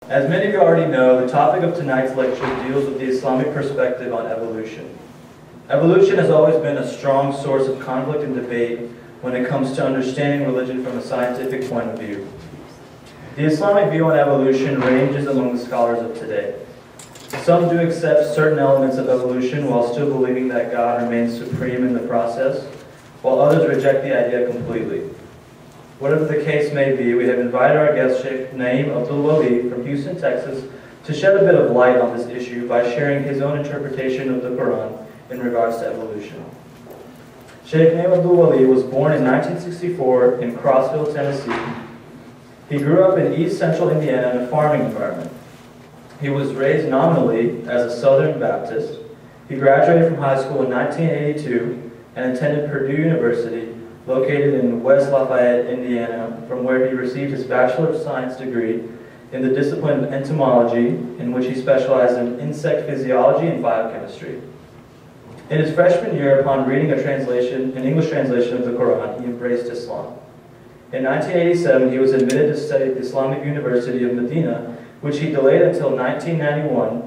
As many of you already know, the topic of tonight's lecture deals with the Islamic perspective on evolution. Evolution has always been a strong source of conflict and debate when it comes to understanding religion from a scientific point of view. The Islamic view on evolution ranges among the scholars of today. Some do accept certain elements of evolution while still believing that God remains supreme in the process, while others reject the idea completely. Whatever the case may be, we have invited our guest Shaykh Naeem Abdul Wali from Houston, Texas, to shed a bit of light on this issue by sharing his own interpretation of the Quran in regards to evolution. Shaykh Naeem Abdul Wali was born in 1964 in Crossville, Tennessee. He grew up in East Central Indiana in a farming environment. He was raised nominally as a Southern Baptist. He graduated from high school in 1982 and attended Purdue University, located in West Lafayette, Indiana, from where he received his Bachelor of Science degree in the discipline of entomology, in which he specialized in insect physiology and biochemistry. In his freshman year, upon reading an English translation of the Quran, he embraced Islam. In 1987, he was admitted to study at the Islamic University of Medina, which he delayed until 1991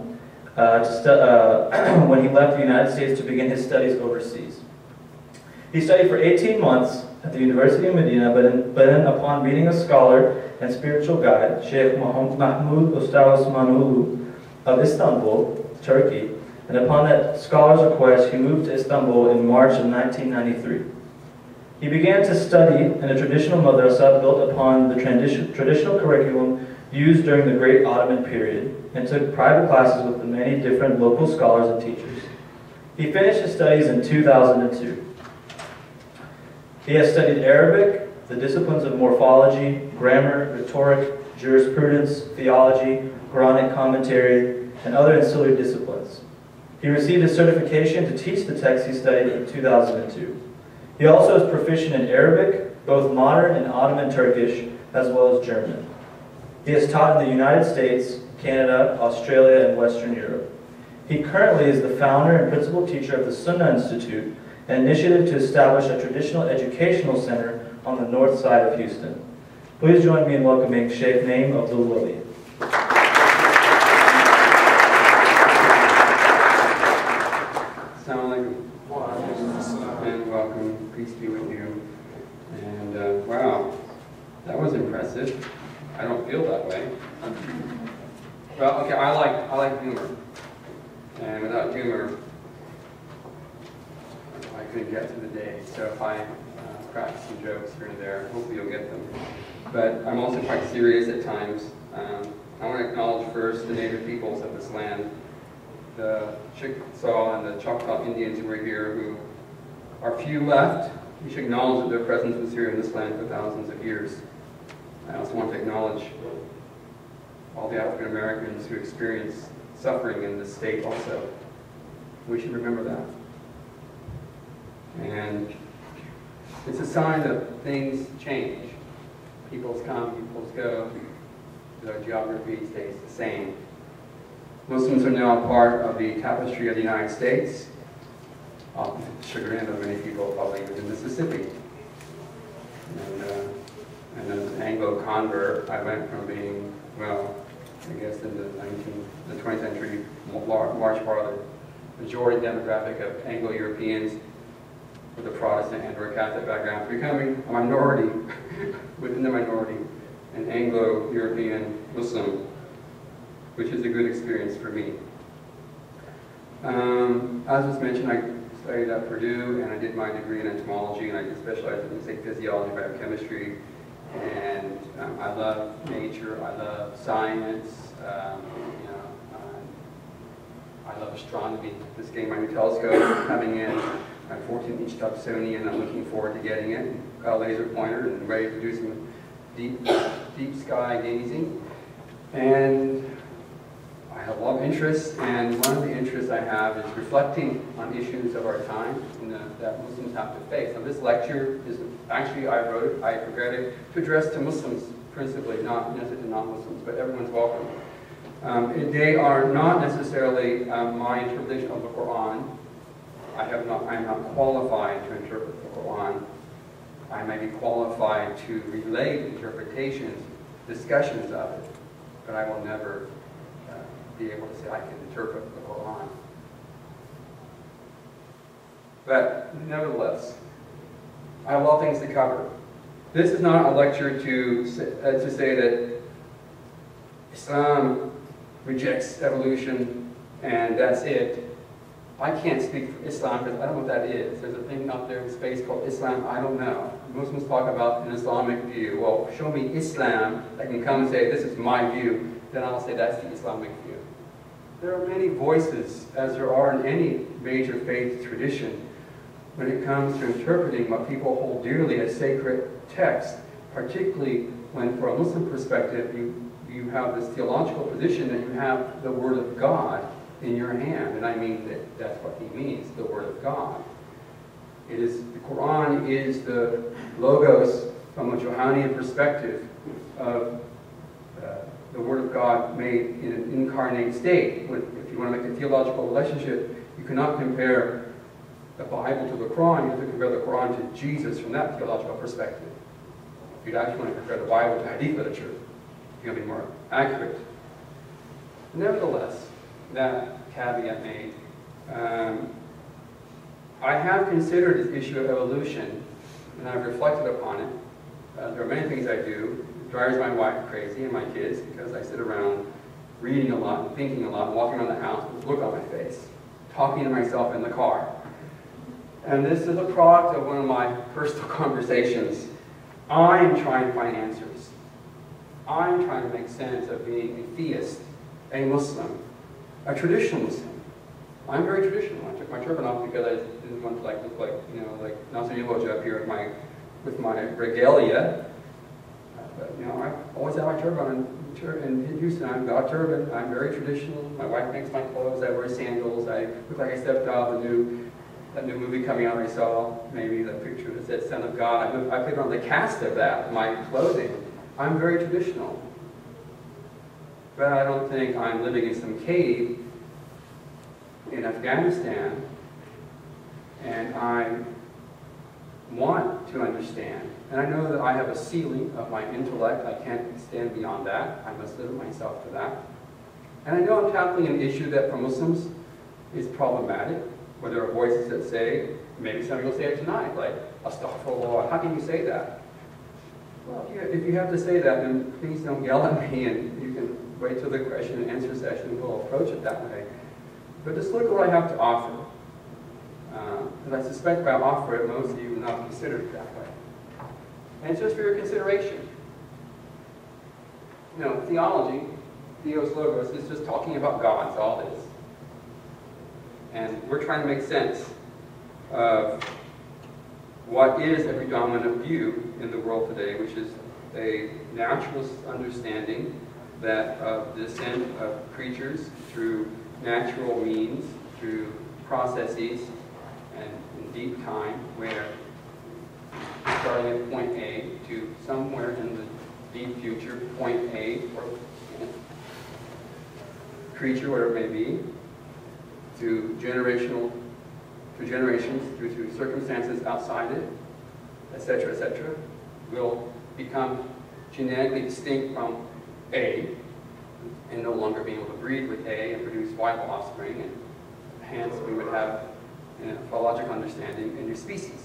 when he left the United States to begin his studies overseas. He studied for 18 months at the University of Medina, but then upon meeting a scholar and spiritual guide, Sheikh Mahmoud Ustaz of Istanbul, Turkey, and upon that scholar's request, he moved to Istanbul in March of 1993. He began to study in a traditional madrasa built upon the traditional curriculum used during the Great Ottoman period, and took private classes with the many different local scholars and teachers. He finished his studies in 2002. He has studied Arabic, the disciplines of morphology, grammar, rhetoric, jurisprudence, theology, Quranic commentary, and other ancillary disciplines. He received a certification to teach the text he studied in 2002. He also is proficient in Arabic, both modern and Ottoman Turkish, as well as German. He has taught in the United States, Canada, Australia, and Western Europe. He currently is the founder and principal teacher of the Sunnah Institute, an initiative to establish a traditional educational center on the north side of Houston. Please join me in welcoming Shaykh Naeem Abdul Wali. Assalamu alaikum. And welcome. Peace be with you. And wow, that was impressive. I don't feel that way. Well, okay, I like humor. And without humor, I couldn't get through the day. So if I crack some jokes here and there, hopefully you'll get them. But I'm also quite serious at times. I want to acknowledge first the native peoples of this land, the Chickasaw and the Choctaw Indians who were here, who are few left. We should acknowledge that their presence was here in this land for thousands of years. I also want to acknowledge all the African Americans who experienced suffering in this state also. We should remember that. And it's a sign that things change. Peoples come, peoples go. The geography stays the same. Muslims are now part of the tapestry of the United States. Often to the chagrin of many people probably in Mississippi. And as an Anglo convert, I went from being, well, I guess in the 20th century, large part of the majority demographic of Anglo-Europeans with a Protestant and or a Catholic background, to becoming a minority within the minority, an Anglo-European Muslim, which is a good experience for me. As was mentioned, I studied at Purdue, and I did my degree in entomology, and I did specialize in insect physiology, biochemistry, and I love nature, I love science, I love astronomy. Just getting my new telescope, coming in, my 14-inch Dobsonian, and I'm looking forward to getting it. Got a laser pointer and ready to do some deep sky gazing. And I have a lot of interests, and one of the interests I have is reflecting on issues of our time that Muslims have to face. Now, this lecture is actually, I wrote it, I prepared it to address to Muslims principally, not necessarily to non-Muslims, but everyone's welcome. They are not necessarily my interpretation of the Quran. I am not qualified to interpret the Quran. I may be qualified to relate interpretations, discussions of it. but I will never be able to say I can interpret the Quran. But nevertheless, I have a lot of things to cover. This is not a lecture to say that Islam rejects evolution and that's it. I can't speak for Islam because I don't know what that is. There's a thing out there in space called Islam. I don't know. Muslims talk about an Islamic view. Well, show me Islam that can come and say, this is my view. Then I'll say that's the Islamic view. There are many voices, as there are in any major faith tradition, when it comes to interpreting what people hold dearly as sacred text, particularly when, for a Muslim perspective, you have this theological position that you have the Word of God in your hand, and I mean that that's what he means, the Word of God. The Quran is the logos from a Johannine perspective of the Word of God made in an incarnate state. If you want to make a theological relationship, you cannot compare the Bible to the Quran. You have to compare the Quran to Jesus from that theological perspective. If you actually want to compare the Bible to Hadith literature, you're going to be more accurate. Nevertheless, that caveat made, I have considered this issue of evolution, and I've reflected upon it. There are many things I do. It drives my wife crazy and my kids because I sit around reading a lot, and thinking a lot, and walking around the house with a look on my face, talking to myself in the car. And this is a product of one of my personal conversations. I'm trying to find answers. I'm trying to make sense of being a theist, a Muslim, a traditional Muslim. I'm very traditional. I took my turban off because I didn't want to look like, like Nasser Yehoja up here with my regalia. But, I always have my turban on. In Houston, I've got a turban. I'm very traditional. My wife makes my clothes. I wear sandals. I look like I stepped out of that new movie coming out I saw, maybe the picture that said Son of God. I put on the cast of that, my clothing. I'm very traditional. But I don't think I'm living in some cave in Afghanistan, and I want to understand. And I know that I have a ceiling of my intellect. I can't stand beyond that. I must limit myself to that. And I know I'm tackling an issue that for Muslims is problematic, where there are voices that say, maybe somebody will say it tonight, like, astaghfirullah, how can you say that? Well, if you have to say that, then please don't yell at me, and you can wait till the question and answer session. We'll approach it that way. But just look at what I have to offer. Because I suspect if I offer it, most of you will not consider it that way. And it's just for your consideration. Theology, Theos Logos, is just talking about God, that's all it is. And we're trying to make sense of what is a predominant view in the world today, which is a naturalist understanding that of the descent of creatures through natural means, through processes, and in deep time, where starting at point A to somewhere in the deep future, point A, or creature, whatever it may be, through generations, through circumstances outside it, etc., will become genetically distinct from A, and no longer being able to breed with A and produce viable offspring, and hence we would have a philological understanding in your species.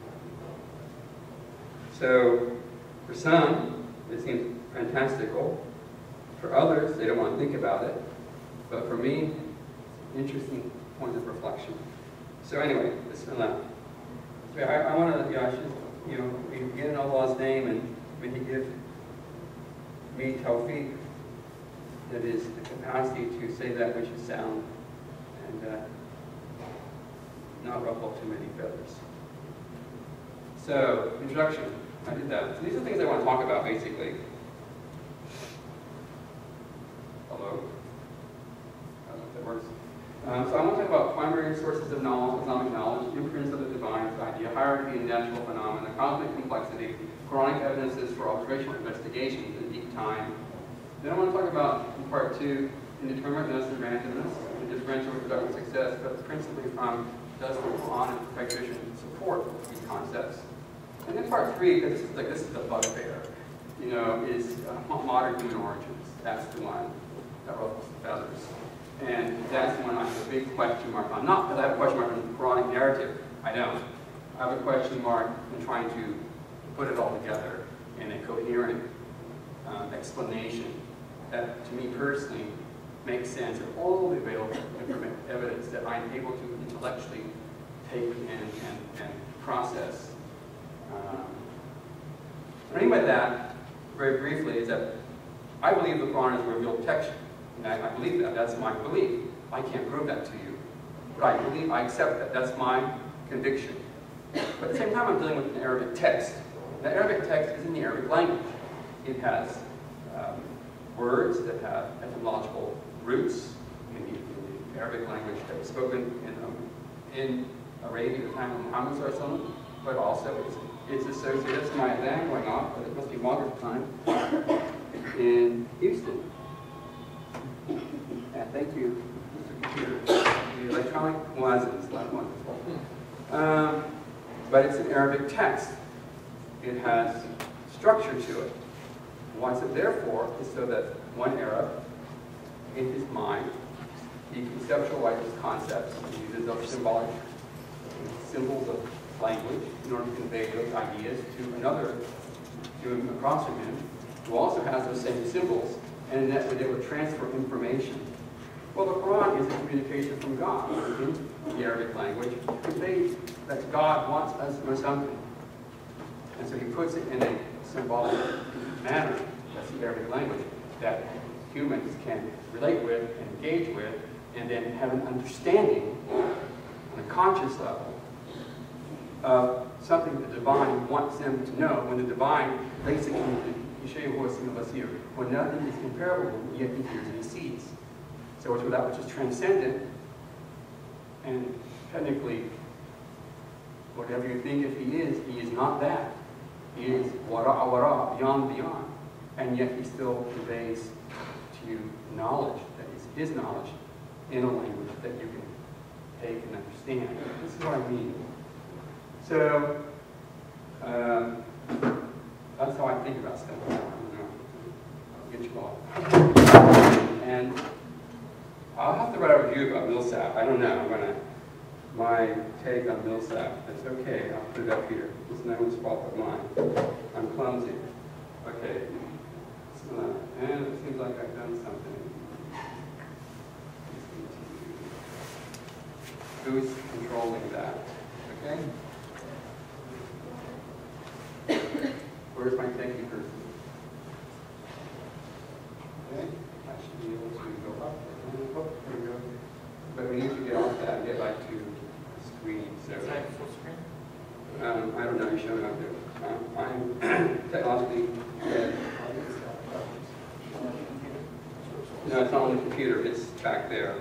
So, for some, it seems fantastical. For others, they don't want to think about it. But for me, interesting point of reflection. So anyway, Bismillah. So I want to, we begin in Allah's name, and may He give me tawfiq, that is the capacity to say that which is sound and not ruffle too many feathers. So, introduction. I did that. So these are things I want to talk about, basically. Hello? I don't know if that works. So I want to talk about primary sources of knowledge, Islamic knowledge, imprints of the divine, idea, hierarchy and natural phenomena, cosmic complexity, Quranic evidences for observational investigations in deep time. Then I want to talk about, in part 2, indeterminateness and randomness, the differential reproductive success, but principally from does the Quran and perfect vision support these concepts. And then part 3, because this is the bugbear, is modern human origins. That's the one that ruffles the feathers. And that's the one I have a big question mark on. Not because I have a question mark on the Quranic narrative. I don't. I have a question mark in trying to put it all together in a coherent explanation that, to me personally, makes sense of all the available evidence that I'm able to intellectually take and process. What I mean by that, very briefly, is that I believe the Quran is a revealed text. And I believe that. That's my belief. I can't prove that to you. But I believe, I accept that. That's my conviction. But at the same time, I'm dealing with an Arabic text. The Arabic text is in the Arabic language. It has words that have etymological roots in the Arabic language that was spoken in Arabia at the time of Muhammad ﷺ, but also it's associated, that's my van going off, but it must be Margaret time, in Houston. And thank you, Mr. Computer. The electronic muezzin is not wonderful. But it's an Arabic text. It has structure to it. What's it there for is so that one Arab, in his mind, he conceptualizes concepts and uses those symbolic symbols of language in order to convey those ideas to another human across from him, who also has those same symbols, and in that way they would transfer information. Well, the Quran is a communication from God in the Arabic language, conveys that God wants us to know something. And so he puts it in a symbolic manner, that's the Arabic language, that humans can relate with and engage with, and then have an understanding on a conscious level of something the divine wants them to know, when the divine basically, when nothing is comparable, yet he hears and he sees. So it's that which is transcendent, and technically, whatever you think if he is not that. He is wara, beyond, beyond. And yet he still conveys to you knowledge, that is his knowledge, in a language that you can take and understand. This is what I mean. So, that's how I think about stuff. I'll get you all. And I'll have to write a review about Millsaps. I don't know. My take on Millsaps. It's okay. I'll put it up here. It's no one's fault but mine. I'm clumsy. Okay. And it seems like I've done something. Who's controlling that? Okay. Where's my techie person? Okay. I should be able to go up. Oh, there we go. But we need to get off that and get back to the screen. So, is that full screen? I don't know. You're showing up there. I'm technologically dead. No, it's not on the computer. It's back there.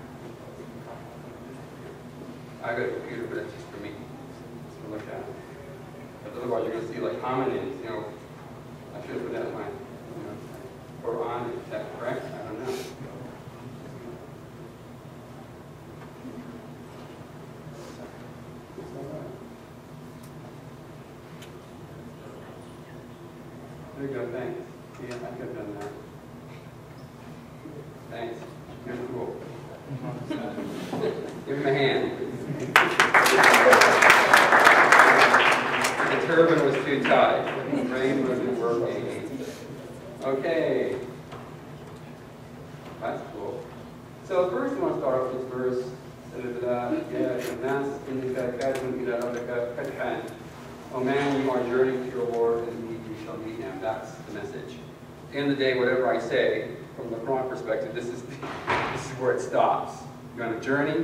I got a computer, but it's just for me. Just to look at it. But otherwise, you're going to see like homonyms. You know, I should have put that in my, Quran. Is that correct? I don't know. There you go, thanks. Yeah, I could have done that. Thanks. You're cool. Give him a hand. The turban was too tight. The brain wasn't working. Okay. That's cool. So first we want to start off with this verse. Oh man, you are journeying to your Lord, and indeed you shall meet him. That's the message. At the end of the day, whatever I say, from the Quran perspective, this is where it stops. You're on a journey,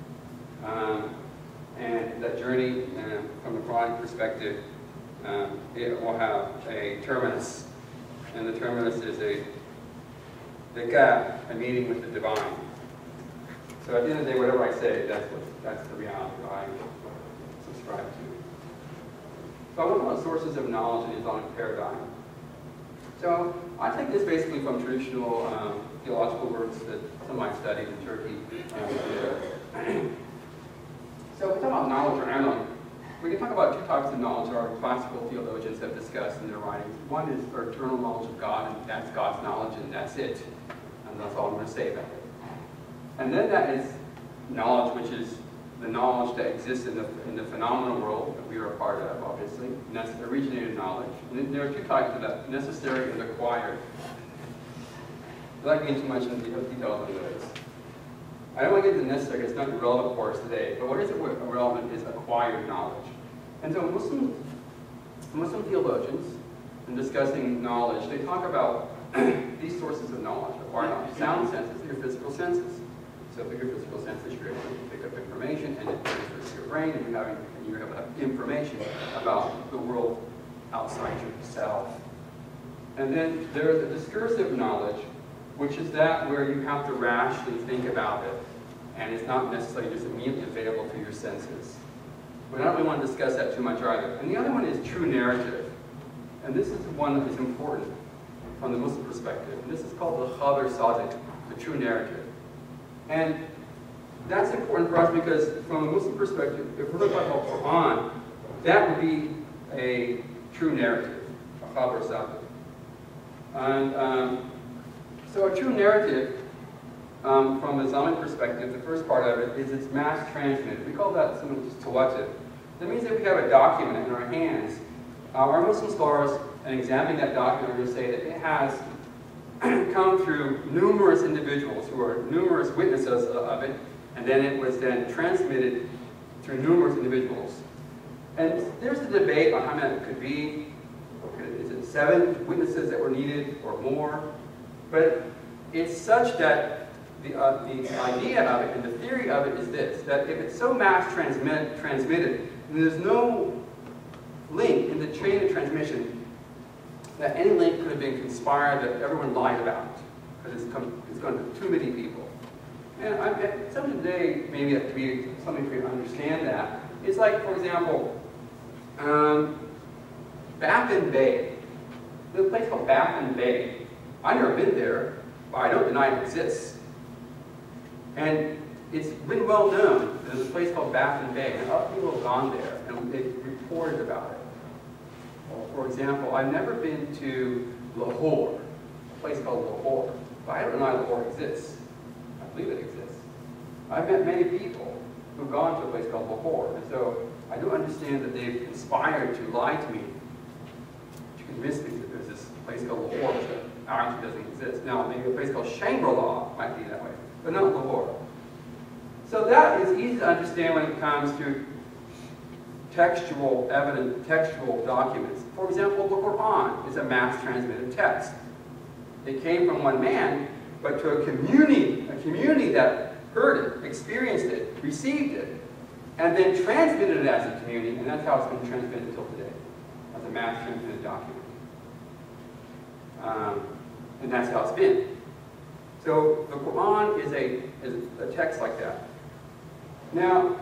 and that journey, from the Quran perspective, it will have a terminus, and the terminus is a meeting with the divine. So at the end of the day, whatever I say, that's the reality that I subscribe to. So I want to know sources of knowledge in Islamic paradigm. So I take this basically from traditional theological works that some I've studied in Turkey. So we talk about knowledge or ilm. we can talk about two types of knowledge our classical theologians have discussed in their writings. One is our eternal knowledge of God, and that's God's knowledge, and that's it. And that's all I'm going to say about it. And then that is knowledge, which is the knowledge that exists in the phenomenal world that we are a part of, obviously. And that's the originated knowledge. And there are two types of that, necessary and acquired. I'd like to get too much into details on those. I don't want to get into necessary, it's not relevant for us today, but what is relevant is acquired knowledge. And so Muslim theologians, in discussing knowledge, they talk about these sources of knowledge, acquired knowledge. Sound senses, your physical senses. So through your physical senses, you're able to pick up information, and it transfers to your brain, and you have information about the world outside yourself. And then there's a discursive knowledge, which is that where you have to rationally think about it, and it's not necessarily just immediately available to your senses. But I don't really want to discuss that too much either. And the other one is true narrative. And this is one that is important from the Muslim perspective. And this is called the khabar sadiq, the true narrative. And that's important for us because from a Muslim perspective, if we're looking at the Quran, that would be a true narrative, a khabar sadiq. And so a true narrative, from an Islamic perspective, the first part of it is it's mass transmitted. We call that something just tawatur. That means that we have a document in our hands. Our Muslim scholars, in examining that document, are going to say that it has come through numerous individuals who are numerous witnesses of it, and then it was then transmitted through numerous individuals. And there's a debate on how many it could be. Is it 7 witnesses that were needed or more? But it's such that the idea of it and the theory of it is this, that if it's so mass transmitted, then there's no link in the chain of transmission that any link could have been conspired that everyone lied about, because it's gone to too many people. And something today maybe have to be something for you to understand that. It's like, for example, Baffin Bay. There's a place called Baffin Bay. I've never been there, but I don't deny it exists. And it's been well known. There's a place called Baffin Bay, and other people have gone there, and they've reported about it. Well, for example, I've never been to Lahore, a place called Lahore, but I don't deny Lahore exists. I believe it exists. I've met many people who've gone to a place called Lahore, and so I do understand that they've conspired to lie to me, to convince me that there's this place called Lahore which actually doesn't exist. Now, maybe a place called Shangri-La might be that way, but not Lahore. So that is easy to understand when it comes to textual evidence, textual documents. For example, the Quran is a mass transmitted text. It came from one man, but to a community that heard it, experienced it, received it, and then transmitted it as a community, and that's how it's been transmitted until today, as a mass transmitted document. And that's how it's been. So the Quran is a text like that. Now,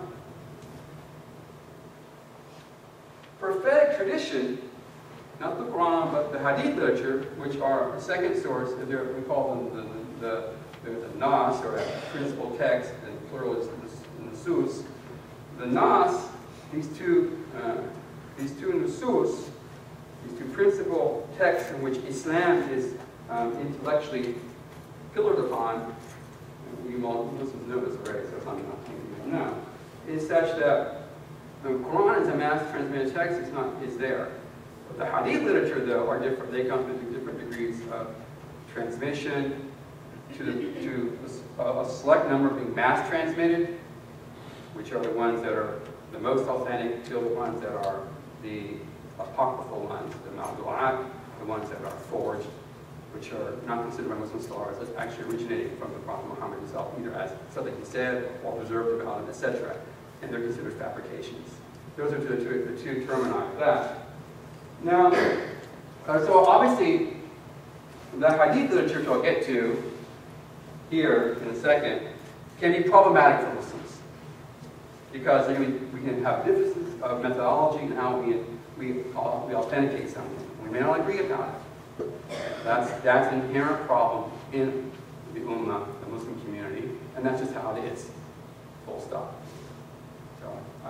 prophetic tradition, not the Quran, but the Hadith literature, which are the second source, we call them the Nas, or principal text, and plural is the Nusus. The Nas, these two Nusus, these two principal texts in which Islam is intellectually pillared upon, you Muslims know this already, so it's not something you know, is such that the Quran is a mass transmitted text, is there. But the Hadith literature, though, are different. They come through different degrees of transmission to a select number being mass transmitted, which are the ones that are the most authentic, to the ones that are the apocryphal ones, the Mawdu'at, the ones that are forged, which are not considered by Muslim scholars as actually originating from the Prophet Muhammad himself, either as something he said or preserved about him, etc. And they're considered fabrications. Those are the two termini of that. Now, so obviously, the Hadith literature, which I'll get to here in a second, can be problematic for Muslims, because we can have differences of methodology and how we authenticate something. We may not agree about it. That's an inherent problem in the Ummah, the Muslim community, and that's just how it is. Full stop. So I don't want to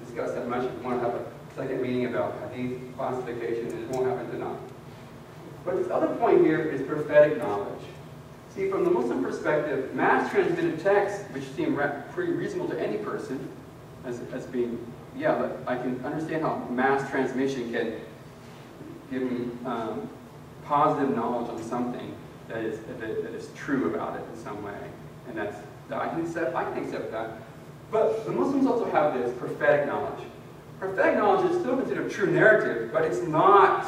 discuss that much. We want to have a second meeting about hadith classification, and it won't happen tonight. But this other point here is prophetic knowledge. See, from the Muslim perspective, mass transmitted texts, which seem pretty reasonable to any person, as being, yeah, I can understand how mass transmission can give me positive knowledge on something that is true about it in some way, and I can accept that. But the Muslims also have this prophetic knowledge. Prophetic knowledge is still considered true narrative, but it's not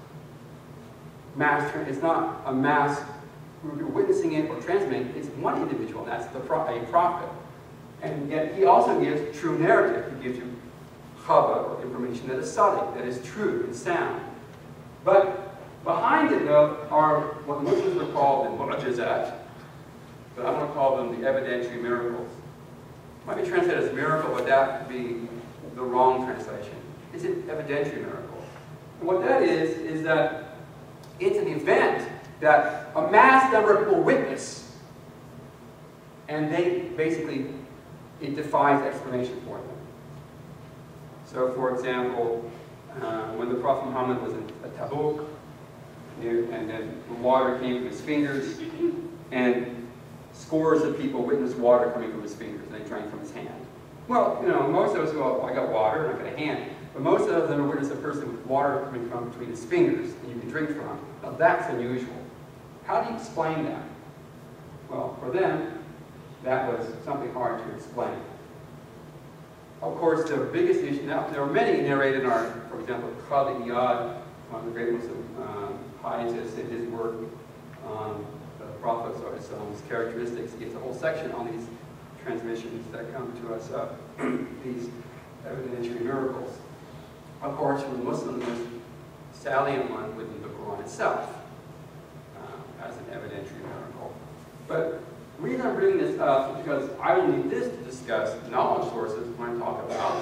it's not a mass group you're witnessing it or transmitting. It's one individual, and that's a prophet. And yet he also gives true narrative. He gives you khabar, or information that is sadiq, that is true and sound. But behind it, though, are what Muslims would call the mu'jizat, but I want to call them the evidentiary miracles. Might be translated as miracle, but that would be the wrong translation. It's an evidentiary miracle. And what that is that it's an event that a mass number of people witness, and they basically, it defies explanation for them. So, for example, when the Prophet Muhammad was at Tabuk, and then the water came from his fingers, and scores of people witnessed water coming from his fingers, and they drank from his hand. Well, most of us go, I got water, and I got a hand. But most of them witness a person with water coming from between his fingers, and you can drink from. Now that's unusual. How do you explain that? Well, for them, that was something hard to explain. Of course, the biggest issue, now there are many narrated in our, for example, Qadi Iyad, one of the great Muslim pietists, in his work on the Prophet's characteristics. He gives a whole section on these transmissions that come to us, these evidentiary miracles. Of course, for the Muslim, the most salient one would be the Quran itself as an evidentiary miracle. But the reason I'm bringing this up is because I will need this to discuss knowledge sources when I talk about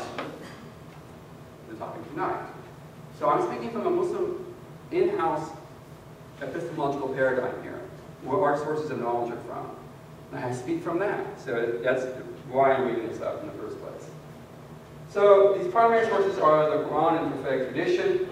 the topic tonight. So I'm speaking from a Muslim in-house epistemological paradigm here, where our sources of knowledge are from. And I speak from that. So that's why I'm reading this up in the first place. So these primary sources are the Quran and prophetic tradition.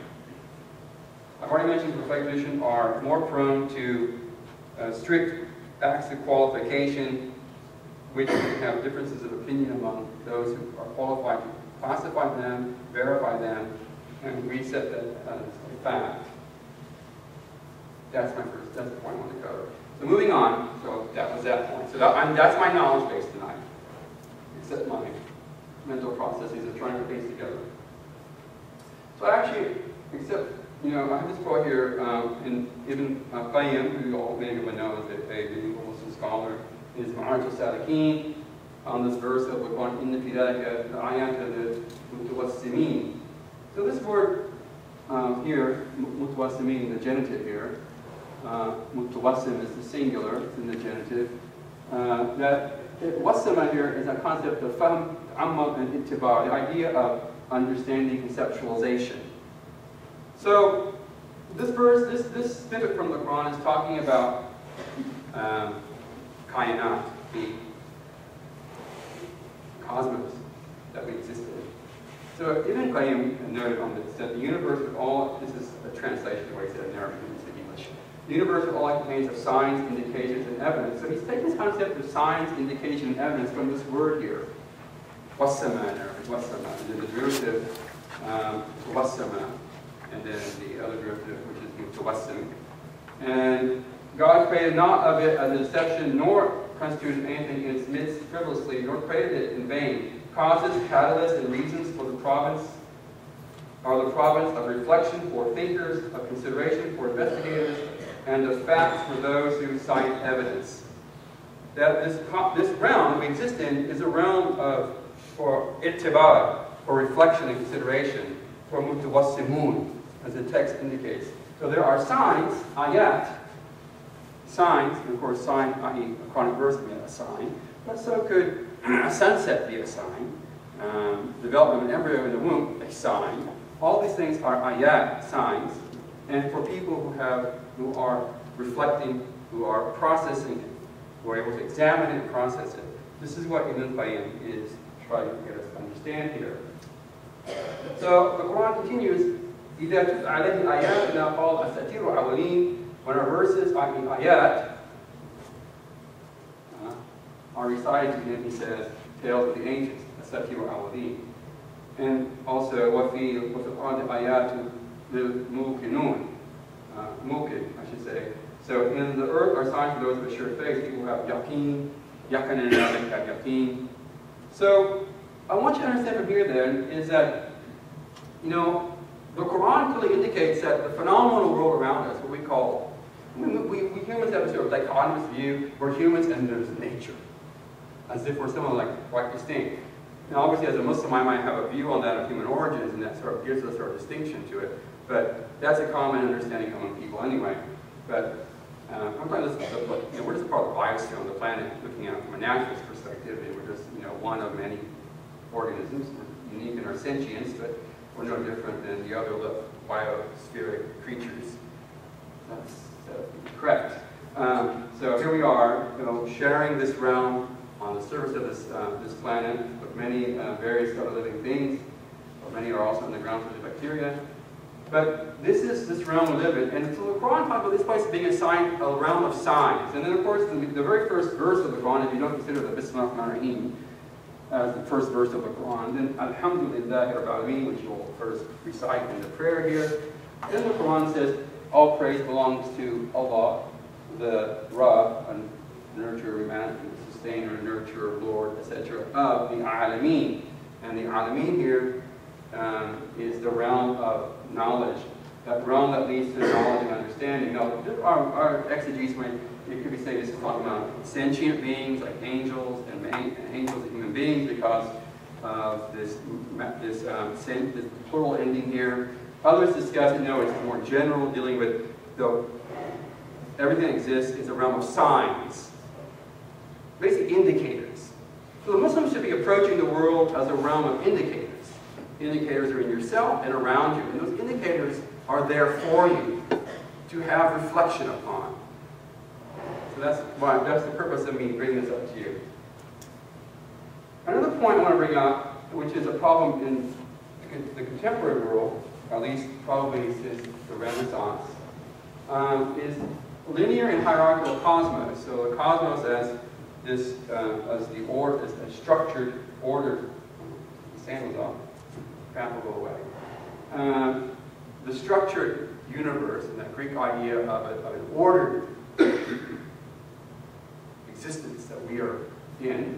I've already mentioned prophetic tradition are more prone to strict acts of qualification, which have differences of opinion among those who are qualified to classify them, verify them, and reset that as a fact. That's the point I want to cover. So moving on, so that was that point. So that's my knowledge base tonight, except my mental processes of trying to put things together. So actually, I have this quote here in Ibn Qayyim, who all many people know is a medieval Muslim scholar, in his Ma'arij al-Salikin, on this verse of Quran, Inna fi dhalika la'ayatan lil-mutawassimin. So this word here, mutawassimin, the genitive here, mutawassim is the singular, it's in the genitive. That wassama here is a concept of fahm, ta'ammud, and ittiba, the idea of understanding conceptualization. So this verse, this snippet from the Quran is talking about kainat, the cosmos that we exist in. So Ibn Qayyim noted on this that the universe with all, this is a translation of what he said in Arabic and English. The universe with all it contains of signs, indications, and evidence. So he's taking this concept of signs, indication, and evidence from this word here. Wassama in Arabic, wassama. And then the derivative, wassama. And then the other derivative, which is mutawassim. And God created not of it as a deception, nor constituted anything in its midst frivolously, nor created it in vain. Causes, catalysts, and reasons for the province are the province of reflection for thinkers, of consideration for investigators, and of facts for those who cite evidence. That this realm we exist in is a realm for ittiba, for reflection and consideration, for mutawassimun, as the text indicates. So there are signs, ayat, signs, and of course sign, i.e. a Quranic verse can be a sign, but so could a sunset be a sign, development of an embryo in the womb, a sign. All these things are ayat, signs, and for people who are reflecting, who are processing it, who are able to examine it and process it. This is what Ibn Qayyim is trying to get us to understand here. So the Quran continues, إِذَا تُتْلَى عَلَيْهِ آيَاتُنَا قَالَ أَسَاطِيرُ الْأَوَّلِينَ. When our verses, ayat, are recited to him, he says, tales of the ancients, أَسَاطِيرُ الْأَوَّلِينَ. And also, وَفِي الْقُرْآنِ آيَاتُ لِلْمُوقِنُونَ. Muqin, I should say. So in the earth are signs for those of a sure faith. People have yaqeen, yakin and Arabic have yaqeen. So I want you to understand from here then is that, you know, the Quran clearly indicates that the phenomenal world around us, what we call, we humans have a sort of dichotomous view. We're humans and there's nature, as if we're someone like quite distinct. Now obviously as a Muslim I might have a view on that of human origins, and that sort of gives us sort of distinction to it. But that's a common understanding among people anyway. But I'm talking this, you know, we're just part of the biosphere on the planet, looking at it from a naturalist perspective. And we're just, you know, one of many organisms. We're unique in our sentience, but we're no different than the other biospheric creatures. That's correct. So here we are, you know, sharing this realm on the surface of this planet with many various other living things. Many are also in the ground such as bacteria. But this is this realm we live in. And so the Quran talks about this place being a realm of signs. And then of course the very first verse of the Quran, if you don't consider the Bismillah ar-Rahim as the first verse of the Quran, then Alhamdulillah Rabbil Alameen, which you'll first recite in the prayer here. Then the Quran says, all praise belongs to Allah, the Rabb, and nurturer, humanity, sustainer, nurturer, Lord, etc., of the Alameen. And the Alameen here is the realm of knowledge, that realm that leads to knowledge and understanding. Now, our exegetes, it could be saying this is talking about sentient beings like angels and angels and human beings because of this plural ending here. Others discuss it, no, it's more general, dealing with everything that exists is a realm of signs, basically indicators. So the Muslims should be approaching the world as a realm of indicators. Indicators are in yourself and around you, and those indicators are there for you to have reflection upon. So that's the purpose of me bringing this up to you. Another point I want to bring up, which is a problem in the contemporary world, at least probably since the Renaissance, is linear and hierarchical cosmos. So the cosmos as this, as a structured, ordered, sandals off. Go away. The structured universe and that Greek idea of an ordered existence that we are in.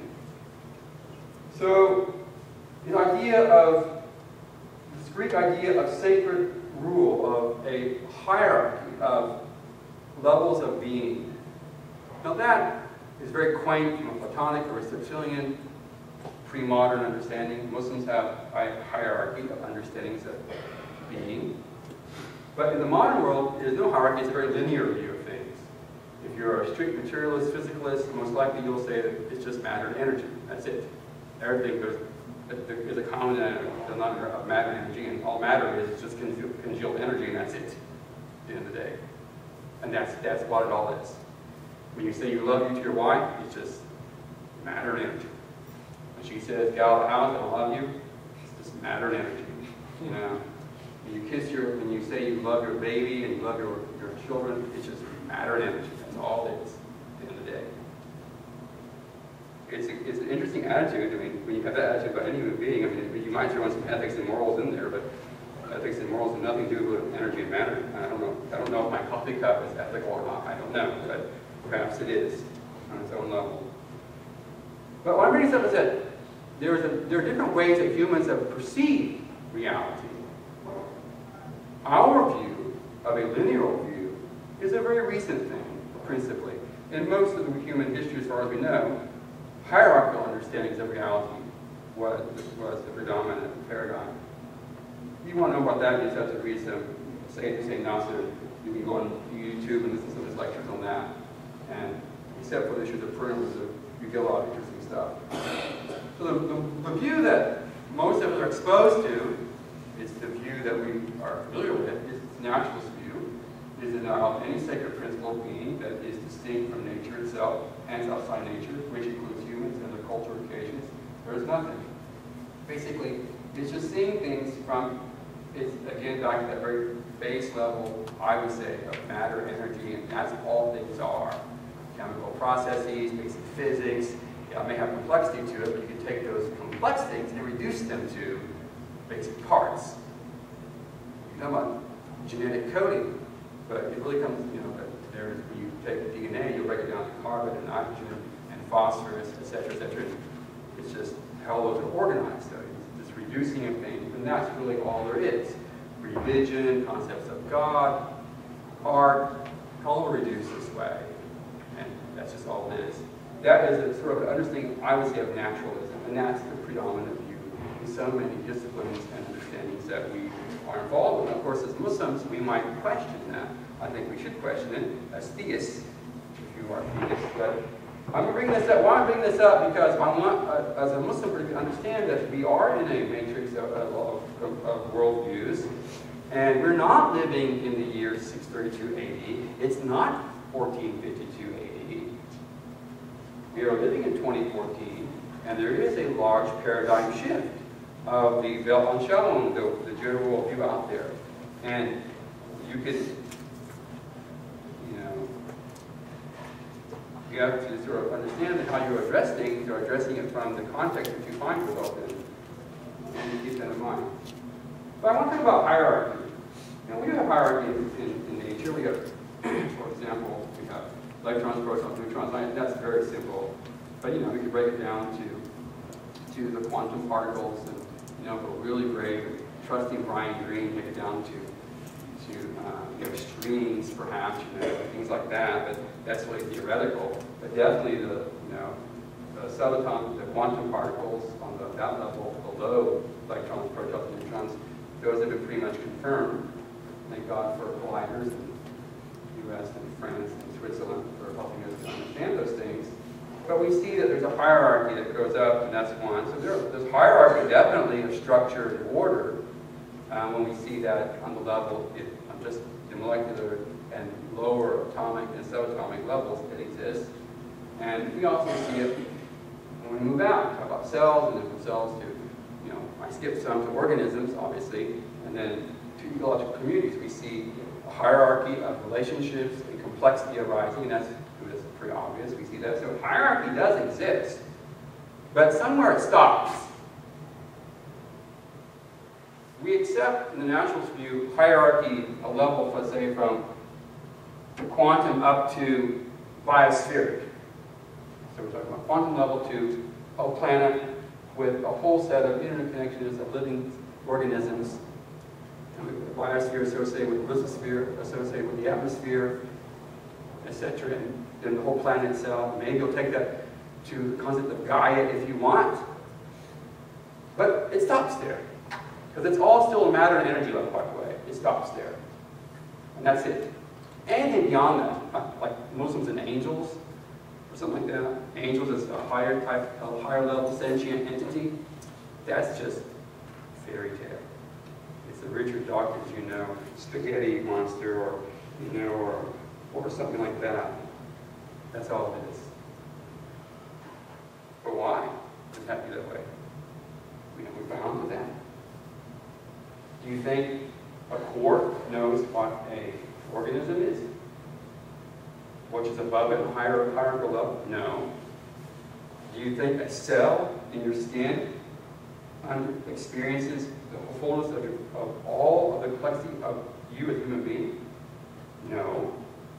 So the idea of this Greek idea of sacred rule, of a hierarchy of levels of being. Now that is very quaint from a Platonic or Aristotelian pre-modern understanding. Muslims have a hierarchy of understandings of being. But in the modern world, there's no hierarchy. It's a very linear view of things. If you're a strict materialist, physicalist, most likely you'll say that it's just matter and energy. That's it. Everything is a common denominator of matter and energy, and all matter is just congealed energy, and that's it at the end of the day. And that's what it all is. When you say you love you to your wife, it's just matter and energy. When she says, get out of the house, I love you, it's just matter and energy. You know, when you say you love your baby and you love your children, it's just matter and energy. That's all it is at the end of the day. It's an interesting attitude. I mean, when you have that attitude about any human being, I mean, you might throw in some ethics and morals in there, but ethics and morals have nothing to do with energy and matter. I don't know if my coffee cup is ethical or not. I don't know, but perhaps it is on its own level. But what I'm bringing up is that there are different ways that humans have perceived reality. Our view of a linear view is a very recent thing, principally. In most of the human history, as far as we know, hierarchical understandings of reality was the predominant paradigm. If you want to know what that is, you have to read some Sayyid Nasser. You can go on YouTube and listen to some of his lectures on that. And except for the issues of primitives, you get a lot of interesting stuff. So the view that most of us are exposed to is the view that we are familiar with, is the naturalist view, is of any sacred principle of being that is distinct from nature itself and is outside nature, which includes humans and their cultural occasions. There is nothing. Basically, It's just seeing things from, it's again back to that very base level, I would say, of matter, energy, and that's all things are. Chemical processes, basic physics, it may have complexity to it, but you can take those complex things and reduce them to basic parts. You talk about genetic coding, but it really comes, when you take DNA, you'll break it down to carbon and nitrogen and phosphorus, et cetera, et cetera. It's just how those are organized. So it's just reducing of things, and that's really all there is. Religion, concepts of God, art, all reduced this way. And that's just all it is. That is a sort of an understanding, I would say, of naturalism, and that's the predominant view in so many disciplines and understandings that we are involved in. Of course, as Muslims, we might question that. I think we should question it as theists, if you are theists. But I'm bringing this up. Why I'm bringing this up? Because I want, as a Muslim, to understand that we are in a matrix of worldviews, and we're not living in the year 632 AD. It's not 1452 AD. We are living in 2014, and there is a large paradigm shift of the Welt Anschauung, the general view out there. And you could, you have to sort of understand that how you address things, you're addressing it from the context that you find yourself in. And you keep that in mind. But I want to talk about hierarchy. We do have hierarchy in nature. We have, for example, we have electrons, protons, neutrons. That's very simple. But we can break it down to the quantum particles, and go really great. Trusting Brian Greene, take it down to extremes, perhaps, things like that. But that's really theoretical. But definitely the subatomic, the quantum particles on that level below electrons, protons, and neutrons, those have been pretty much confirmed. Thank God for colliders in the U.S. and France and Switzerland for helping us to understand those things. But we see that there's a hierarchy that goes up, and that's one. So there's hierarchy definitely of structure and order when we see that on the level, just the molecular and lower atomic and subatomic levels that exist. And we also see it when we move out. We talk about cells, and then from cells to, I skip some to organisms, obviously, and then to ecological communities. We see a hierarchy of relationships and complexity arising, and that's pretty obvious. We see that. So hierarchy does exist, but somewhere it stops. We accept, in the naturalist view, hierarchy, a level, let's say, from the quantum up to biospheric. So we're talking about quantum level to a planet with a whole set of interconnections of living organisms. And the biosphere associated with the lithosphere, associated with the atmosphere, etc. And then the whole planet itself. Maybe you'll take that to the concept of Gaia if you want. But it stops there. Because it's all still a matter and energy level, by the way. It stops there. And that's it. Anything beyond that, like Muslims and angels, or something like that. Angels is a higher type, a higher level sentient entity. That's just fairy tale. It's the Richard Dawkins, spaghetti monster, or or something like that. That's all it is. But why does it have to be that way? We're bound to that. Do you think a quark knows what an organism is? Which is above it in a hierarchical level? No. Do you think a cell in your skin experiences the fullness of all of the complexity of you as a human being? No.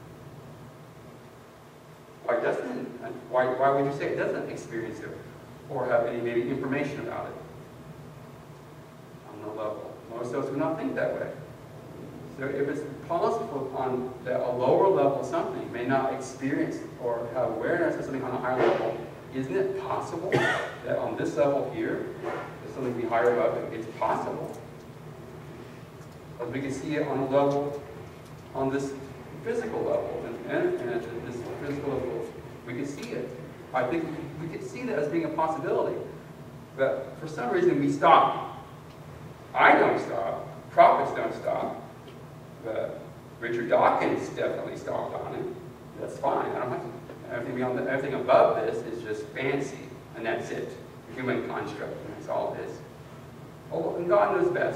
Why would you say it doesn't experience it or have any maybe information about it? On no level. Most of us do not think that way. So if it's possible on a lower level something may not experience or have awareness of something on a higher level, isn't it possible that on this level here, there's something be higher above it? It's possible. But we can see it on a level, on this physical level, and this physical level, we can see it. I think we can see that as being a possibility. But for some reason we stop. I don't stop. Prophets don't stop. But Richard Dawkins definitely stopped on it. That's fine. I don't have to. Everything beyond that, everything above this is just fancy, and that's it. Human construct, and that's all it is. And God knows best.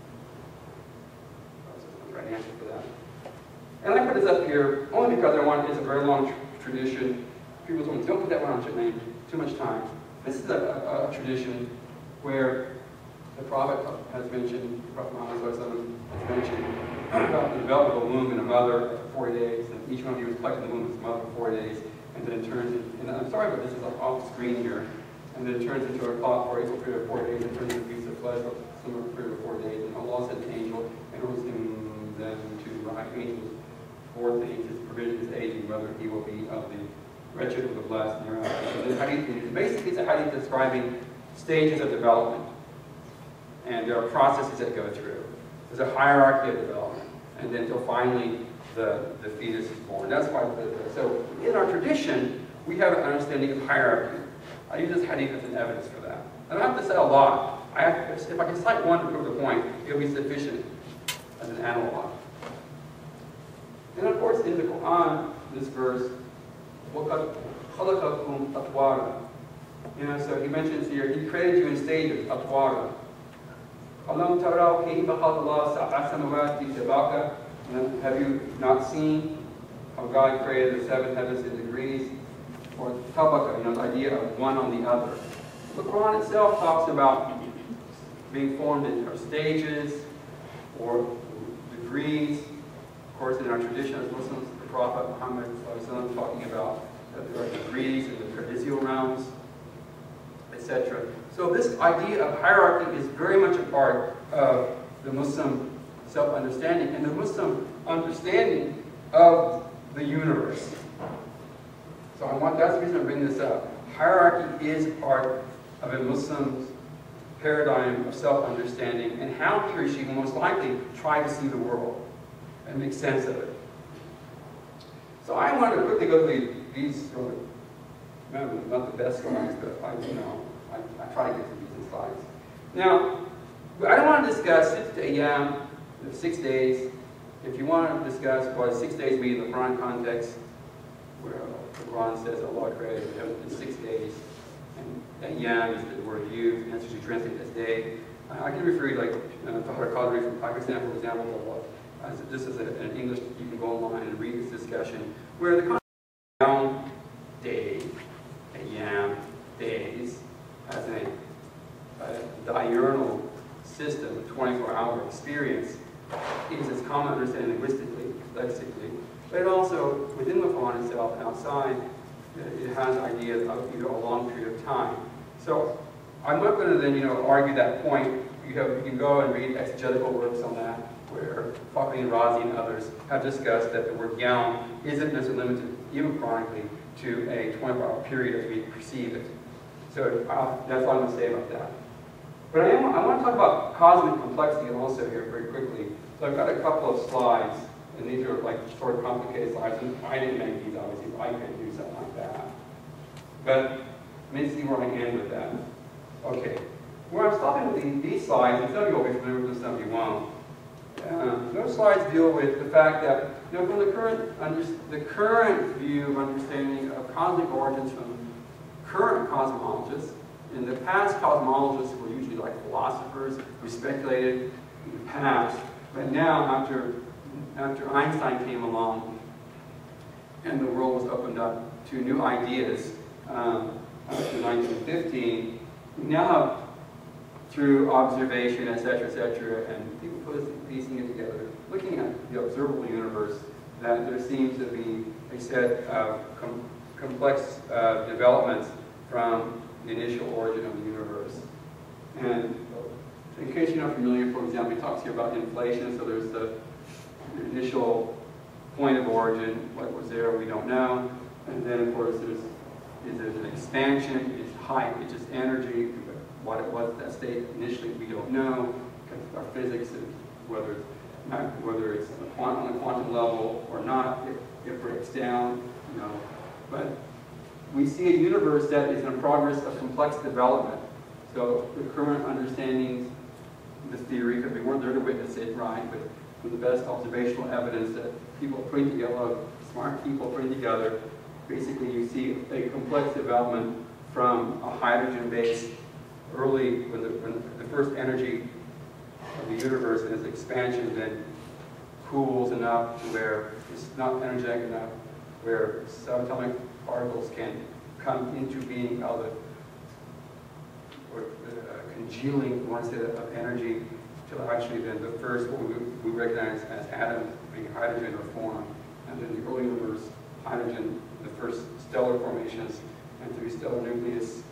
That's the right answer for that. And I put this up here only because I want, it's a very long tradition. People told me, don't put that one on your name, too much time. This is a tradition where the Prophet has mentioned, Prophet Muhammad has mentioned about the development of a womb in a mother for 4 days, and each one of you is collecting the womb of his mother for 4 days, and then it turns into, and I'm sorry, but this is like off screen here, and then it turns into a cloth for a period of 4 days, and turns into a piece of flesh for a similar period of 4 days, and Allah sent an angel, and was them to write angels 4 things, his provision, his aging, whether he will be of the wretched or the blessed, and thereafter. So this hadith, basically it's a hadith describing stages of development. And there are processes that go through. There's a hierarchy of development. And then until finally the fetus is born. That's why, so in our tradition, we have an understanding of hierarchy. I use this hadith as an evidence for that. I don't have to say a lot. If I can cite one to prove the point, it'll be sufficient as an analog. And of course, in the Quran, this verse, وَقَدْ خَلَقَكُمْ أَطْوَارًا. You know, so he mentions here, he created you in stages, أطوارًا. أَلَمْ تَرَوْا كَيْفَ خَلَقَ اللَّهُ سَبْعَ سَمَاوَاتٍ طِبَاقًا. Have you not seen how God created the 7 heavens in degrees? Or tabaka, you know, the idea of one on the other. The Quran itself talks about being formed in stages or degrees. Of course, in our tradition as Muslims, the Prophet Muhammad talking about that there are degrees in the paradisial realms, etc. So this idea of hierarchy is very much a part of the Muslim self-understanding and the Muslim understanding of the universe. So that's the reason I'm bringing this up. Hierarchy is part of a Muslim's paradigm of self-understanding and how he or she will most likely try to see the world and make sense of it. So I want to quickly go through these, not the best slides, but I try to get through these slides. Now, I don't want to discuss 6 ayyam, 6 days. If you want to discuss what 6 days mean in the Quran context, where the Quran says Allah created heaven in 6 days, and ayyam is the word used, and it's usually translated as day. I can refer you like Fahar Qadri from Pakistan, for example. This is an English, you can go online and read this discussion, where the concept of yawm, day, ayyam, days, as a diurnal system, a 24-hour experience, is its common understanding linguistically, lexically, but it also, within the Quran itself, outside, it has ideas of a long period of time. So I'm not going to then, argue that point. You can go and read exegetical works on that, where Fakhri and Razi and others have discussed that the word yawm isn't necessarily limited, even chronically, to a 24-hour period as we perceive it. So that's all I'm going to say about that. But I want to talk about cosmic complexity also here very quickly. So I've got a couple of slides, and these are like sort of complicated slides, and I didn't make these obviously, I couldn't do something like that. But let me see where I end with that. Okay, where I'm stopping with these slides, and some of you will be familiar with this, some of you won't. Those slides deal with the fact that, from the current view of understanding of cosmic origins from current cosmologists, in the past cosmologists were usually like philosophers who speculated in the past, but now after Einstein came along and the world was opened up to new ideas after 1915, we now have, through observation, etc., and people piecing it together, looking at the observable universe, that there seems to be a set of complex developments from the initial origin of the universe. And in case you're not familiar, for example, he talks here about inflation, so there's the initial point of origin, what was there, we don't know. And then, of course, there's an expansion, it's height, it's just energy. What it was at that state initially, we don't know, because our physics, whether it's on a quantum level or not, it breaks down, But we see a universe that is in a progress of complex development. So the current understandings, this theory, because we weren't there to witness it, right, but with the best observational evidence that people putting together, smart people putting together, basically you see a complex development from a hydrogen-based early, when the first energy of the universe and its expansion then cools enough to where it's not energetic enough, where subatomic particles can come into being out of the congealing, I want to say, of energy, till actually then the first, what we recognize as atoms being hydrogen are formed. And then the early universe, hydrogen, the first stellar formations, and through stellar nucleus,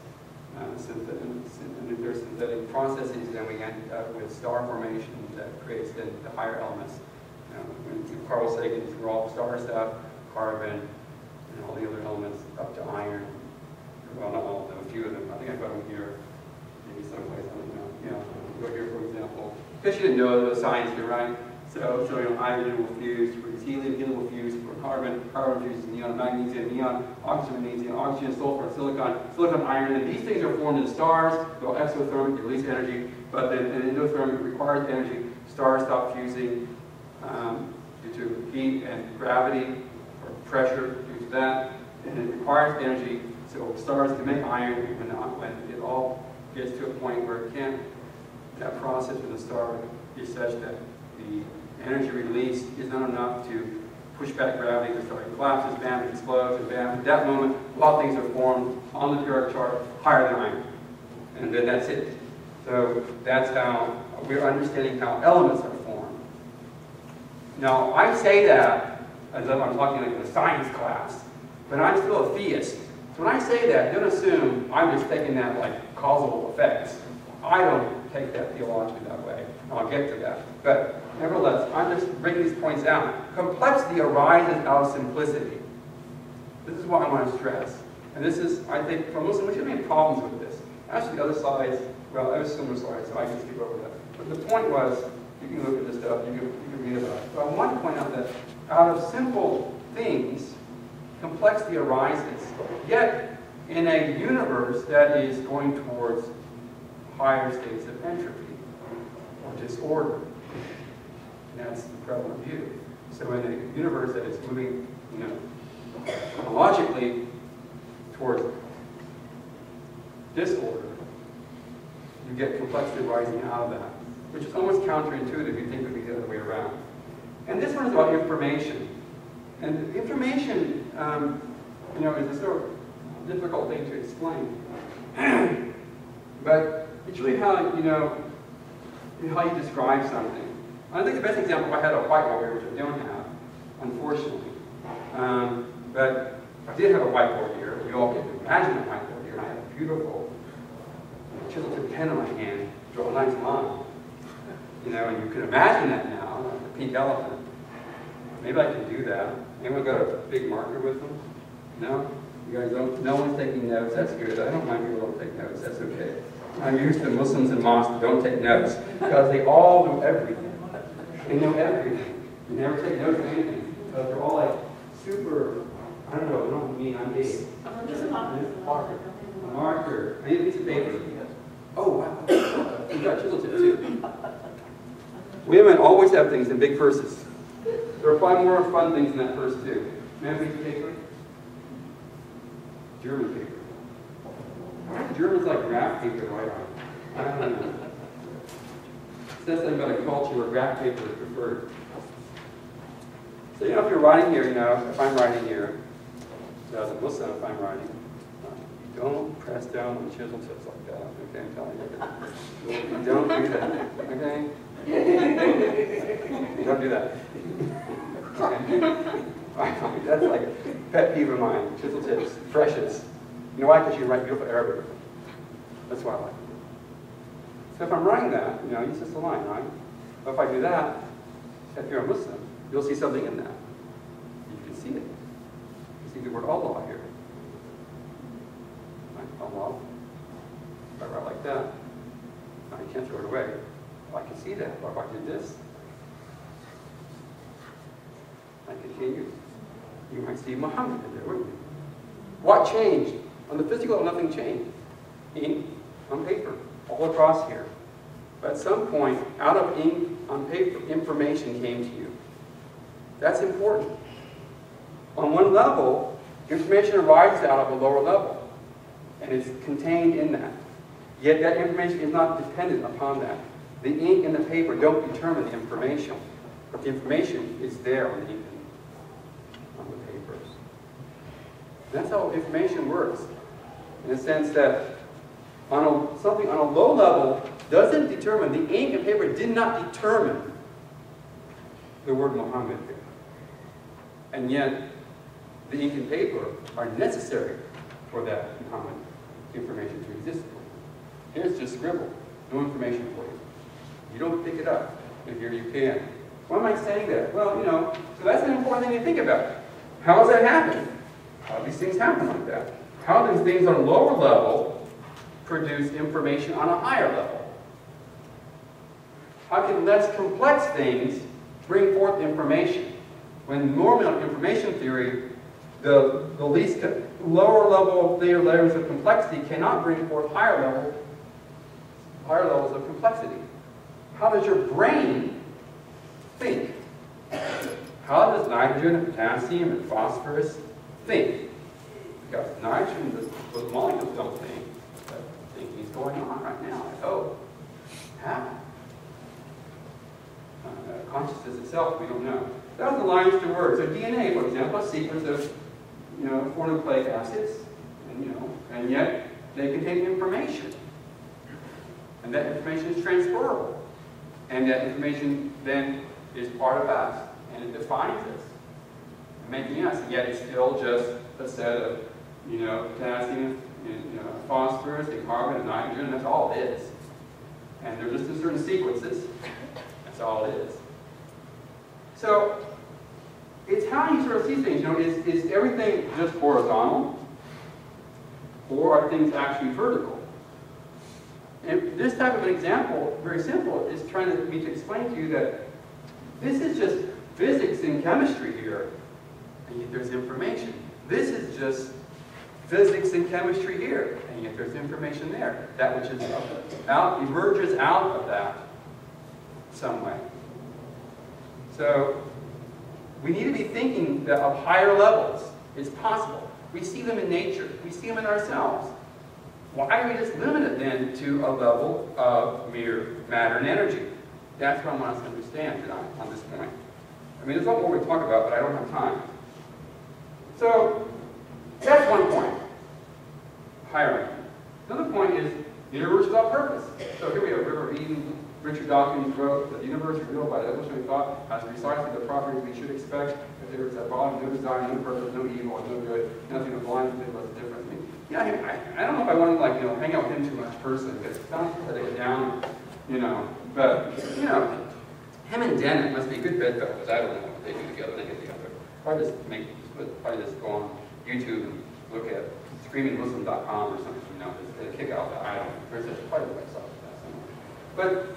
nuclear synthetic processes, then we end up with star formation that creates then the higher elements. When Carl Sagan through all the star stuff, carbon, and all the other elements up to iron. Well, not all of them, a few of them. I think I've got them here, maybe someplace. I don't know. You know, go here for example. Because you didn't know the science here, right? So hydrogen will fuse to produce helium, helium will fuse for carbon, carbon fuses neon, magnesium, neon, oxygen, magnesium, oxygen, sulfur, silicon, silicon, iron, and these things are formed in stars. They'll exothermic, release energy, but then an endothermic requires energy. Stars stop fusing due to heat and gravity or pressure due to that, and it requires energy. So stars can make iron when it all gets to a point where it can't. That process in the star is such that the energy released is not enough to push back gravity. The star collapses, bam, it explodes, and bam. At that moment, a lot of things are formed on the periodic chart higher than iron. And then that's it. So that's how we're understanding how elements are formed. Now, I say that as though I'm talking like in a science class, but I'm still a theist. So when I say that, don't assume I'm just taking that like causal effects. I don't take that theologically that way. I'll get to that. But nevertheless, I'm just bringing these points out. Complexity arises out of simplicity. This is what I want to stress. And this is, I think, for Muslims, we shouldn't have any problems with this. Actually, the other slides, well, I have similar slides, so I can skip over that. But the point was, you can look at this stuff, you can read about it. But I want to point out that out of simple things, complexity arises. Yet, in a universe that is going towards higher states of entropy or disorder. And that's the prevalent view. So in a universe that is moving, chronologically towards disorder, you get complexity rising out of that, which is almost counterintuitive. You think it would be the other way around. And this one is about information. And information, is a sort of difficult thing to explain. But it's really how, how you describe something. I think the best example, I had a whiteboard here, which I don't have, unfortunately. But I did have a whiteboard here. We all get to imagine a whiteboard here. And I have a beautiful chisel-tip pen in my hand, draw a nice line. And you can imagine that now, like the pink elephant. Maybe I can do that. Anyone got a big marker with them? No? You guys don't? No one's taking notes. That's good. I don't mind people don't take notes. That's okay. I'm used to Muslims and mosques that don't take notes because they all know everything. They know everything. You never take notes of anything. Because they're all like super, I don't know me, I'm Dave. A marker. I need a piece of paper. Oh, wow. You got chisel tip too. Women always have things in big purses. There are probably more fun things in that purse too. May I have a piece of paper? German paper. German's like graph paper, right? I don't know. It says something about a culture where graph paper is preferred. So if you're writing here, if I'm writing here, as a Muslim, if I'm writing, don't press down on chisel tips like that. Okay, I'm telling you. You don't do that. Okay? Don't do that. Okay. That's like a pet peeve of mine. Chisel tips, precious. You know why? Because you write beautiful Arabic. That's why I like it. So if I'm writing that, it's just a line, right? But if I do that, if you're a Muslim, you'll see something in that. You can see it. You see the word Allah here. Right? Allah. If I write like that, I can't throw it away. I can see that. But if I did this, I continue. You might see Muhammad in there, wouldn't you? What changed? On the physical level, nothing changed. Ink on paper, all across here. But at some point, out of ink on paper, information came to you. That's important. On one level, information arises out of a lower level, and it's contained in that. Yet that information is not dependent upon that. The ink and the paper don't determine the information. But the information is there on the ink and on the papers. That's how information works. In the sense that something on a low level doesn't determine, the ink and paper did not determine the word Muhammad. And yet, the ink and paper are necessary for that Muhammad information to exist. Here's just scribble, no information for you. You don't pick it up, and here you can. Why am I saying that? Well, so that's an important thing to think about. How does that happen? How do these things happen like that? How do things on a lower level produce information on a higher level? How can less complex things bring forth information? When normally in information theory, the least lower level layers of complexity cannot bring forth higher levels of complexity. How does your brain think? How does nitrogen and potassium and phosphorus think? Because nitrogen, those molecules don't think. But thinking's going on right now, I hope. How? Consciousness itself, we don't know. That was the lines to words. So DNA, for example, a sequence of 4 nucleic acids, and yet they contain information. And that information is transferable. And that information then is part of us, and it defines us, making us. And yet it's still just a set of, potassium, phosphorus, and carbon, and nitrogen. That's all it is. And they're just in certain sequences. That's all it is. So it's how you sort of see things. Is everything just horizontal, or are things actually vertical? And this type of an example, very simple, is trying to me to explain to you that this is just physics and chemistry here, and yet there's information. This is just physics and chemistry here, and yet there's information there. That which is emerges out of that some way. So we need to be thinking that of higher levels. It's possible. We see them in nature. We see them in ourselves. Why are we just limited then to a level of mere matter and energy? That's what I want us to understand tonight on this point. I mean, there's a lot more we talk about, but I don't have time. So that's one point. Higher ranking. Another point is the universe without purpose. So here we have River of Eden. Richard Dawkins wrote that the universe is revealed by the evolutionary thought has precisely the properties we should expect. If there is at bottom no desire, no purpose, no evil, no good, nothing to blind to what's different. I don't know if I want to hang out with him too much personally, because it sounds like a down, but him and Dennett must be good bedfellows. I don't know what they do together. They get together. Probably just go on YouTube and look at screamingmuslim.com or something. Just kick out the idol. There's a quite a website. But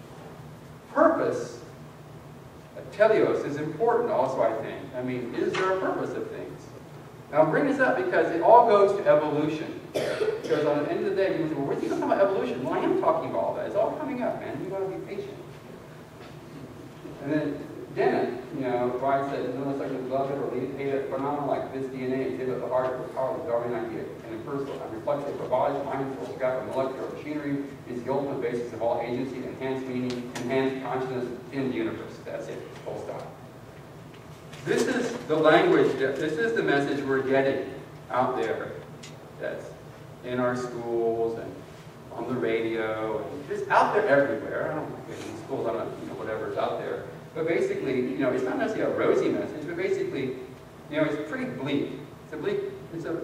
purpose, teleos, is important also, I think. I mean, is there a purpose of things? Now, I'm bringing this up because it all goes to evolution. Because on the end of the day, you say, well, where's he talking about evolution? Well, I am talking about all that. It's all coming up, man. You've got to be patient. And then Dennett, writes that no such as love it or hate it, phenomenal like this DNA is at the heart of the power of the Darwin idea. And in personal and reflexive provides mindful scrap of molecular machinery is the ultimate basis of all agency, enhanced meaning, enhanced consciousness in the universe. That's it. Full stop. This is the language, this is the message we're getting out there. That's in our schools and on the radio, and just out there everywhere. I don't know, in schools, I don't know, whatever's out there. But basically, it's not necessarily a rosy message, but basically, it's pretty bleak. It's a bleak, it's a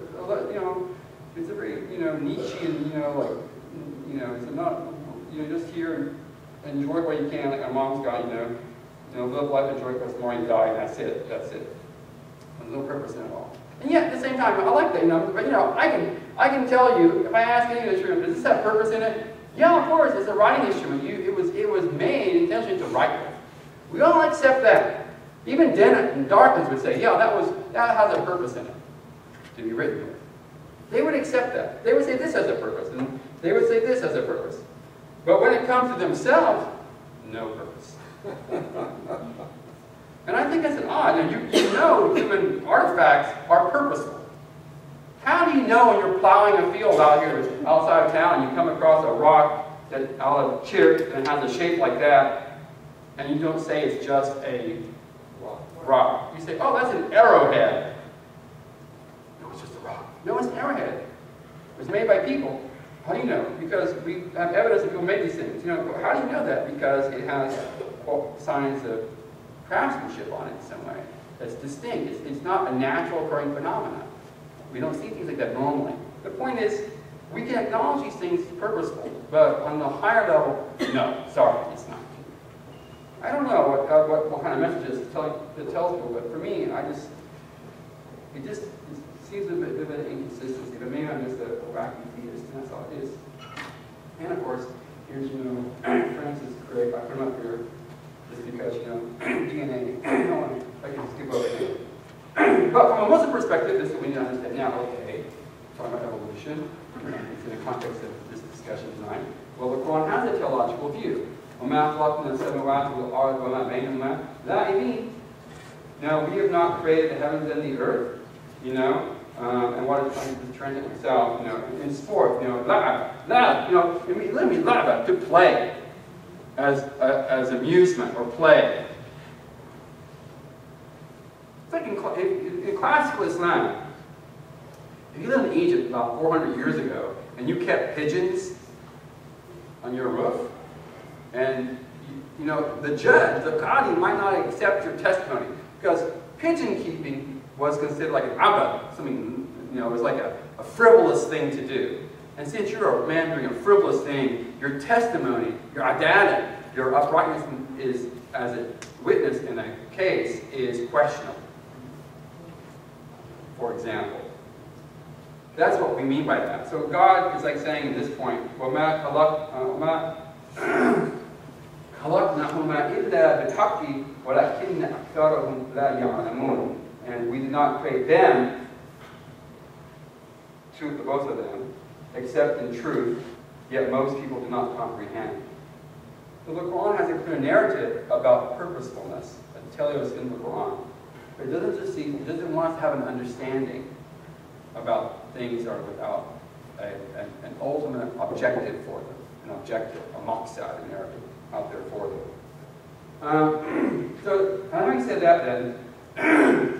very, Nietzschean, it's not, just here and enjoy what you can, like our mom's got, live life, enjoy Christmas morning, die, and that's it. That's it. There's no purpose in it all. And yet, at the same time, I like that, but I can tell you, if I ask any of this room, does this have purpose in it? Yeah, of course, it's a writing instrument. It was made intentionally to write with. We all accept that. Even Dennett and Dawkins would say, yeah, that has a purpose in it to be written with. They would accept that. They would say this has a purpose, and they would say this has a purpose. But when it comes to themselves, no purpose. And I think that's an odd. And human artifacts are purposeful. How do you know when you're plowing a field out here, outside of town, and you come across a rock that out of chip and has a shape like that, and you don't say it's just a rock. You say, oh, that's an arrowhead. No, it's just a rock. No, it's an arrowhead. It was made by people. How do you know? Because we have evidence that people made these things. You know, how do you know that? Because it has signs of craftsmanship on it in some way. That's distinct. It's not a natural occurring phenomenon. We don't see things like that normally. The point is, we can acknowledge these things purposefully, but on the higher level, no, sorry, it's not. I don't know what kind of messages it tells people, but for me, it seems a bit of an inconsistency, but maybe I'm just a wacky theist, and that's all it is. And of course, here's, Francis Crick, I put him up here just because, DNA, I can skip over it. But from a Muslim perspective, this is what we need to understand now. Okay, talking about evolution, it's in the context of this discussion tonight. Well, the Quran has a theological view. Now, we have not created the heavens and the earth, and what is trying to translate myself, in sport, let me laugh to play, as amusement or play. It's like in classical Islam, if you lived in Egypt about 400 years ago, and you kept pigeons on your roof, and the judge, the qadi, might not accept your testimony, because pigeon keeping was considered like an abad, something, it was like a frivolous thing to do. And since you're a man doing a frivolous thing, your testimony, your adalah, your uprightness is, as a witness in a case, is questionable. For example. That's what we mean by that. So God is like saying at this point, and we did not create them, both of them, except in truth, yet most people do not comprehend. So the Quran has a clear narrative about purposefulness, a teleos in the Quran. But it doesn't want us to have an understanding about things are without an ultimate objective for them, an objective, a maqsad, an Arabic, out there for them. So having said that then,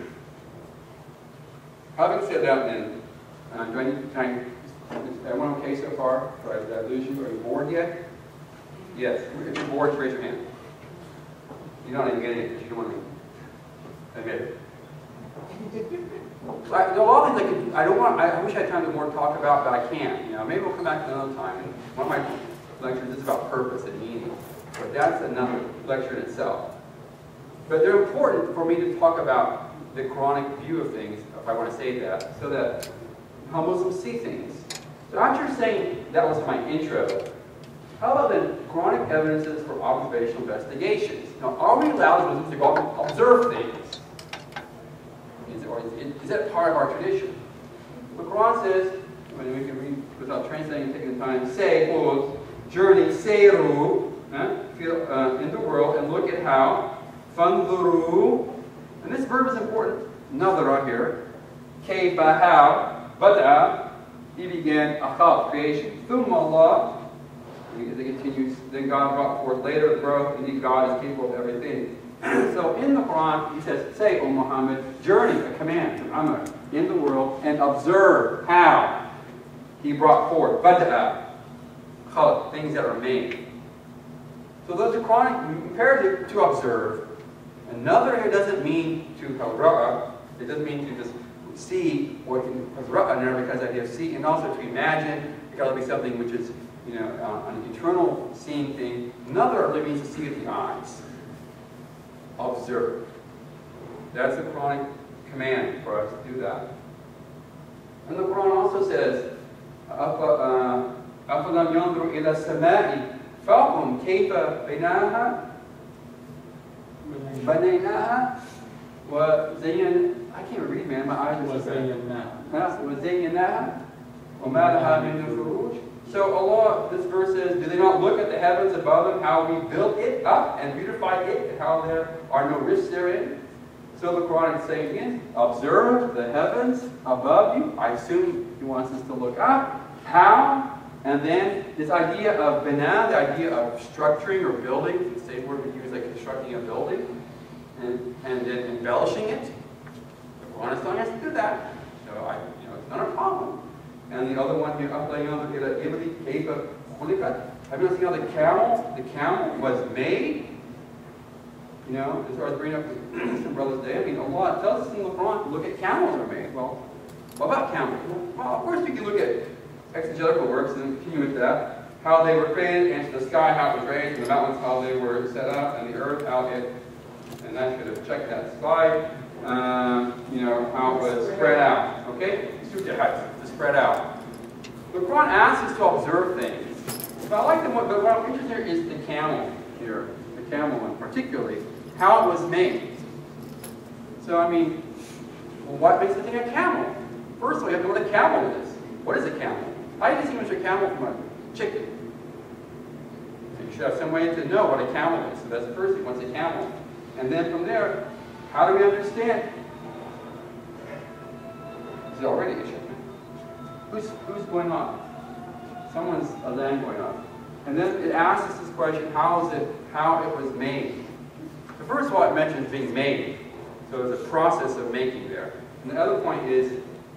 do I need to time? Is everyone okay so far? Did I lose you? Are you bored yet? Yes. If you're bored, raise your hand. You're not even getting it because you don't want to admit it. There are a lot of things I wish I had time to more talk about, but I can't. Maybe we'll come back another time. And one of my lectures is about purpose and meaning. But that's another lecture in itself. But they're important for me to talk about the Quranic view of things, if I want to say that, so that how Muslims see things. So after saying that was my intro, how about the Quranic evidences for observational investigations? Now, are we allowed as Muslims to go and observe things? Is that part of our tradition? The Quran says, when we can read without translating and taking the time, say, journey, seiru, in the world and look at how, fanzuru, and this verb is important, nadra here, kayfa, how, bada, he began akhal, creation, thumma Allah, it continues, then God brought forth later growth, indeed God is capable of everything. So in the Quran, he says, say, O Muhammad, journey, a command, an amr, in the world, and observe how he brought forth, bada'a, khalq, things that are made. So those are Quranic imperative to observe. Another here doesn't mean to hara'a, it doesn't mean to just see what hara'a in Arabic has the idea of see, and also to imagine, it got to be something which is, an eternal seeing thing. Another really means to see with the eyes. Observe. That's the Quranic command for us to do that. And the Quran also says, أَفَلَمْ يَنْظُرُوا إِلَى السَّمَاءِ فَوْقَهُمْ كَيْفَ بَنَيْنَاهَا وَزَيَّنَّاهَا. I can't even read, man. My eyes are وَزَيَّنَّاهَا وَمَا لَهَا مِنْ فُرُوجٍ. So Allah, this verse says, do they not look at the heavens above them, how we built it up and beautified it, and how there are no rifts therein? So So the Quran is saying again, observe the heavens above you. I assume he wants us to look up. How? And then this idea of bina, the idea of structuring or building, it's the same word we use like constructing a building, and then embellishing it. The Quran is telling us to do that. So it's not a problem. And the other one here, have you not seen how the camel was made? As far as bringing up some brothers today, Allah tells us in the Quran to look at camels are made. Well, what about camels? Well, of course we can look at exegetical works and continue with that. How they were created, and the sky, how it was raised, and the mountains, how they were set up, and the earth, how it, and I should have checked that slide, how it was spread out. Okay? To spread out. The Quran asks us to observe things. But I like the one, but what I'm interested in is the camel here, the camel one particularly, how it was made. So, what makes the thing a camel? First of all, you have to know what a camel is. What is a camel? How do you distinguish a camel from a chicken? So you should have some way to know what a camel is. So that's the first thing, what's a camel? And then from there, how do we understand? This is already a chicken. Who's going on? Someone's a lamb going on. And then it asks us this question, how it was made. So first of all, it mentions being made. So there's a process of making there. And the other point is,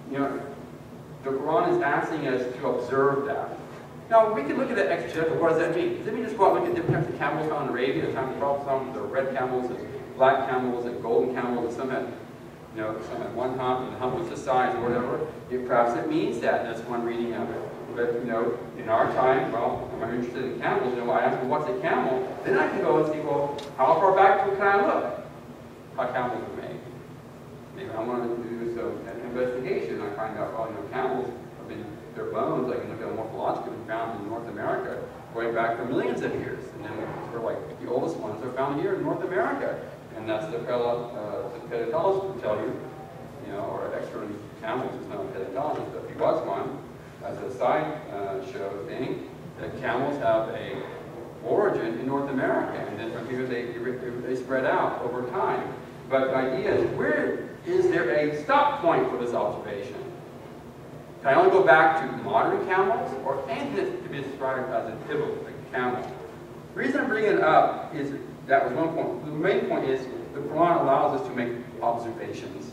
the Quran is asking us to observe that. Now, we can look at that exegetical. What does that mean? Does it mean just go out and look at different types of camels found in Arabia? There's times some the red camels, and black camels, and golden camels, and some had one hump, and the hump was the size or whatever. Perhaps it means that. That's one reading of it. But, in our time, well, am I interested in camels? I ask, well, what's a camel? Then I can go and see, well, how far back can I look? How camels are made. Maybe I want to do some investigation. I find out, camels, their bones, I can look at morphologically, found in North America, going back for millions of years. And then, the oldest ones are found here in North America. And that's the paleontologist will tell you, or an expert in camels is not a paleontologist, but if he was one, as a side show thing, that camels have a origin in North America, and then from here they spread out over time. But the idea is, where is there a stop point for this observation? Can I only go back to modern camels, or anything that could be described as a tibble, like a camel? The reason I'm bringing it up is that was one point. The main point is the Quran allows us to make observations.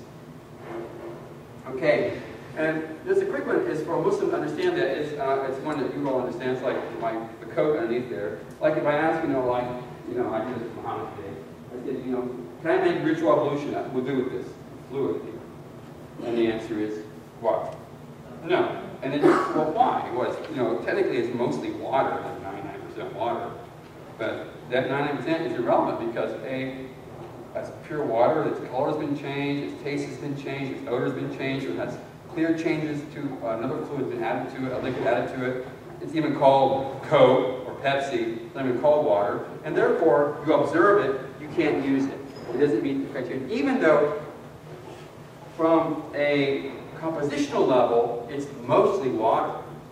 Okay. And just a quick one is for a Muslim to understand that it's one that you all understand. It's like the coat underneath there. Like if I ask, I do this Muhammad today. I said, can I make ritual ablution? We'll do with this fluid here. And the answer is, what? No. And then, well, why? Well, technically it's mostly water, like 99% water. But that 99% is irrelevant because that's pure water. Its color has been changed, its taste has been changed, its odor has been changed, it has clear changes to another fluid been added to it, a liquid added to it. It's even called Coke or Pepsi. It's not even called water. And therefore, you observe it, you can't use it. It doesn't meet the criteria. Even though, from a compositional level, it's mostly water.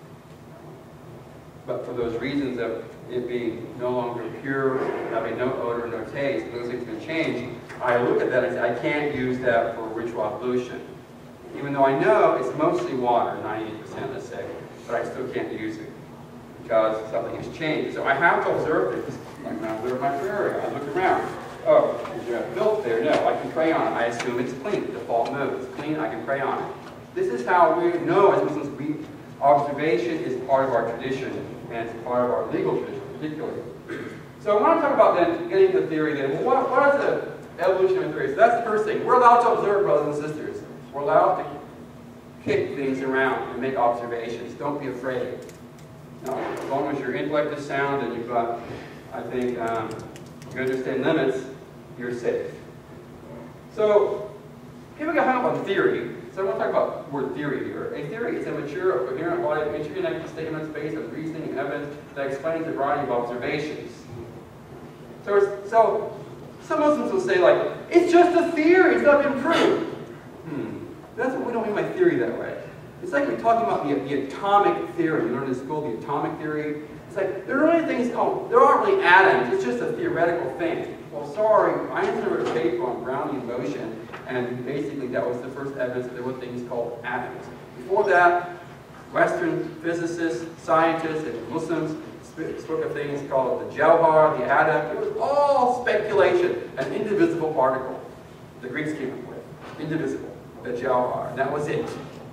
But for those reasons of it being no longer pure, having no odor, no taste, those things can change, I look at that and say, I can't use that for ritual ablution. Even though I know it's mostly water, 98%, let's say, but I still can't use it because something has changed. So I have to observe things. Like when I observe my prayer area, I look around. Oh, is there a filth there? No, I can pray on it. I assume it's clean. The default mode is clean. I can pray on it. This is how we know as Muslims, observation is part of our tradition, and it's part of our legal tradition, particularly. So I want to talk about then, getting into theory then. Well, what is the evolutionary theory? So that's the first thing. We're allowed to observe, brothers and sisters. We're allowed to kick things around and make observations. Don't be afraid. Now, as long as your intellect is sound and you've got, I think, you understand limits, you're safe. So, people get hung up on theory. So I want to talk about the word theory here. A theory is a mature, coherent body of interconnected statements based on reasoning and evidence that explains a variety of observations. So some Muslims will say, like, it's just a theory, it's not been proved. That's what we don't mean by theory that way. It's like we're talking about the atomic theory. You learn in school the atomic theory. It's like, there are really things called, there aren't really atoms, it's just a theoretical thing. Well, sorry, Einstein wrote a paper on Brownian motion, And basically, that was the first evidence that there were things called atoms. Before that, Western physicists, scientists, and Muslims spoke of things called the jawhar, the atom. It was all speculation, an indivisible particle. The Greeks came up with indivisible, the jawhar, and that was it. It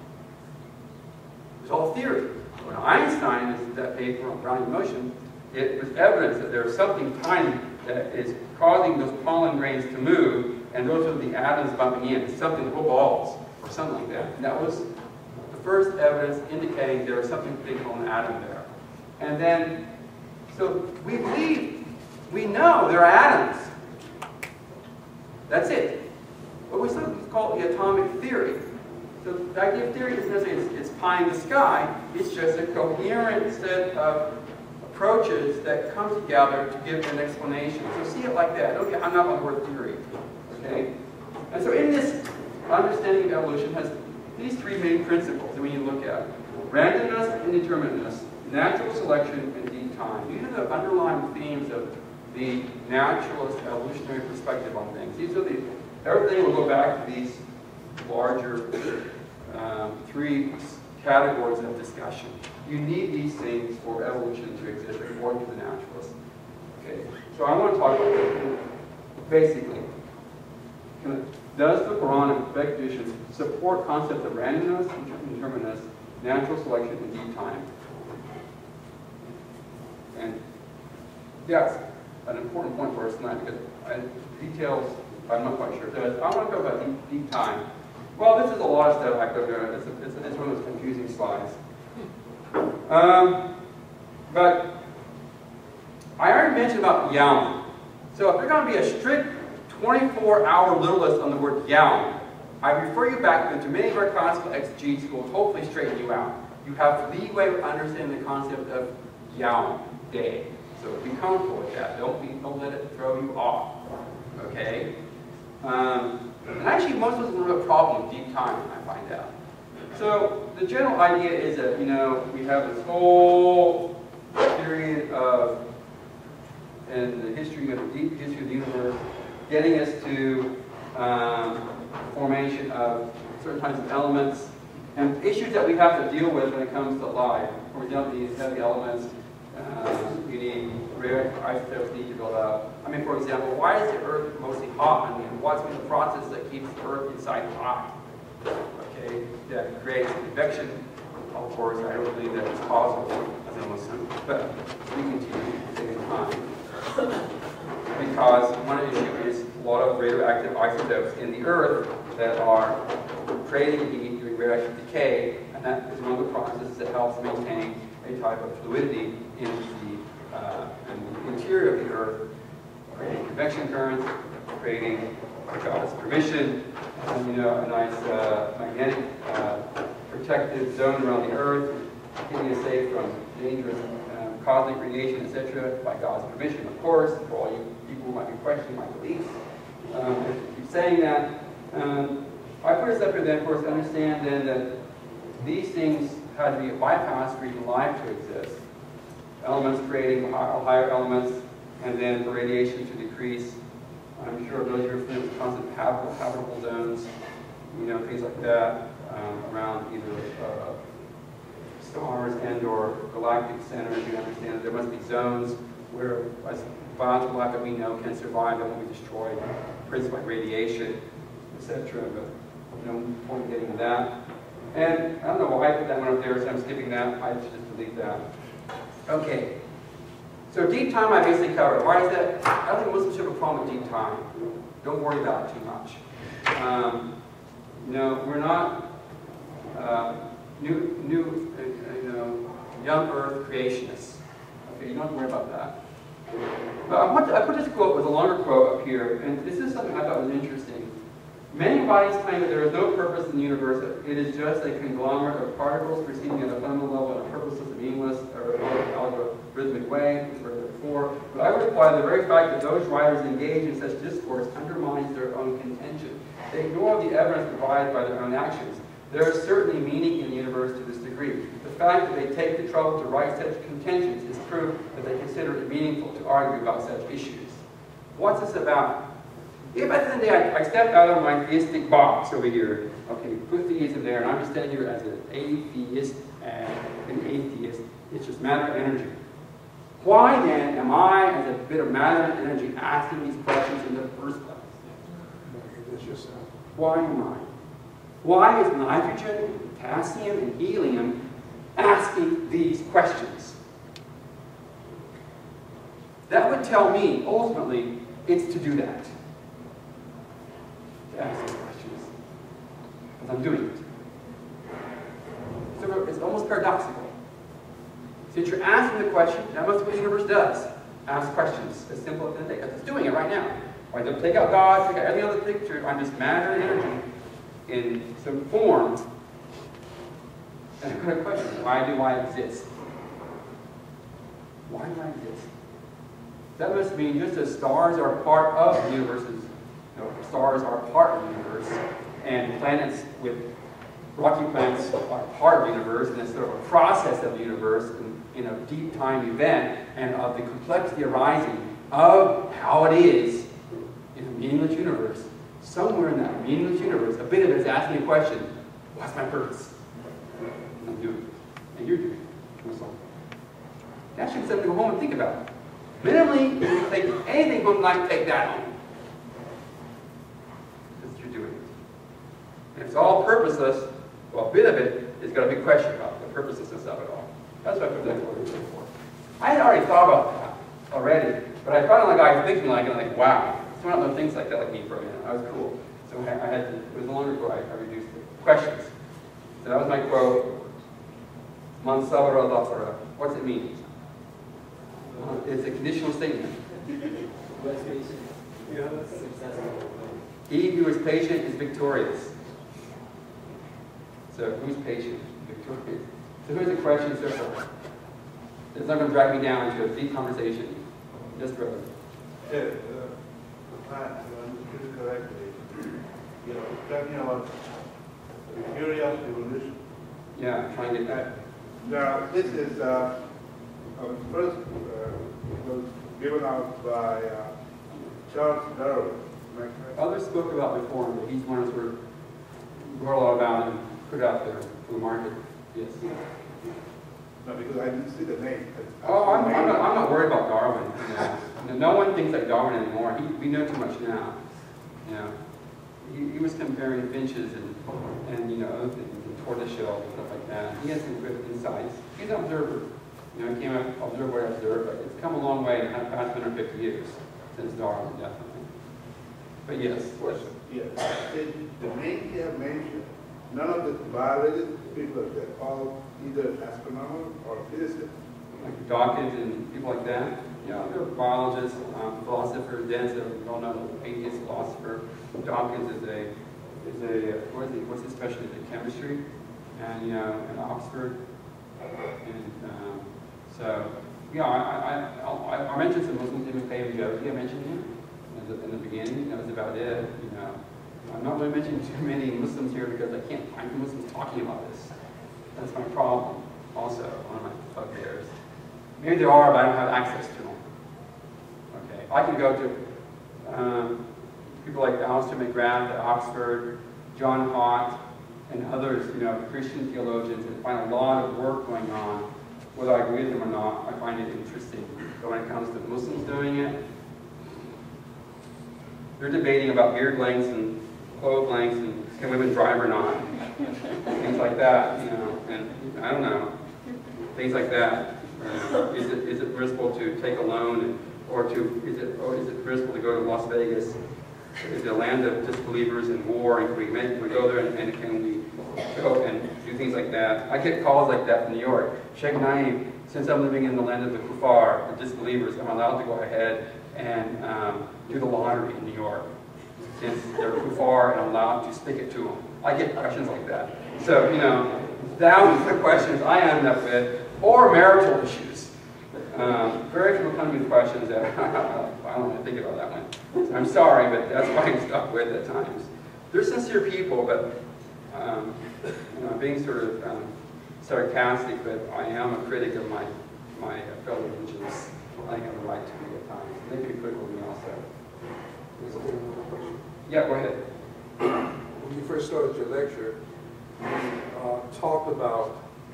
was all theory. When Einstein did that paper on Brownian motion, it was evidence that there was something tiny that is causing those pollen grains to move, and those are the atoms bumping in. It's something, little balls, or something like that. And that was the first evidence indicating there was something big called an atom there. And then, so we believe, we know there are atoms. That's it. But we sometimes call it the atomic theory. So the idea of theory isn't necessarily it's pie in the sky. It's just a coherent set of approaches that come together to give an explanation. So see it like that. Okay, I'm not on the word theory. Okay? And so in this understanding of evolution has these three main principles that we need to look at. Randomness, indeterminateness, natural selection, and deep time. These are the underlying themes of the naturalist evolutionary perspective on things. These are the, everything will go back to these larger three categories of discussion. You need these things for evolution to exist according to the naturalist. Okay, so I want to talk about that. Basically, does the Quran and prophetic traditions support concepts of randomness, indeterminateness, natural selection, and deep time? And that's an important point for us tonight because details, I'm not quite sure it does. I want to talk about deep time. Well, this is a lot of stuff I could do. It's one of those confusing slides. But I already mentioned about Yawm. So if there's going to be a strict 24-hour literalist on the word Yawm, I refer you back to many of our classical exegetes who will hopefully straighten you out. You have leeway with understanding the concept of Yawm, day. So be comfortable with that. Don't let it throw you off. Okay? And actually, most of us will have a problem with deep time, I find out. So the general idea is that, you know, we have this whole period of, in the history of the deep history of the universe, getting us to formation of certain kinds of elements and issues that we have to deal with when it comes to life. For example, these heavy elements, you need rare isotopes need to build up. I mean, for example, why is the Earth mostly hot? I mean, what's been the process that keeps the Earth inside hot? Okay, that creates convection. Of course, I don't believe that it's causal as a Muslim, but we continue to take time. Because one issue is a lot of radioactive isotopes in the Earth that are creating heat during radioactive decay, and that is one of the processes that helps maintain a type of fluidity in the interior of the Earth, creating convection currents, creating, with God's permission, you know, a nice magnetic protected zone around the Earth, keeping us safe from dangerous cosmic radiation, etc., by God's permission, of course, for all you people who might be questioning my beliefs. I keep saying that. I put us up here then, of course, to understand then that these things had to be bypassed for even life to exist. Elements creating higher elements, and then for radiation to decrease. I'm sure those of you are familiar with the concept of habitable zones, you know, things like that, around either stars and or galactic centers. You understand that there must be zones where biological life that we know can survive that won't be destroyed, principally by radiation, etc. But no point in getting into that. And I don't know why I put that one up there, so I'm skipping that. I should just delete that. Okay. So deep time I basically covered. Why is that? I don't think Muslims have a problem with deep time. Don't worry about it too much. You know, we're not young Earth creationists. Okay, you don't have to worry about that. But I put this quote, with a longer quote up here, and this is something I thought was interesting. Many bodies claim that there is no purpose in the universe. It is just a conglomerate of particles proceeding at a fundamental level in a purposeless, meaningless, or algorithmic way. This was before. But I would reply the very fact that those writers engage in such discourse undermines their own contention. They ignore the evidence provided by their own actions. There is certainly meaning in the universe to this degree. The fact that they take the trouble to write such contentions is proof that they consider it meaningful to argue about such issues. What's this about? If at the end of the day I step out of my theistic box over here, okay, put theism there, and I'm just standing here as an atheist and an atheist, it's just matter and energy. Why then am I, as a bit of matter and energy, asking these questions in the first place? Why am I? Why is nitrogen, potassium, and helium asking these questions? That would tell me, ultimately, it's to do that. To ask these questions. Because I'm doing it. So it's almost paradoxical. Since you're asking the question, that must be what the universe does. Ask questions. As simple as that. It's doing it right now. I don't take out God, take out every other picture. I'm just matter and energy in some form. And I've got a question. Why do I exist? Why do I exist? That must mean just as stars are part of the universe, stars are part of the universe, and planets with rocky planets are part of the universe, and it's sort of a process of the universe in a deep time event, and of the complexity arising of how it is in a meaningless universe. Somewhere in that meaningless universe, a bit of it is asking a question: what's my purpose? And I'm doing it, and you're doing it. That should be something to go home and think about. Minimally, if you take anything from life, take that home. That's what you're doing. And if it's all purposeless, well, a bit of it is got a big question about the purposelessness of it all. That's what I put that word for. I had already thought about that already, but I found like I was thinking like, and I'm like, wow, someone else thinks like that like me for a minute. That was cool. So I had to, it was a longer quote. I reduced the questions. So that was my quote. Man sabara dhafara. What's it mean? It's a conditional statement. He who is patient is victorious. So who's patient? Victorious. So here's a question so far. It's not going to drag me down into a deep conversation. Yes, brother. Yeah, if I understood it correctly, you're talking about the theory of evolution. Yeah, trying to get that. Now, this is first was given out by Charles Darwin. Others spoke about before, but he's one of who wrote a lot about and put out there for the market. Yes. No, because I didn't see the name. Oh, I'm not worried about Darwin. No one thinks like Darwin anymore. We know too much now. You know, he was comparing finches and tortoiseshell and stuff like that. He has some good insights. He's an observer. You know, he came up, observe what I observed, but it's come a long way in the past 150 years since Darwin, definitely. But yes. Question. Yes. The names you have mentioned, none of the biologists, people that are all either astronomers or physicists. Like Dawkins and people like that. Yeah, they're biologists, philosophers. Dan's a well-known atheist philosopher. Dawkins is a what's his specialty? Chemistry, and in Oxford. And so yeah, I mentioned some Muslims in Qayyim Jawzi. I mentioned him in the beginning. That was about it. I'm not really mentioning too many Muslims here because I can't find Muslims talking about this. That's my problem. Also, one of my bugbears. Maybe there are, but I don't have access to them. Okay, I can go to people like Alistair McGrath at Oxford, John Hott, and others, Christian theologians, and find a lot of work going on. Whether I agree with them or not, I find it interesting. But when it comes to Muslims doing it, they're debating about beard lengths and clothes lengths and can women drive or not, things like that. And I don't know, things like that. Is it permissible to take a loan, is it permissible to go to Las Vegas? Is it a land of disbelievers and war, and can we go there and can we go and do things like that? I get calls like that from New York. Shaykh Naeem, since I'm living in the land of the kuffar, the disbelievers, I'm allowed to go ahead and do the lottery in New York. Since they're kuffar and I'm allowed to stick it to them. I get questions like that. So, thousands of questions I end up with, or marital issues. Very few come with questions that I don't want to think about that one. So I'm sorry, but that's what I'm stuck with at times. They're sincere people, but being sort of sarcastic, but I am a critic of my fellow religions. I think I have a right to be at times. They can be critical of me also. Yeah, go ahead. When you first started your lecture, you talked about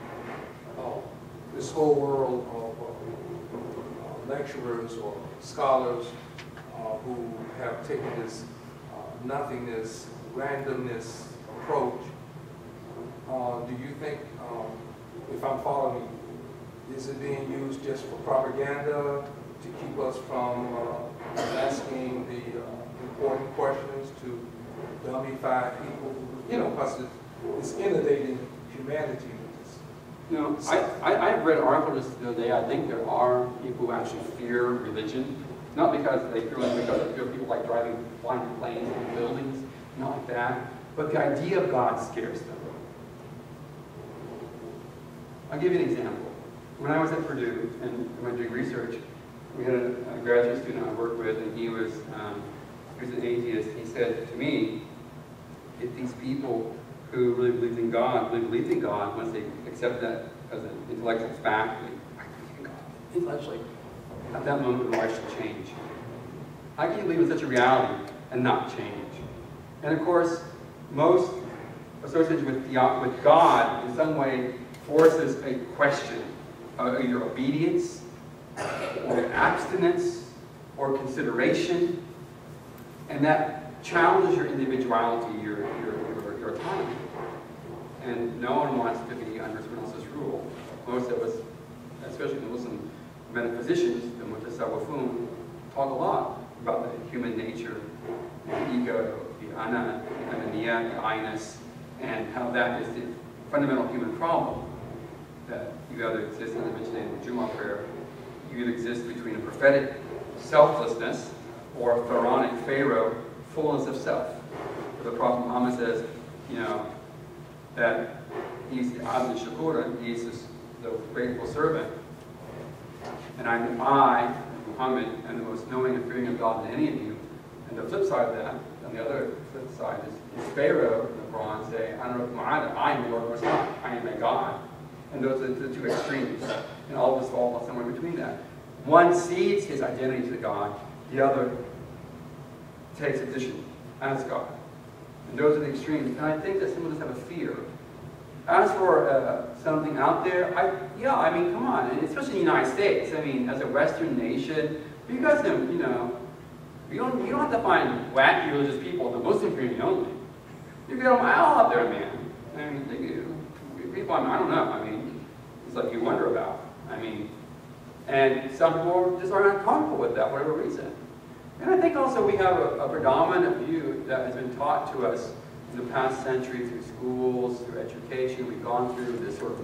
this whole world of lecturers or scholars who have taken this nothingness, randomness approach. Do you think, if I'm following you, is it being used just for propaganda to keep us from asking the important questions, to dumbify people? You know, because it's inundating humanity with this. You know, I've read articles the other day. I think there are people who actually fear religion, not because they fear it, because they fear people like flying planes and buildings, not like that, but the idea of God scares them. I'll give you an example. When I was at Purdue and I was doing research, we had a graduate student I worked with, and he was an atheist. He said to me, if these people who really believed in God, once they accept that as an intellectual fact, I believe in God, intellectually, at that moment their life should change. I can't believe in such a reality and not change. And of course, most association with God in some way forces a question of your obedience, or abstinence, or consideration, and that challenges your individuality, your autonomy. And no one wants to be under someone else's rule. Most of us, especially the Muslim metaphysicians, the Mutasawwifun, talk a lot about the human nature, the ego, the ana, the ananiya, the I-ness, and how that is the fundamental human problem. That you either exist, as I mentioned in the Jummah prayer, you either exist between a prophetic selflessness or a pharaonic pharaoh fullness of self. The Prophet Muhammad says, you know, that he's the Abd al-Shakur, he's the grateful servant. And I, Muhammad, am the most knowing and fearing of God than any of you. And the flip side of that, on the other flip side, is Pharaoh in the Quran say, I am the Lord Most High, I am a God. And those are the two extremes. And all of us fall somewhere between that. One cedes his identity to God, the other takes a position as God. And those are the extremes. And I think that some of us have a fear. As for something out there, I mean, come on, and especially in the United States. I mean, as a Western nation, you guys have, you know, you don't have to find wacky religious people, the Muslim community only. You get them all out there, man. I mean, people, I don't know. I mean, it's like you wonder about. I mean, and some people just are uncomfortable with that for whatever reason. And I think also we have a predominant view that has been taught to us in the past century through schools, through education. We've gone through this sort of,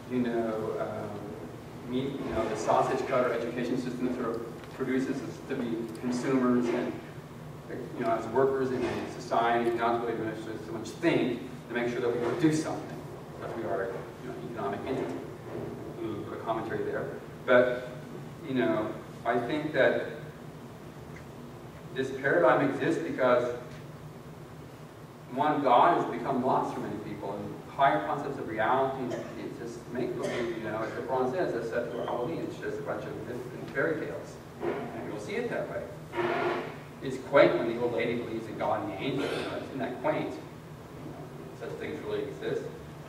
the sausage cutter education system that sort of produces us to be consumers and, as workers in a society, not really so much think to make sure that we produce something, because we are, economic entity. A little bit of commentary there, but I think that this paradigm exists because, one, God has become lost for many people, and higher concepts of reality, it just make-believe, as the Quran says, it's set to our it's just a bunch of myths and fairy tales. And you'll see it that way. It's quaint when the old lady believes in God and the angels. Isn't that quaint? Such things really exist.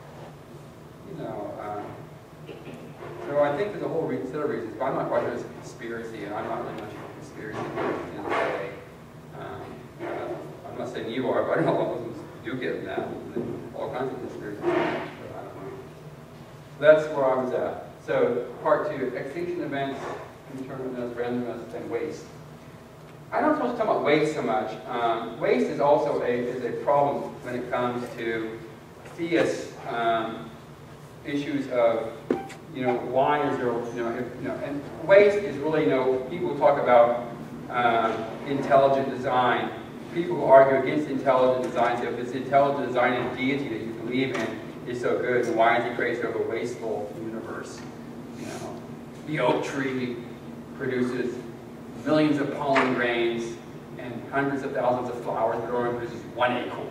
So I think there's a whole set of reasons, but I'm not quite sure it's a conspiracy, and I'm not really much of a conspiracy in the way. I'm not saying you are, but I know all Muslims do get that. All kinds of conspiracies. But I don't know. That's where I was at. So part 2, extinction events, impermanence, randomness, and waste. I'm not supposed to talk about waste so much. Waste is also a problem when it comes to theist issues of, why is there, and waste is really, people talk about intelligent design. People who argue against intelligent design say, if it's intelligent design and deity that you believe in is so good, then why is he created sort of a wasteful universe? The oak tree produces millions of pollen grains and hundreds of thousands of flowers, but it only produces 1 acorn.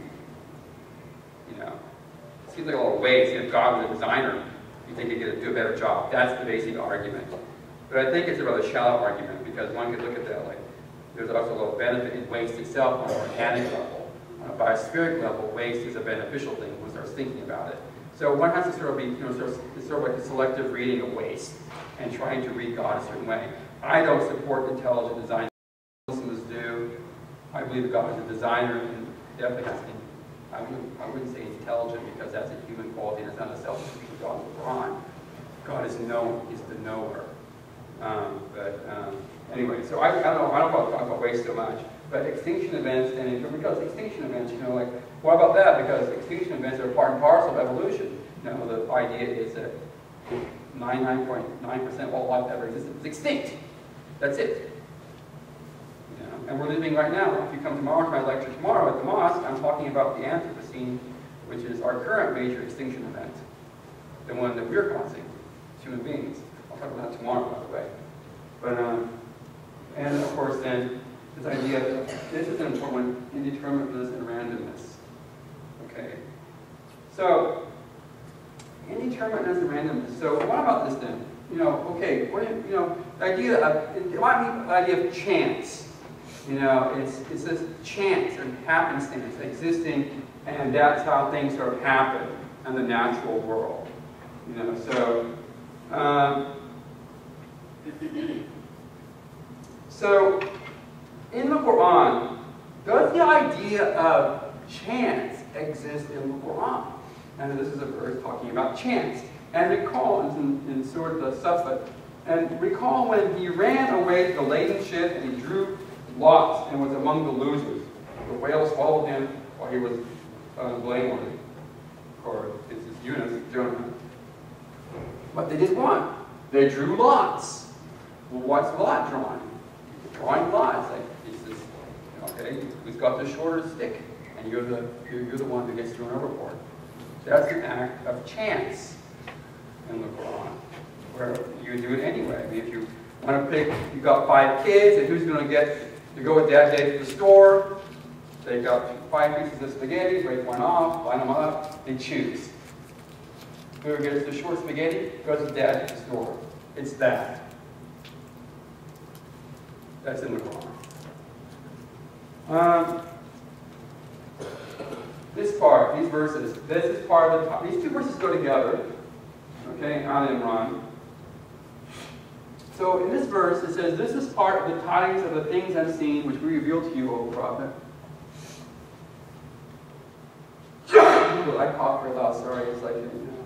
It seems like a lot of waste. If God was a designer, you think he'd do a better job. That's the basic argument. But I think it's a rather shallow argument, because one could look at that like, there's also a benefit in waste itself on an organic level. On a biospheric level, waste is a beneficial thing when one starts thinking about it. So one has to sort of be, it's sort of like a selective reading of waste and trying to read God a certain way. I don't support intelligent design. Muslims do. I believe that God is a designer and definitely has to. I wouldn't say intelligent because that's a human quality and it's not a self-description of God in the Quran. God is known, he's the knower. Anyway, so I don't want to talk about waste so much, but extinction events, and because extinction events, like, what about that? Because extinction events are part and parcel of evolution. The idea is that 99.9% of all life ever existed is extinct. That's it. And we're living right now. If you come tomorrow to my lecture tomorrow at the mosque, I'm talking about the Anthropocene, which is our current major extinction event, the one that we're causing, human beings. I'll talk about that tomorrow, by the way. But and of course then this idea that this is an important one: indeterminateness and randomness. Okay. So indeterminateness and randomness. So what about this then? Okay. The idea of it might be the idea of chance. It's this chance and happenstance existing, and that's how things sort of happen in the natural world. So in the Quran, does the idea of chance exist in the Quran? And this is a verse talking about chance. And recall, it's in Surah Al-Safat, and recall when he ran away to the laden ship and he drew lots and was among the losers. The whale swallowed him while he was blameworthy. Or it's his Yunus, Jonah. But they did one. They drew lots. Well, what's a lot drawing? Drawing lots. Like, it's this, okay, who's got the shorter stick? And you're the one who gets thrown overboard. That's an act of chance in the Quran, where you do it anyway. I mean, if you want to pick, you've got 5 kids, and who's going to get to go with Dad to the store? They got 5 pieces of spaghetti, break one off, line them up, they choose. Whoever gets the short spaghetti goes with Dad to the store. It's that. That's in the Quran. This part, these verses, this is part of the top. These 2 verses go together. Okay, Al Imran. So in this verse, it says, "This is part of the tidings of the things unseen, which we reveal to you, O Prophet." I coughed for a lot, sorry. It's like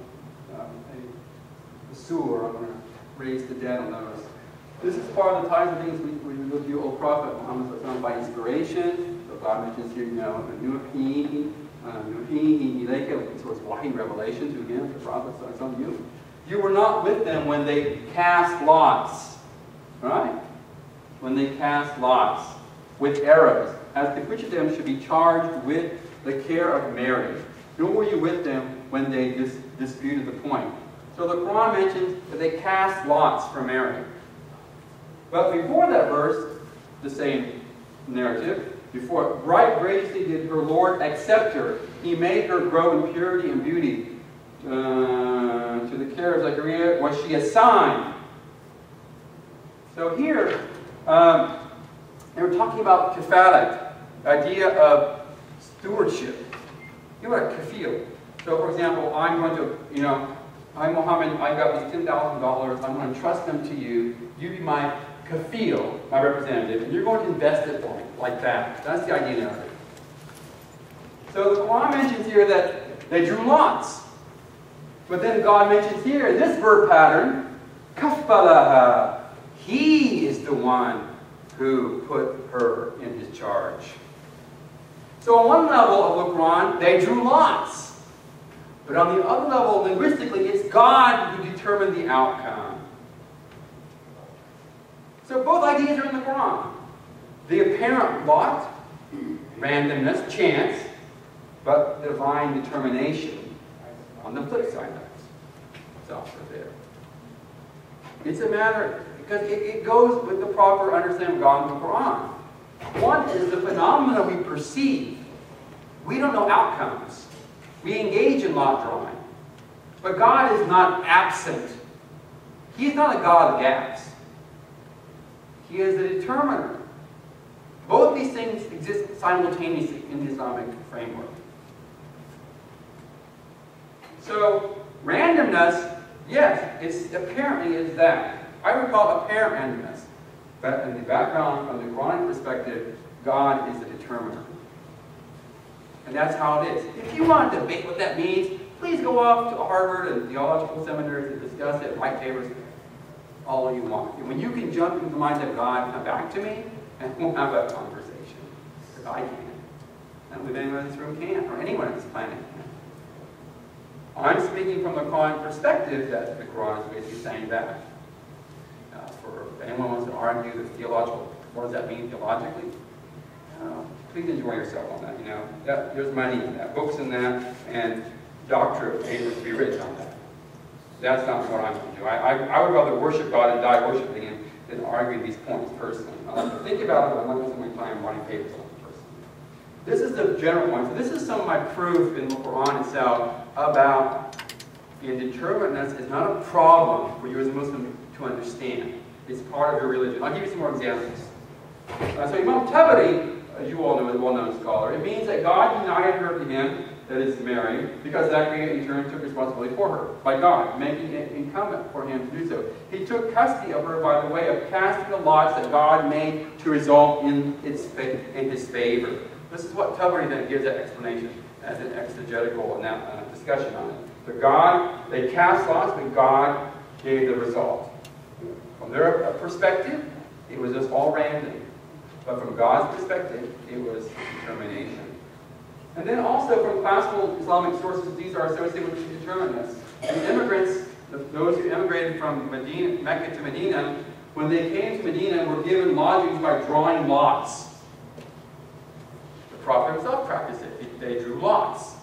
a sewer. I'm going to raise the dead on those. This is part of the tidings of things we reveal to you, O Prophet Muhammad, by inspiration. So God mentions here, Nuhi Ilayka, so it's wahi, revelation to him, the Prophet, so on you. You were not with them when they cast lots, right? When they cast lots with arrows, as to which of them should be charged with the care of Mary. Nor were you with them when they disputed the point. So the Quran mentions that they cast lots for Mary. But before that verse, the same narrative, before, right graciously did her Lord accept her. He made her grow in purity and beauty. To the care of Zechariah was she assigned. So here, they were talking about kafalat, idea of stewardship. You know what a kafil. So for example, I'm going to, I'm Muhammad, I got these $10,000, I'm going to trust them to you. You be my kafil, my representative, and you're going to invest it for me, like that. That's the idea narrative. So the Quran mentions here that they drew lots. But then God mentions here, in this verb pattern, kafalaha. He is the one who put her in his charge. So on one level of the Quran, they drew lots. But on the other level, linguistically, it's God who determined the outcome. So both ideas are in the Quran. The apparent lot, randomness, chance, but divine determination on the flip side of it. It's also there. It's a matter, because it goes with the proper understanding of God in the Quran. One is the phenomena we perceive. We don't know outcomes. We engage in lot drawing. But God is not absent. He is not a God of gaps. He is the determiner. Both these things exist simultaneously in the Islamic framework. So, randomness, yes, it's apparently is that. I would call it apparent randomness. But in the background, from the Quranic perspective, God is the determiner. And that's how it is. If you want to debate what that means, please go off to Harvard and theological seminaries and discuss it, write papers, all you want. And when you can jump into the mind of God, come back to me, and we'll have a conversation. Because I can't. I don't believe anyone in this room can, or anyone on this planet can. I'm speaking from the Quran perspective that the Quran is basically saying that. If anyone wants to argue the theological, what does that mean theologically? Please enjoy yourself on that, you know. There's money in that, books in that, and doctorate papers to be written on that. That's not what I'm going to do. I would rather worship God and die worshiping Him than arguing these points personally. I like to think about it, but I'm not going to spend my time writing papers on it personally. This is the general point. So this is some of my proof in the Quran itself about indeterminateness is not a problem for you as a Muslim to understand. It's part of your religion. I'll give you some more examples. So Imam Tabari, as you all know, is a well-known scholar. It means that God united her to him, that is Mary, because Zachariah in turn took responsibility for her, by God, making it incumbent for him to do so. He took custody of her by the way of casting the lots that God made to result in his favor. This is what Tabari then gives that explanation as an exegetical discussion on it. But they cast lots, but God gave the result. From their perspective, it was just all random. But from God's perspective, it was determination. And then also from classical Islamic sources, these are associated with determinateness. And immigrants, those who immigrated from Mecca to Medina, when they came to Medina, were given lodgings by drawing lots. The Prophet himself practiced it. They drew lots.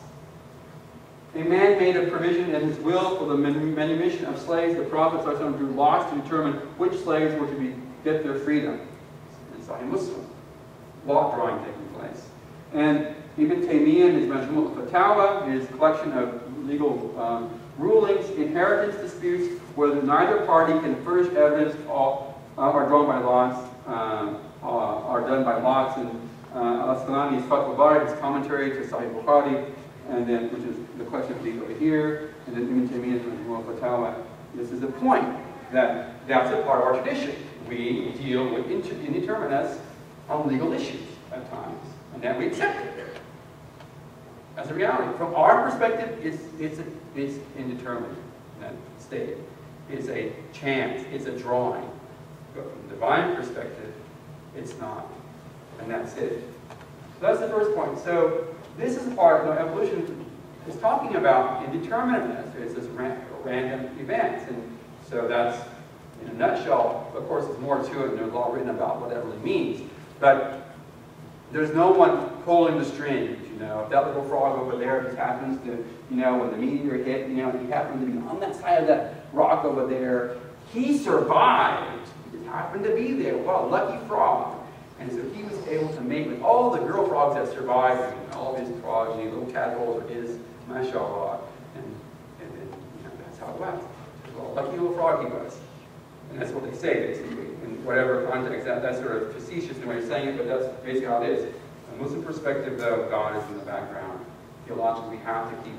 A man made a provision in his will for the manumission of slaves. The Prophet drew lots to determine which slaves were to get their freedom. It's Sahih Muslim. Lot drawing taking place. And Ibn Taymiyyah, in his Majmu' al-Fatawa, his collection of legal rulings, inheritance disputes, whether neither party can furnish evidence are drawn by lots, are done by lots. And Al-Asqalani's Fath al-Bari, his commentary to Sahih Bukhari, and then, which is the question of over here, and then Ibn Taymiyyah's Majmu' al-Fatawa. This is the point, that that's a part of our tradition. We deal with indeterminates on legal issues at times, and that we accept it as a reality. From our perspective, it's indeterminate in that state. It's a chance, it's a drawing. But from the divine perspective, it's not. And that's it. So that's the first point. So this is a part of evolution is talking about indeterminateness. It's this random events. And so that's, in a nutshell, of course, there's more to it, and there's a lot written about what that really means. But there's no one pulling the strings, you know. If that little frog over there just happens to, you know, when the meteor hit, you know, he happened to be on that side of that rock over there, he survived. He just happened to be there. What a lucky frog. And so he was able to mate with all the girl frogs that survived, and all of his progeny, little tadpoles are his, mashallah. And then, you know, that's how it went. Well, lucky little frog he was. And that's what they say, basically. In whatever context, that's sort of facetious in the way of saying it, but that's basically how it is. From a Muslim perspective, though, God is in the background. Theologically, we have to keep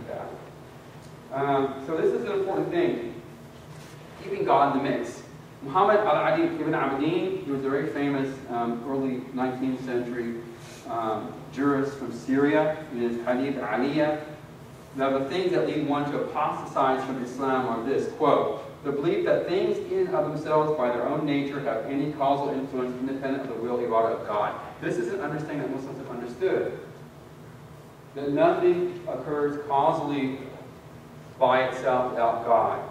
that. So this is an important thing. Keeping God in the mix. Muhammad al-Adi ibn Abdin, he was a very famous early 19th century jurist from Syria. In his Hadith Aliyah, now the things that lead one to apostatize from Islam are this, quote, the belief that things in and of themselves by their own nature have any causal influence independent of the will ibadah of God. This is an understanding that Muslims have understood. That nothing occurs causally by itself without God.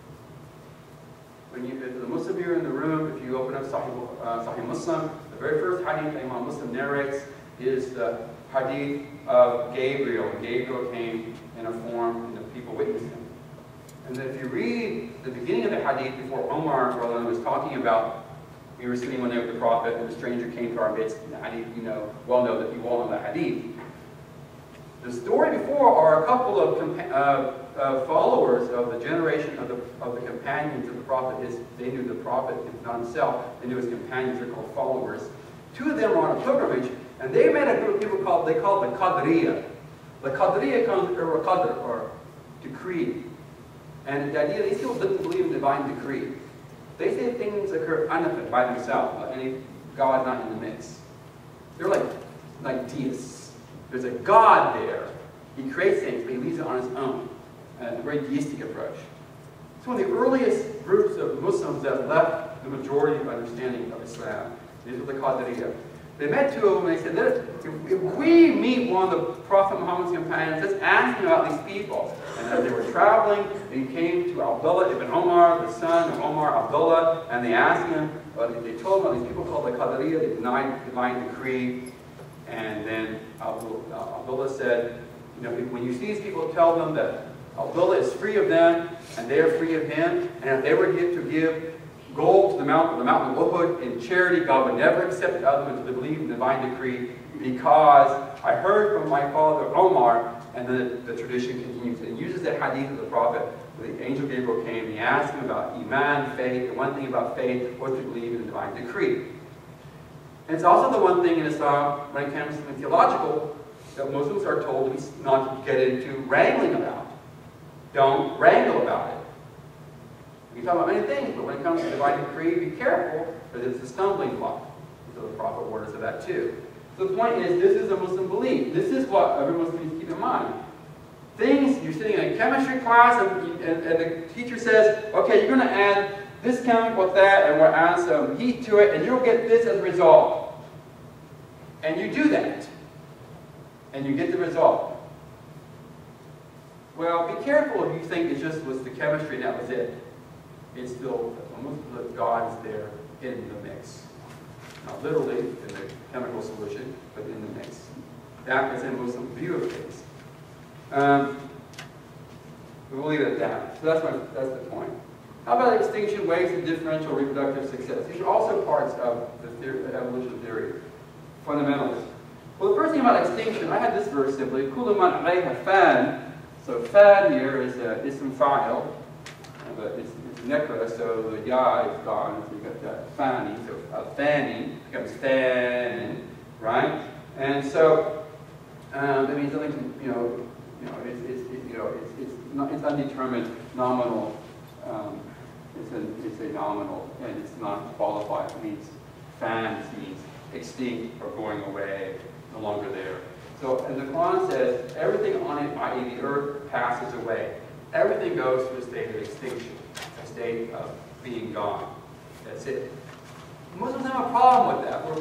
If there's a Muslim here in the room, if you open up Sahih Muslim, the very first hadith that Imam Muslim narrates is the hadith of Gabriel. Gabriel came in a form and the people witnessed him. And then if you read the beginning of the hadith before Omar was talking about, we were sitting one day with the Prophet and a stranger came to our midst, and the hadith, you know, you all know the hadith. The story before are a couple of followers of the generation of the companions of the Prophet. They knew the Prophet, not himself. They knew his companions are called followers. Two of them were on a pilgrimage, and they met a group of people called the Qadriya. The Qadriya comes from Qadr, or decree. And the idea, these people didn't believe in divine decree. They say things occur unafit by themselves, like any God not in the mix. They're like deists. There's a God there. He creates things, but he leaves it on his own. A very deistic approach. It's one of the earliest groups of Muslims that left the majority of understanding of Islam. These were the Qadriya. They met two of them and they said, if we meet one of the Prophet Muhammad's companions, let's ask him about these people. And as they were traveling, they came to Abdullah ibn Omar, the son of Omar Abdullah, and they asked him, they told him about these people called the Qadriya, they denied divine decree. And then Abdullah said, when you see these people, tell them that Abdullah is free of them, and they are free of him, and if they were to give gold to the mountain of Uhud in charity, God would never accept it of them until they believe in the divine decree, because I heard from my father Omar, and then the tradition continues. It uses the hadith of the Prophet, where the angel Gabriel came, and he asked him about Iman, faith, and one thing about faith was to believe in the divine decree. And it's also the one thing in Islam, when it comes to something theological, that Muslims are told not to get into wrangling about. Don't wrangle about it. We can talk about many things, but when it comes to divine decree, be careful, because it's a stumbling block. So the Prophet warns us of that too. So the point is, this is a Muslim belief. This is what every Muslim needs to keep in mind. Things, you're sitting in a chemistry class, and the teacher says, okay, you're going to add this chemical with that, and we'll add some heat to it, and you'll get this as a result. And you do that. And you get the result. Well, be careful if you think it just was the chemistry and that was it. It's still, God is there in the mix. Not literally in the chemical solution, but in the mix. That is a Muslim view of things. We'll leave it at that. So that's the point. How about extinction, waves, and differential reproductive success? These are also parts of the evolution theory, fundamentals. Well, the first thing about extinction, I had this verse simply, كُلُّ مَنْ عَلَيْهَا فَانٍ. So fan here is ism fa'il, but it's nekra, so the ya is gone, so you got that fani, so fani becomes fan, right? And so that means something, it's undetermined, nominal. It's a nominal, and it's not qualified. It means fan means extinct or going away, no longer there. So, and the Quran says, everything on it, i.e. the earth, passes away. Everything goes to a state of extinction, a state of being gone. That's it. Muslims have a problem with that.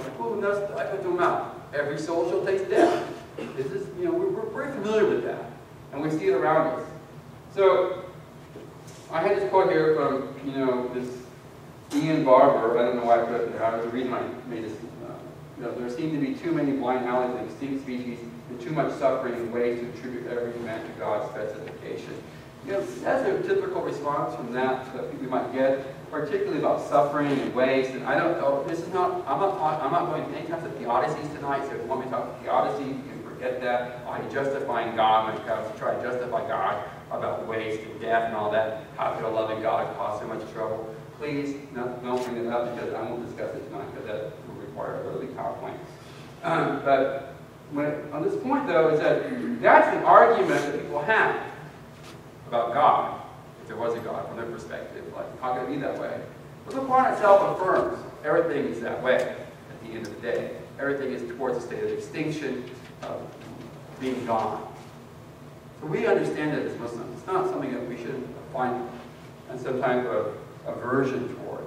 Every soul shall taste death. This is, we're very familiar with that, and we see it around us. So, I had this quote here from, this Ian Barber. I don't know why I put it there. I was reading I made this. There seem to be too many blind alleys of extinct species and too much suffering and ways to attribute every man to God's specification. That's a typical response from that we might get, particularly about suffering and waste. And I don't know. I'm not going to any types of theodicies tonight. So if you want me to talk theodicy, you can forget that. Justifying God when it comes to try to justify God about waste and death and all that. How could a loving God cause so much trouble? Please don't bring it up, because I won't discuss it tonight, because that will require a early PowerPoint. But on this point, though, is that that's an argument that people have about God, if there was a God from their perspective. Like, how can it be that way? But the Quran itself affirms everything is that way at the end of the day. Everything is towards a state of extinction, of being gone. So we understand that as Muslims. It's not something that we should find some type of aversion towards.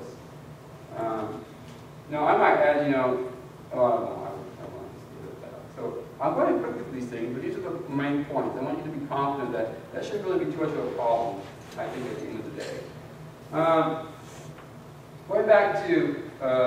Now, I might add, I don't want to leave it at that. So I'm going to quickly through these things, but these are the main points. I want you to be confident that that shouldn't really be too much of a problem, I think, at the end of the day. Going back to,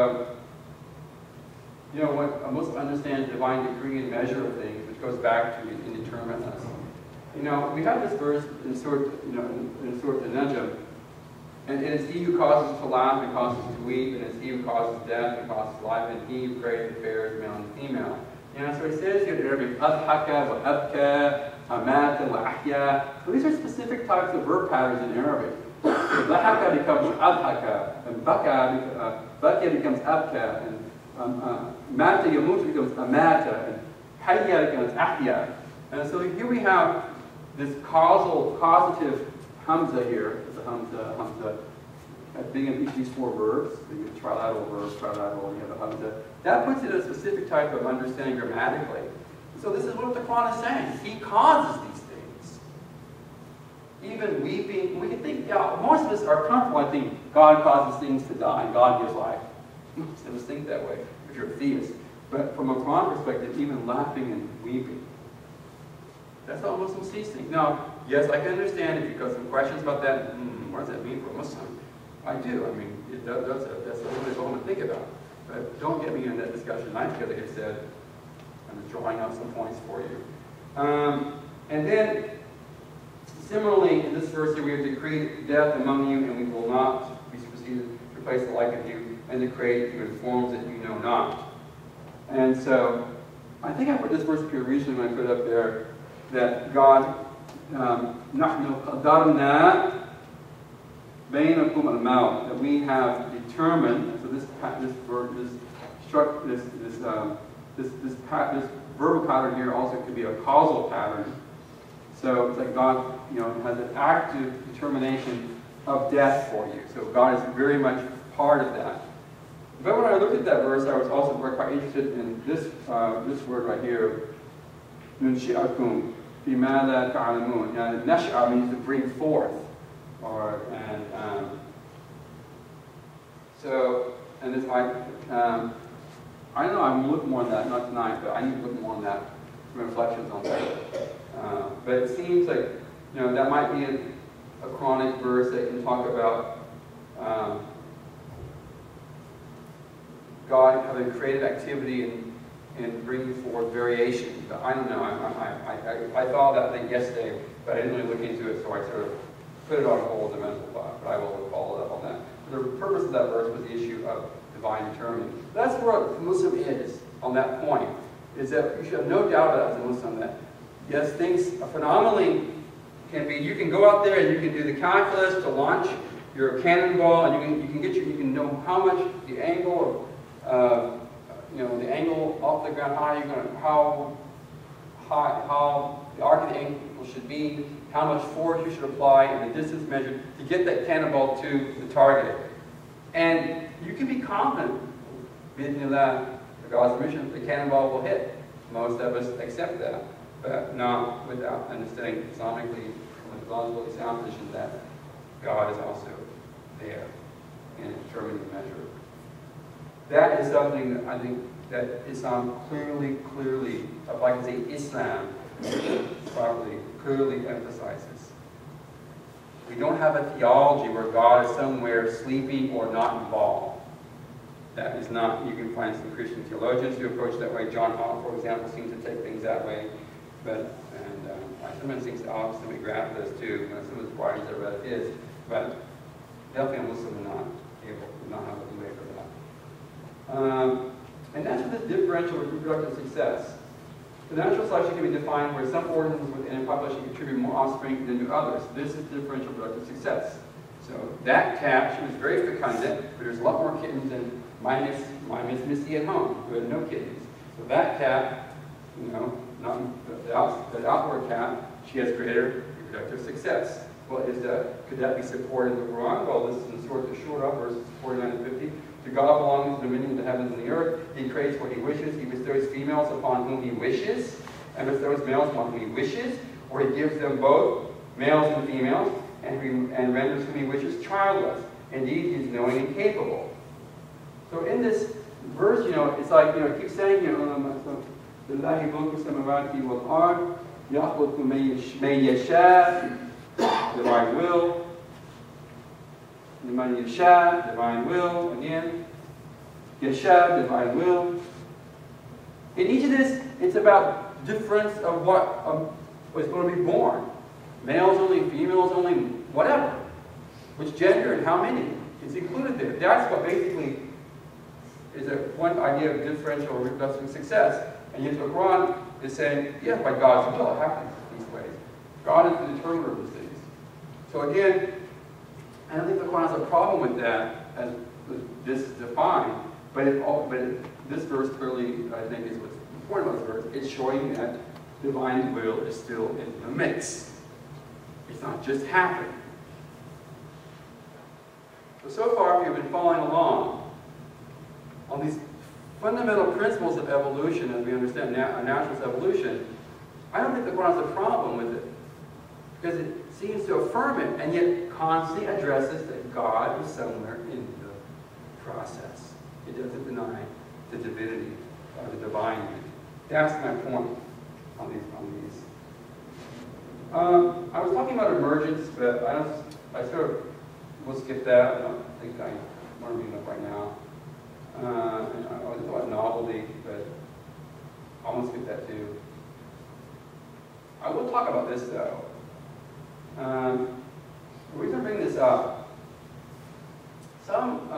what a Muslim understands divine decree and measure of things, which goes back to indeterminateness. We have this verse in Surah An-Najm, and it is he who causes to laugh and causes to weep, and it's he who causes death and causes life, and he who creates affairs male and female. So it says here in Arabic, adhaka wa abka, amata wa ahya. So these are specific types of verb patterns in Arabic. So dhahaka becomes adhaka, and baka becomes abka, and mata yamutu becomes amata, and hayya becomes ahya. And so here we have this causative hamza here, the hamza, being in each of these four verbs, being a trilateral verb, trilateral, you have a hamza. That puts it in a specific type of understanding grammatically. So this is what the Quran is saying. He causes these things. Even weeping, we can think, yeah, most of us are comfortable. I think God causes things to die, God gives life. Most of us think that way, if you're a theist. But from a Quran perspective, even laughing and weeping, that's how Muslims see things. Now, yes, I can understand if you've got some questions about that. What does that mean for a Muslim? I do. I mean, that's a little bit of to think about. But don't get me in that discussion. I feel like I said, I'm just drawing out some points for you. And then, similarly, in this verse here, we have decreed death among you, and we will not be superseded to replace the like of you, and to create you in forms that you know not. And so, I think I put this verse up here originally when I put it up there, that God, نَحْنُ قَدَرْنَا بَيْنَكُمْ الْمَوْتِ, that we have determined, so this verbal pattern here also could be a causal pattern. So it's like God, has an active determination of death for you. So God is very much part of that. But when I looked at that verse, I was also quite interested in this word right here, نُنْشِئَكُمْ فِي مَا لَا تَعْلَمُونَ. Now, nash'a means to bring forth, and this I don't know, I'm going to look more on that, not tonight, but I need to look more on that, some reflections on that. But it seems like, that might be a Quranic verse that can talk about God having creative activity and bringing forth variation. But I don't know, I thought that thing yesterday, but I didn't really look into it, so I sort of put it on hold as a mental thought, but I will follow up on that. The purpose of that verse was the issue of divine determining. That's where a Muslim is on that point, is that you should have no doubt about as a Muslim that, yes, things phenomenally can be, you can go out there and you can do the calculus to launch your cannonball, and you can know how much the angle of, the angle off the ground, how the arc of the angle should be, how much force you should apply, and the distance measured to get that cannonball to the target. And you can be confident, bidnillah, God's permission, the cannonball will hit. Most of us accept that, but not without understanding Islamically, from a logically sound position, that God is also there in determining the measure. That is something that I think that Islam clearly, if I can say Islam properly, clearly emphasizes. We don't have a theology where God is somewhere sleeping or not involved. That is not, you can find some Christian theologians who approach that way. John Hall, for example, seems to take things that way. But, I sometimes think Alex McGrath does too, some of his writings I read of his. But definitely a Muslim would not have a way for that. And that's what this differential reproductive success. The natural selection can be defined where some organisms within a population contribute more offspring than do others. This is differential reproductive success. So that cat, she was very fecundant, but there's a lot more kittens than my Miss Missy at home, who had no kittens. So that cat, not the outward cat, she has greater reproductive success. Well, could that be supported in the Quran? Well, this is in Shura, verses 49 and 50. To God belongs the dominion of the heavens and the earth. He creates what he wishes. He bestows females upon whom he wishes, and bestows males upon whom he wishes, or he gives them both, males and females, and renders whom he wishes childless. Indeed, he is knowing and capable. So in this verse, it's like, it keeps saying, Lillahi mulku samawati wal ard, yakhluqu man yasha, divine will. Liman yasha, divine will, again. Yasha, divine will. In each of this, it's about difference of what is going to be born. Males only, females only, whatever. Which gender and how many is included there. That's what basically is one idea of differential reproductive success. And yet the Quran is saying, yes, by God's will, it happens these ways. God is the determiner of these things. So again, I don't think the Quran has a problem with that, as this is defined. This verse clearly, I think, is what's important about this verse. It's showing that divine will is still in the mix. It's not just happening. So far, if you've been following along on these fundamental principles of evolution, as we understand naturalist evolution, I don't think the Quran has a problem with it, because it seems to affirm it, and yet constantly addresses that God is somewhere in the process. It doesn't deny the divinity or the divine. That's my point on these. I was talking about emergence, but I sort of will skip that. I don't think I want to bring it up right now. I was about novelty, but I won't skip that too. I will talk about this though. The reason I bring this up, some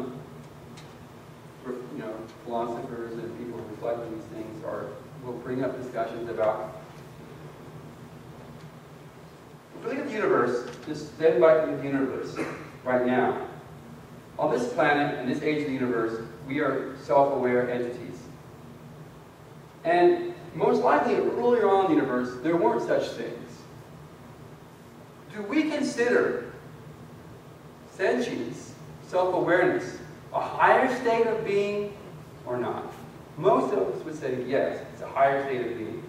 philosophers and people who reflect on these things will bring up discussions about, if we look at the universe, just stand back to the universe right now. On this planet, in this age of the universe, we are self-aware entities. And most likely, earlier on in the universe, there weren't such things. Do we consider sentience, self-awareness, a higher state of being or not? Most of us would say yes, it's a higher state of being.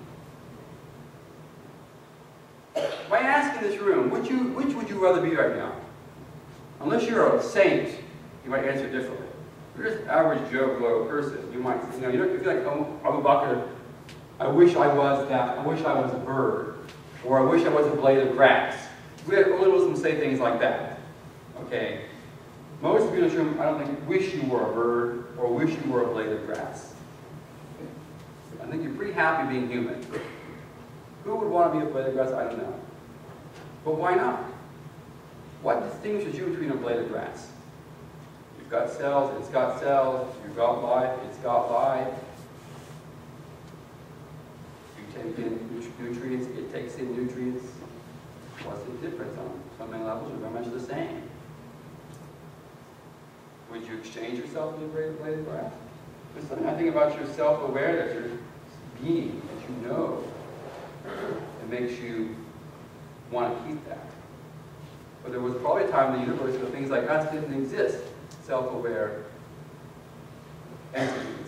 If I ask in this room, which would you rather be right now? Unless you're a saint, you might answer differently. If you're just an average Joe Blow person, you might, you don't feel like, oh, Abu Bakr, I wish I was that, I wish I was a bird, or I wish I was a blade of grass. We had early Muslims say things like that. Okay? Most of you in this room, I don't think, wish you were a bird, or wish you were a blade of grass. I think you're pretty happy being human. Who would want to be a blade of grass? I don't know. But why not? What distinguishes you between a blade of grass? You've got cells, it's got cells. You've got life, it's got life. You take in nutrients, it takes in nutrients. What's the difference? On so many levels, you're very much the same. Would you exchange yourself for a blade of grass? There's something I think about your self-awareness, your being, that you know. It makes you want to keep that. But there was probably a time in the universe where things like us didn't exist, self-aware entities.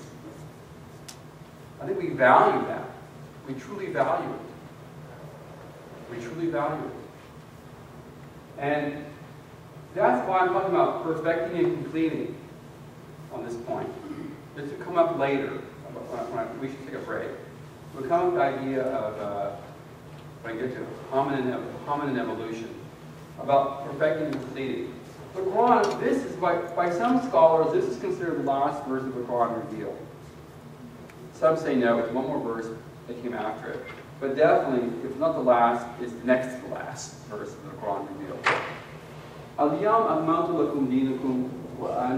I think we value that. We truly value it. We truly value it. And that's why I'm talking about perfecting and completing on this point. This will come up later. We should take a break. We'll come up with the idea of, when I get to hominin evolution, about perfecting and completing. The Quran, this is, by some scholars, this is considered the last verse of the Quran revealed. Some say no, it's one more verse that came after it. But definitely, if not the last, it's next to the last verse of the Quran revealed. Al-Yawm akmaltu lakum dinakum wa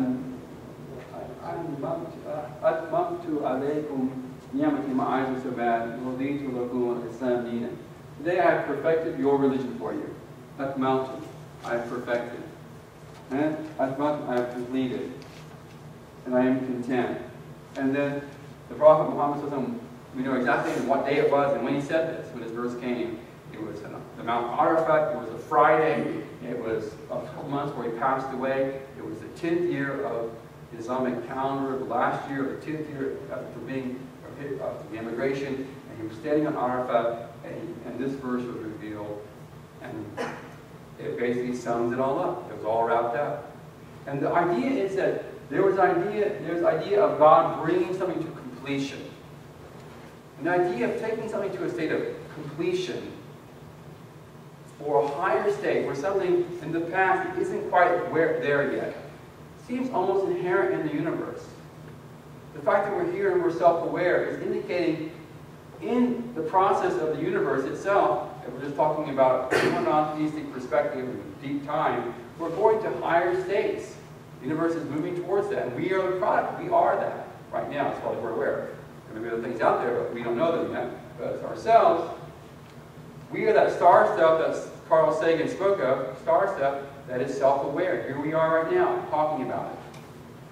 atmamtu alaykum ni'mati ma'aytu sabat wa raditu lakum al-Islam dinan. Today I have perfected your religion for you. Akmaltu, I have perfected. And atmamtu, I have completed. And I am content. And then the Prophet Muhammad, we know exactly what day it was and when he said this, when this verse came. It was the Mount Arafat, it was a Friday, it was a couple months where he passed away, it was the 10th year of the Islamic calendar, the last year of the 10th year after the immigration, and he was standing on Arafat, and this verse was revealed, and it basically sums it all up. It was all wrapped up. And the idea is that there's idea of God bringing something to completion. And the idea of taking something to a state of completion, or a higher state, where something in the past isn't quite there yet, seems almost inherent in the universe. The fact that we're here and we're self-aware is indicating in the process of the universe itself, if we're just talking about a non-theistic perspective of deep time, we're going to higher states. The universe is moving towards that, and we are the product. We are that right now, as far as we're aware. There may be other things out there, but we don't know them yet. But as ourselves, we are that star stuff that Carl Sagan spoke of, star stuff that is self-aware. Here we are right now, talking about it.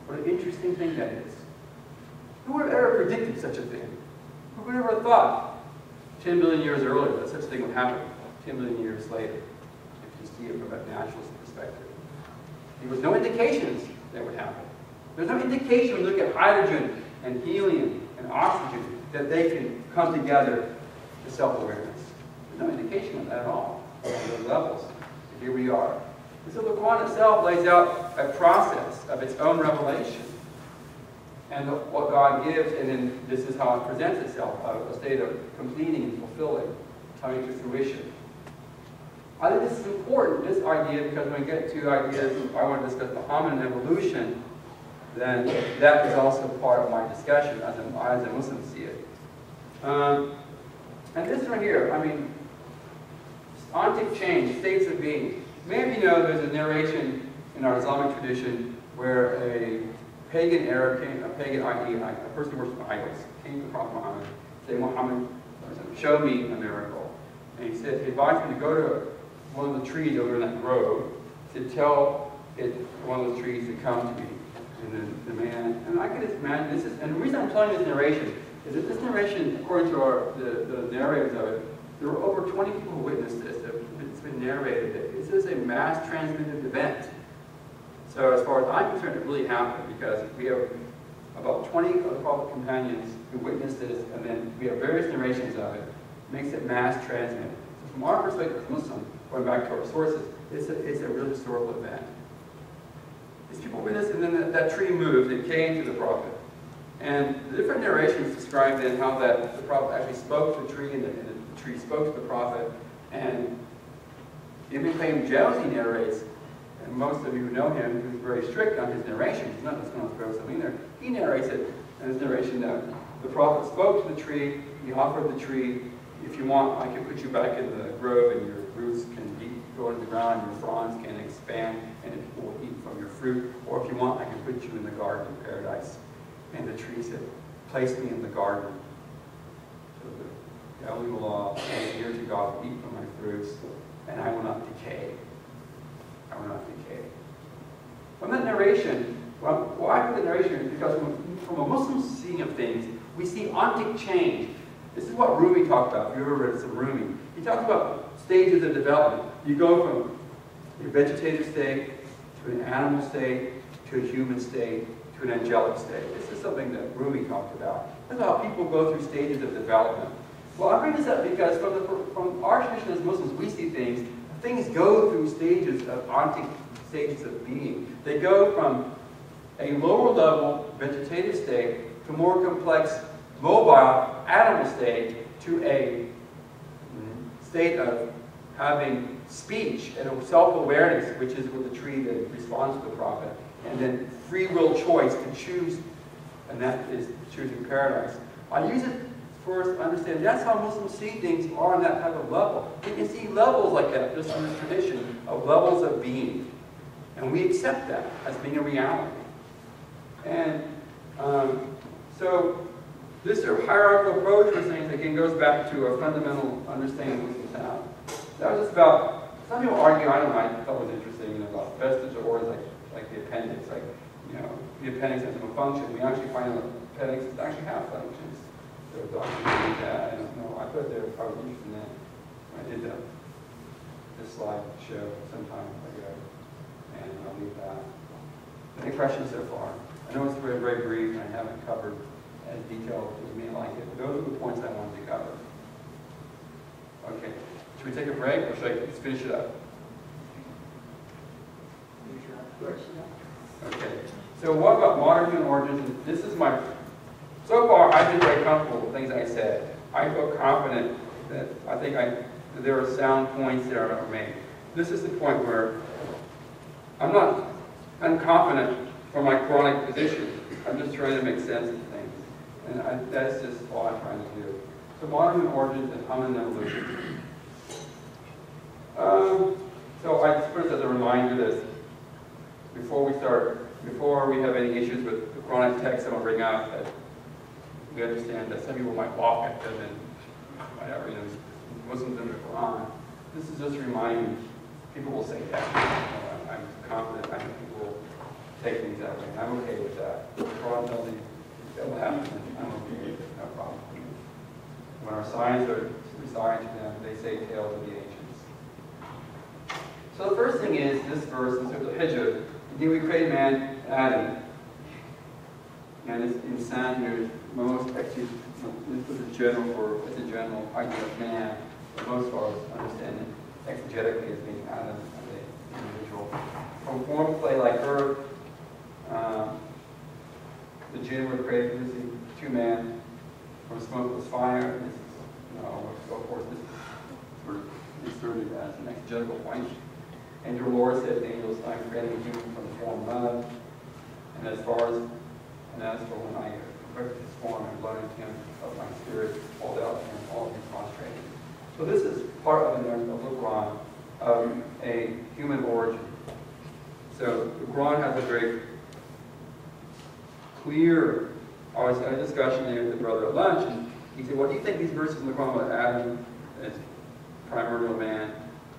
What an interesting thing that is. Who would have ever predicted such a thing? Who would have ever thought 10 billion years earlier that such a thing would happen 10 billion years later, if you see it from a naturalist perspective? There was no indications that would happen. There's no indication when you look at hydrogen and helium and oxygen that they can come together to self-awareness. There's no indication of that at all on those levels. And here we are. And so the Quran itself lays out a process of its own revelation. And what God gives, and then this is how it presents itself, a state of completing and fulfilling, coming to fruition. I think this is important, this idea, because when we get to ideas, I want to discuss the hominin evolution, then that is also part of my discussion as a Muslim see it. And this right here, I mean, ontic change, states of being. Many of you know there's a narration in our Islamic tradition where a pagan Arab came, a pagan ID, a person who worships idols, came to the Prophet Muhammad, said, Muhammad, show me a miracle. And he said, he advised him to go to one of the trees over in that grove, to tell it, one of the trees to come to me. And then the man, and I can just imagine, this is, and the reason I'm telling this narration is that this narration, according to the narrators of it, there were over 20 people who witnessed this. It's been narrated that this is a mass transmitted event. So as far as I'm concerned, it really happened because we have about 20 of the Prophet companions who witnessed this, and then we have various narrations of it. It makes it mass transmitted. So from our perspective as Muslims, going back to our sources, it's a real historical event. These people witnessed, and then that tree moved and came to the Prophet. And the different narrations describe then how that the Prophet actually spoke to the tree, and the tree spoke to the Prophet. And Ibn Qayyim Jawzi narrates, and most of you who know him, he was very strict on his narration. He's not just going to throw something there. He narrates it in his narration that the Prophet spoke to the tree, he offered the tree, if you want, I can put you back in the grove and your roots can go into the ground, your fronds can expand, and people will eat from your fruit. Or if you want, I can put you in the garden of paradise. And the tree said, place me in the garden. So the only law, adhere to God, eat from my fruits, and I will not decay. I will not decay. From that narration, well, why the narration is because from a Muslim seeing of things, we see ontic change. This is what Rumi talked about. If you ever read some Rumi, he talks about stages of development. You go from a vegetative state to an animal state to a human state to an angelic state. This is something that Rumi talked about. That's how people go through stages of development. Well, I bring this up because from our tradition as Muslims, we see things go through stages of ontic stages of being. They go from a lower level vegetative state to more complex mobile animal state to a state of having speech and self-awareness, which is with the tree that responds to the Prophet, and then free will choice to choose, and that is choosing paradise. I use it for us to understand that's how Muslims see things are on that type of level. We can see levels like that just in this tradition of levels of being, and we accept that as being a reality. And so this hierarchical approach for things again goes back to a fundamental understanding of Muslims have. That was just about, some people argue, I don't know, I thought it was interesting, about vestigial organs like the appendix, the appendix has no function. We actually find that appendixes actually have functions. So documenting that, I don't know, I thought they were probably interested in that. I did this slide show sometime ago, and I'll leave that. Any questions so far? I know it's very, very brief, and I haven't covered as detailed as me like it, but those are the points I wanted to cover. Okay, should we take a break, or should I just finish it up? Okay, so what about modern human origins? This is my, so far I've been very comfortable with things I said. I feel confident that that there are sound points that are made. This is the point where I'm confident from my Quranic position. I'm just trying to make sense of things. And that's just all I'm trying to do. So modern human origins and hominin evolution. So I just put it as a reminder that before we have any issues with the Quranic text, I'm going to bring out that we understand that some people might balk at them and whatever, Muslims in the Quran. This is just reminding people will say that. I'm confident I think people take things that way. And I'm okay with that. The Quran tells me that will happen, and I'm okay with it, no problem. When our signs are recited to them, they say tales of the ancients. So the first thing is this verse in Surah Al-Hijr. Indeed, we created man, Adam. And it's insan here, most actually, this is general for, it's a general idea of man, but most scholars understand it exegetically as being Adam as an individual. From form of clay like earth, the jinn were created producing two men. From smokeless fire, this is, of course, this is sort of inserted as an exegetical point. And your Lord said to angels, I am creating a human from the form of mud. And as for when I perfected his form and loaded him of my spirit, called out to him, all of you prostrated. So this is part of the Quran of a human origin. So the Quran has a very clear, I was in a discussion there with the brother at lunch, and he said, what do you think these verses in the Quran about Adam as primordial man,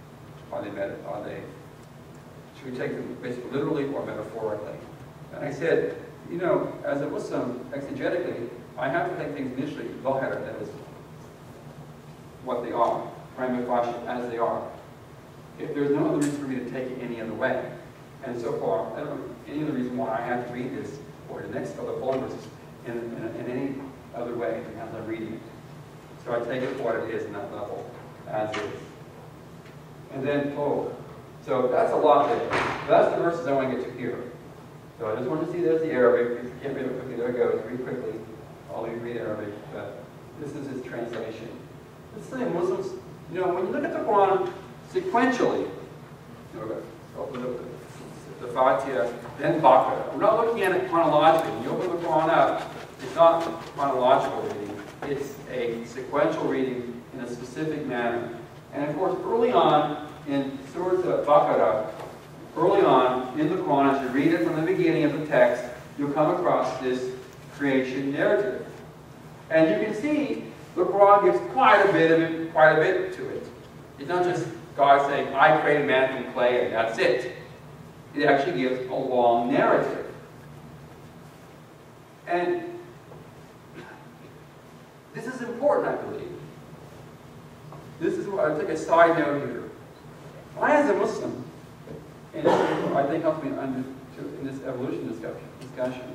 should we take them basically literally or metaphorically? And I said, as a Muslim, exegetically, I have to take things initially, Zahir, that is what they are, prima facie, as they are. If there's no other reason for me to take it any other way. And so far, I don't know any other reason why I have to read this or the next other verses in any other way than as I'm reading it. So I take it for what it is in that level, as is. And then, so that's a lot there. That's the verses I want to get to here. So I just want to see there's the Arabic. If you can't read it quickly, there it goes. Read quickly. I'll even read Arabic, but this is its translation. This thing, Muslims, when you look at the Quran sequentially, open up the Fatiha, then Baqarah. We're not looking at it chronologically. When you open the Quran up, it's not chronological reading. It's a sequential reading in a specific manner. And of course, early on in Surah Baqarah, early on in the Quran, as you read it from the beginning of the text, you'll come across this creation narrative. And you can see the Quran gives quite a bit to it. It's not just God saying, I created man from clay and that's it. It actually gives a long narrative. And this is important, I believe. This is what I take a side note here. I, as a Muslim, and I think helps me in this evolution discussion,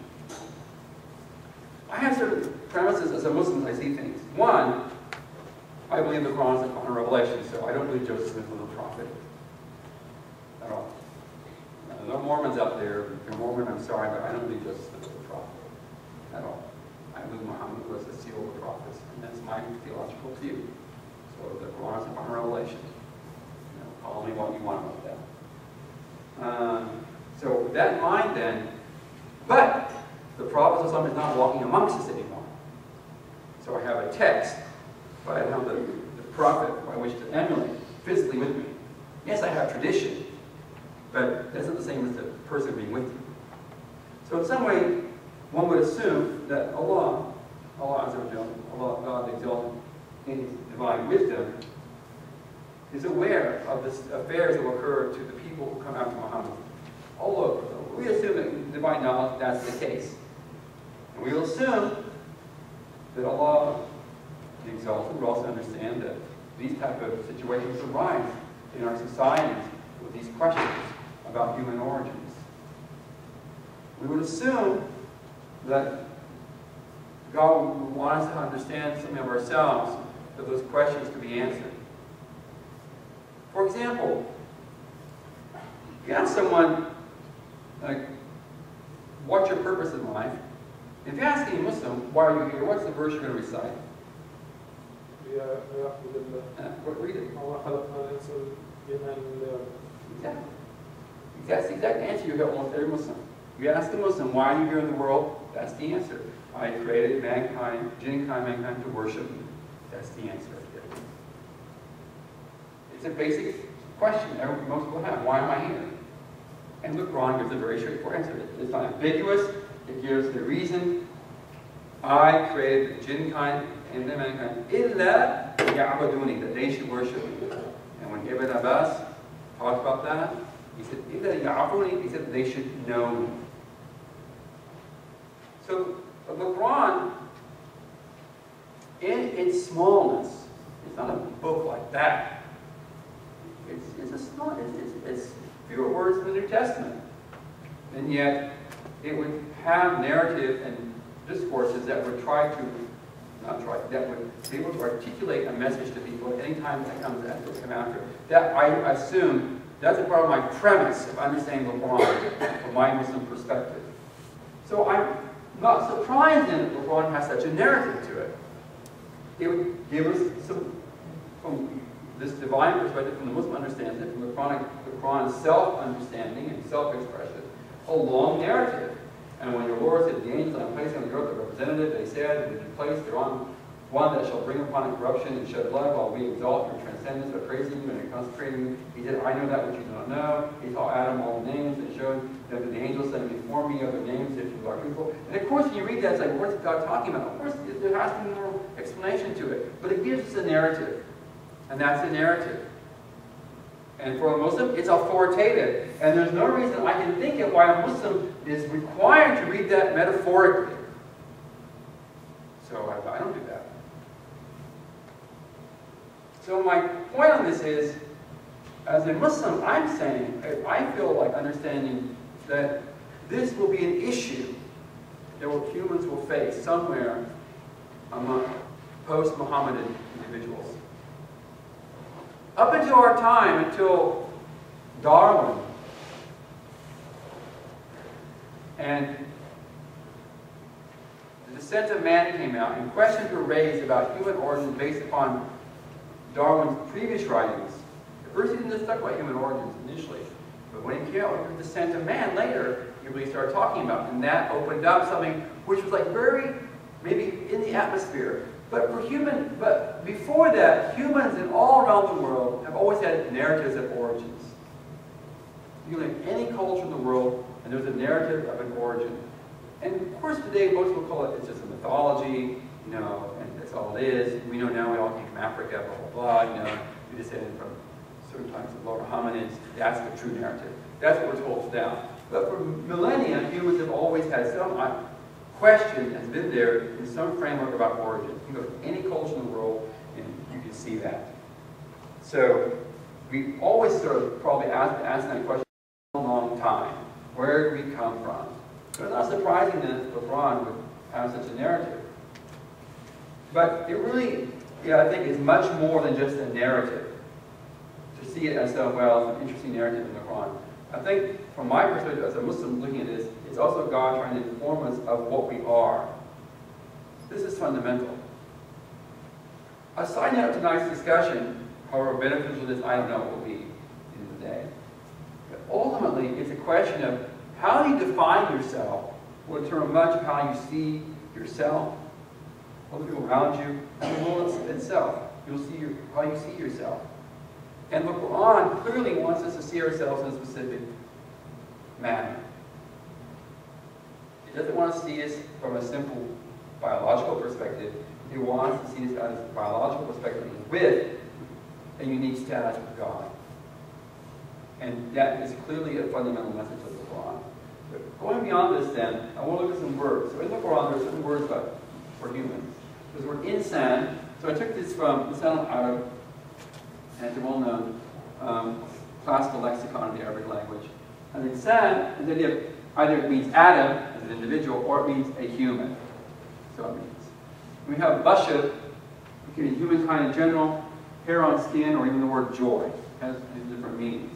I have certain premises as a Muslim as I see things. One, I believe the Quran is a final revelation, so I don't believe Joseph Smith was a prophet at all. No Mormons out there. If you're Mormon, I'm sorry, but I don't believe Joseph Smith was a prophet at all. I believe Muhammad was the seal of the prophets, and that's my theological view. So the Quran is a final revelation. Call me what you want about that. So with that in mind then, but the Prophet ﷺ is not walking amongst us anymore. So I have a text, but I have the Prophet by which to emulate physically with me. Yes, I have tradition, but that's not the same as the person being with you. So in some way, one would assume that Allah God the Exalted, in His divine wisdom, is aware of the affairs that will occur to the people who come after Muhammad. All over. So we assume that in divine knowledge that's the case. And we will assume that Allah, the Exalted, will also understand that these type of situations arise in our societies with these questions about human origins. We would assume that God would want us to understand something of ourselves, that those questions could be answered. For example, you ask someone, like, what's your purpose in life? If you ask any Muslim, why are you here? What's the verse you're going to recite? Read it. Exactly. That's the exact answer you get almost every Muslim. You ask a Muslim, why are you here in the world? That's the answer. I created mankind, mankind to worship me. That's the answer. It's a basic question most people have. Why am I here? And the Quran gives a very straightforward answer. It's not ambiguous. It gives the reason. I created the jinn kind and the mankind, إِلَّا يَعْبُدُونِي, that they should worship me. And when Ibn Abbas talked about that, he said, إِلَّا يَعْبُدُونِي, he said they should know me. So the Quran, in its smallness, it's not a book like that. It's a small, it's fewer words than the New Testament. And yet, it would have narrative and discourses that would that would be able to articulate a message to people at any time that comes after. That, I assume, that's a part of my premise of understanding the Quran from my Muslim perspective. So I'm not surprised that the Quran has such a narrative to it. It would give us some, from this divine perspective, from the Muslim understanding, from the Quran's self-understanding and self-expression, a long narrative. And when your Lord said, the angels I am placing on the earth are representative, they said, when you place, they're on one that shall bring upon it corruption and shed blood, while we exalt your transcendence by praising you and consecrating you. He said, I know that which you do not know. He taught Adam all the names and showed them to the angels, saying, inform me of their names if you are truthful. And of course, when you read that, it's like, what's God talking about? Of course, there has to be more explanation to it. But it gives us a narrative. And that's the narrative. And for a Muslim, it's authoritative. And there's no reason I can think of why a Muslim is required to read that metaphorically. So I don't do that. So my point on this is, as a Muslim, I'm saying, I feel like understanding that this will be an issue that humans will face somewhere among post-Muhammadan individuals. Up until our time, until Darwin and the Descent of Man came out, and questions were raised about human origins based upon Darwin's previous writings. At first, he didn't just talk about human origins initially, but when he came out with the Descent of Man later, he really started talking about it, and that opened up something which was like very, maybe in the atmosphere. But before that, humans in all around the world have always had narratives of origins. You can look at any culture in the world, and there's a narrative of an origin. And of course, today most will call it, it's just a mythology, you know, and that's all it is. We know now we all came from Africa, blah, blah, blah, you know, we descended from certain types of lower hominids. That's the true narrative. That's what we're told now. But for millennia, humans have always had some question has been there in some framework about origin. You can go to any culture in the world and you can see that. So we always sort of probably ask that question for a long time. Where do we come from? So it's not surprising that the Quran would have such a narrative. But it really, I think, is much more than just a narrative. To see it as an interesting narrative in the Quran. I think, from my perspective as a Muslim looking at this, it's also God trying to inform us of what we are. This is fundamental. A side note to tonight's discussion, however beneficial this, I don't know what will be in the day. But ultimately, it's a question of how do you define yourself will determine much of how you see yourself, other people around you, and the world itself. You'll see how you see yourself. And the Quran clearly wants us to see ourselves in a specific manner. It doesn't want to see us from a simple biological perspective. It wants to see us as a biological perspective with a unique status with God. And that is clearly a fundamental message of the Quran. But going beyond this then, I want to look at some words. So in the Quran, there are certain words for humans. There's the word insan. So I took this from Lisan al-Arab, and it's a well-known classical lexicon of the Arabic language. And insan is the idea of either it means Adam as an individual or it means a human. So it means. We have bashar, which means humankind in general, hair on skin, or even the word joy. It has different meanings.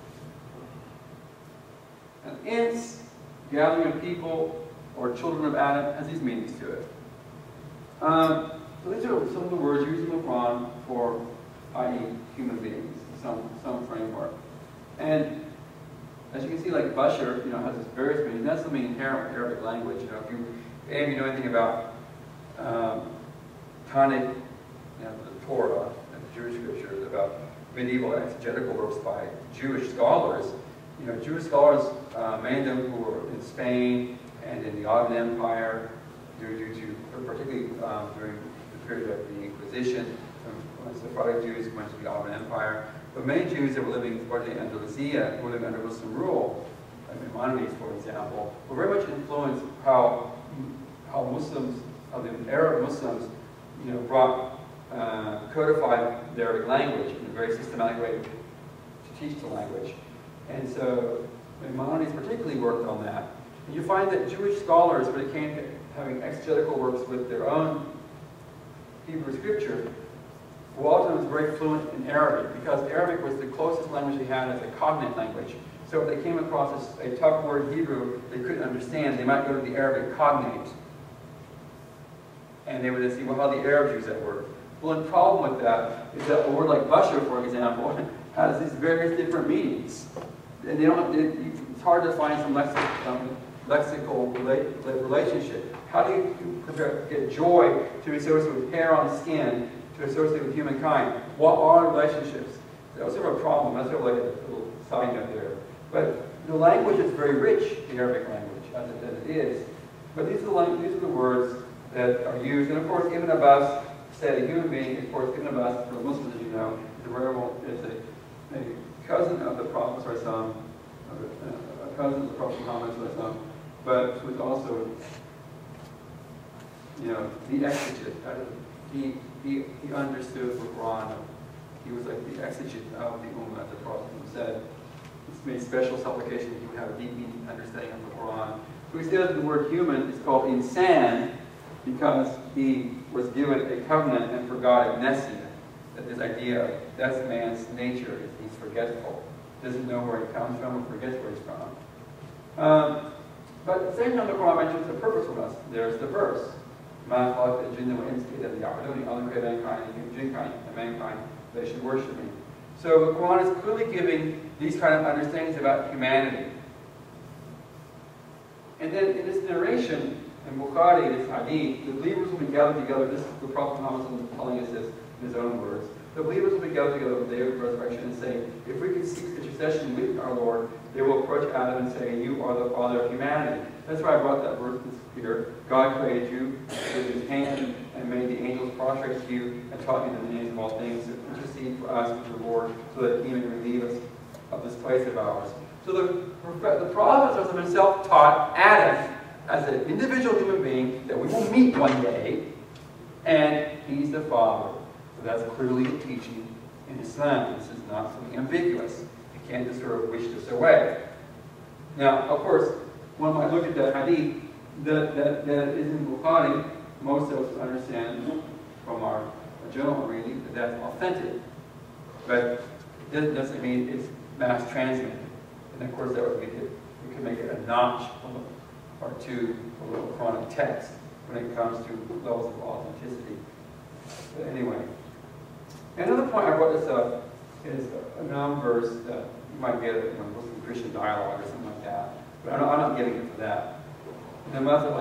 And ins, gathering of people, or children of Adam, has these meanings to it. So these are some of the words used in the Quran for, i.e., human beings, some framework. And as you can see, like bashar, has this various meanings. That's something inherent with Arabic language. If you know anything about Tanakh, the Torah, and the Jewish scriptures, about medieval exegetical works by Jewish scholars. Jewish scholars, many of them who were in Spain and in the Ottoman Empire, particularly during the period of the Inquisition, Sephardic Jews who went to the Ottoman Empire, but many Jews that were living, particularly in Andalusia, who were living under Muslim rule, like Maimonides, for example, were very much influenced how how Muslims, how the Arab Muslims, you know, codified the Arabic language in a very systematic way to teach the language. And so Maimonides particularly worked on that. And you find that Jewish scholars, when it came to having exegetical works with their own Hebrew scripture, Walton was very fluent in Arabic, because Arabic was the closest language they had as a cognate language. So if they came across a tough word in Hebrew they couldn't understand, they might go to the Arabic cognate. And they would then see, well, how the Arabs use that word. Well, the problem with that is that a word like basher, for example, has these various different meanings. And they don't, it's hard to find some lexical relationship. How do you get joy to be associated with hair on skin, to associate with humankind? What are relationships? That was sort of a problem. That's sort of like a little side note there. But the language is very rich, the Arabic language, as it is. But these are the words that are used. And of course, Ibn Abbas said a human being, of course, Ibn Abbas, for the Muslims, as you know, is a cousin of the Prophet, a cousin of the Prophet Muhammad, but who was also, you know, the exegete. He understood the Quran. He was like the exegete of the Ummah, as the Prophet said. He made special supplication that he would have a deep understanding of the Quran. So he says the word human is called insan because he was given a covenant and forgot a nesia. That this idea of that's man's nature, he's forgetful. Doesn't know where he comes from or forgets where he's from. But at the same time, the Quran mentions the purposefulness. There's the verse. Man خلق الجن والإنس إلا ليعبدوني. Allah created mankind, they should worship me. So the Quran is clearly giving these kind of understandings about humanity. And then in this narration, in Bukhari, this hadith, the believers will be gathered together. This is the Prophet Muhammad telling us this in his own words. The believers will be gathered together on the day of resurrection and say, if we could seek intercession with our Lord, they will approach Adam and say, you are the father of humanity. That's why I brought that verse here. God created you with his hand and made the angels prostrate to you and taught you the names of all things to intercede for us with the Lord so that he may relieve us of this place of ours. So the Prophet himself taught Adam as an individual human being that we will meet one day, and he's the father. So that's clearly a teaching in Islam. This is not something ambiguous. You can't just sort of wish this away. Now, of course, when I look at that hadith that is in Bukhari, most of us understand from our general reading that that's authentic. But it doesn't mean it's mass transmitted. And of course, that would make it, we could make it a notch or two a little Quranic text when it comes to levels of authenticity. But anyway, another point I brought this up is a verse that you might get in a Muslim Christian dialogue or something like that. But I'm not getting it for that. Allah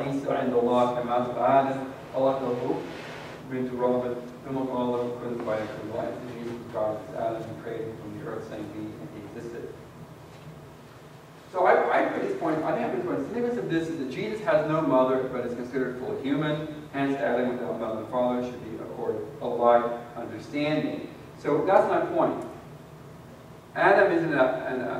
Adam created from the earth, saying be, and he existed. So I put this point, I think I put this point, the significance of this is that Jesus has no mother, but is considered fully human. Hence, Adam without mother and father should be accorded a like understanding. So that's my point. Adam isn't an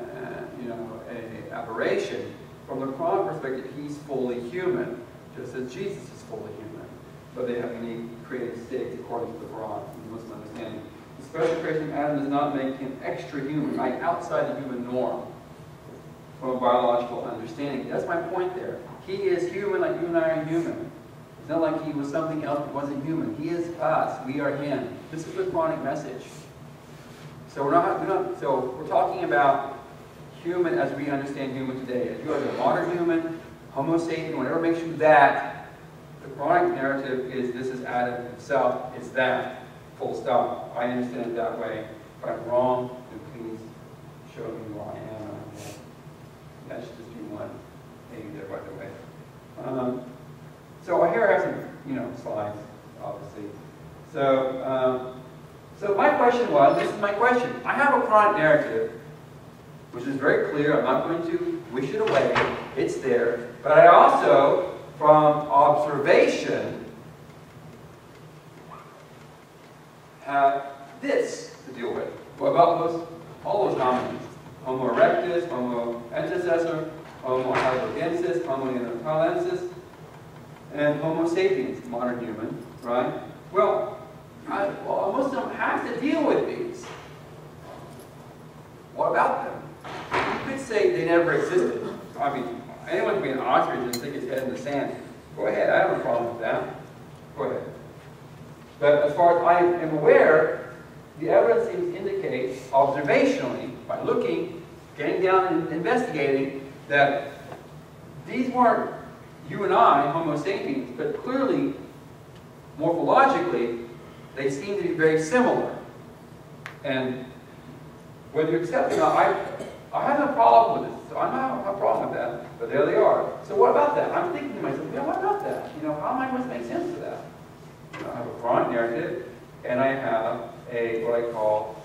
aberration. From the Quran perspective, he's fully human, just as Jesus is fully human. But they have unique creative states according to the Quran, the Muslim understanding. The special creation of Adam does not make him extra human, like outside the human norm from a biological understanding. That's my point there. He is human like you and I are human. It's not like he was something else that wasn't human. He is us. We are him. This is the Quranic message. So we're talking about human as we understand human today. If you are the modern human, Homo sapien, whatever makes you that, the Quranic narrative is this is Adam himself. It's that. Full stop. I understand it that way. If I'm wrong, then please show me where I am. That should just be one thing there, by the way. So here I have some, slides, obviously. So my question was, this is my question. I have a Quranic narrative, which is very clear. I'm not going to wish it away. It's there. But I also, from observation, have this to deal with. What about all those hominids? Homo erectus, Homo antecessor, Homo heidelbergensis, Homo neanderthalensis. and Homo sapiens, modern human, right? Well, most of them have to deal with these. What about them? You could say they never existed. I mean, anyone can be an ostrich and stick his head in the sand. Go ahead, I have no problem with that. Go ahead. But as far as I am aware, the evidence seems to indicate, observationally, by looking, getting down and investigating, that these weren't you and I, Homo sapiens, but clearly, morphologically, they seem to be very similar. And whether you accept it or not, I have no problem with it. So I don't have a problem with that. But there they are. So what about that? I'm thinking to myself, yeah, what about that? You know, how am I going to make sense of that? You know, I have a Quran narrative, and I have a what I call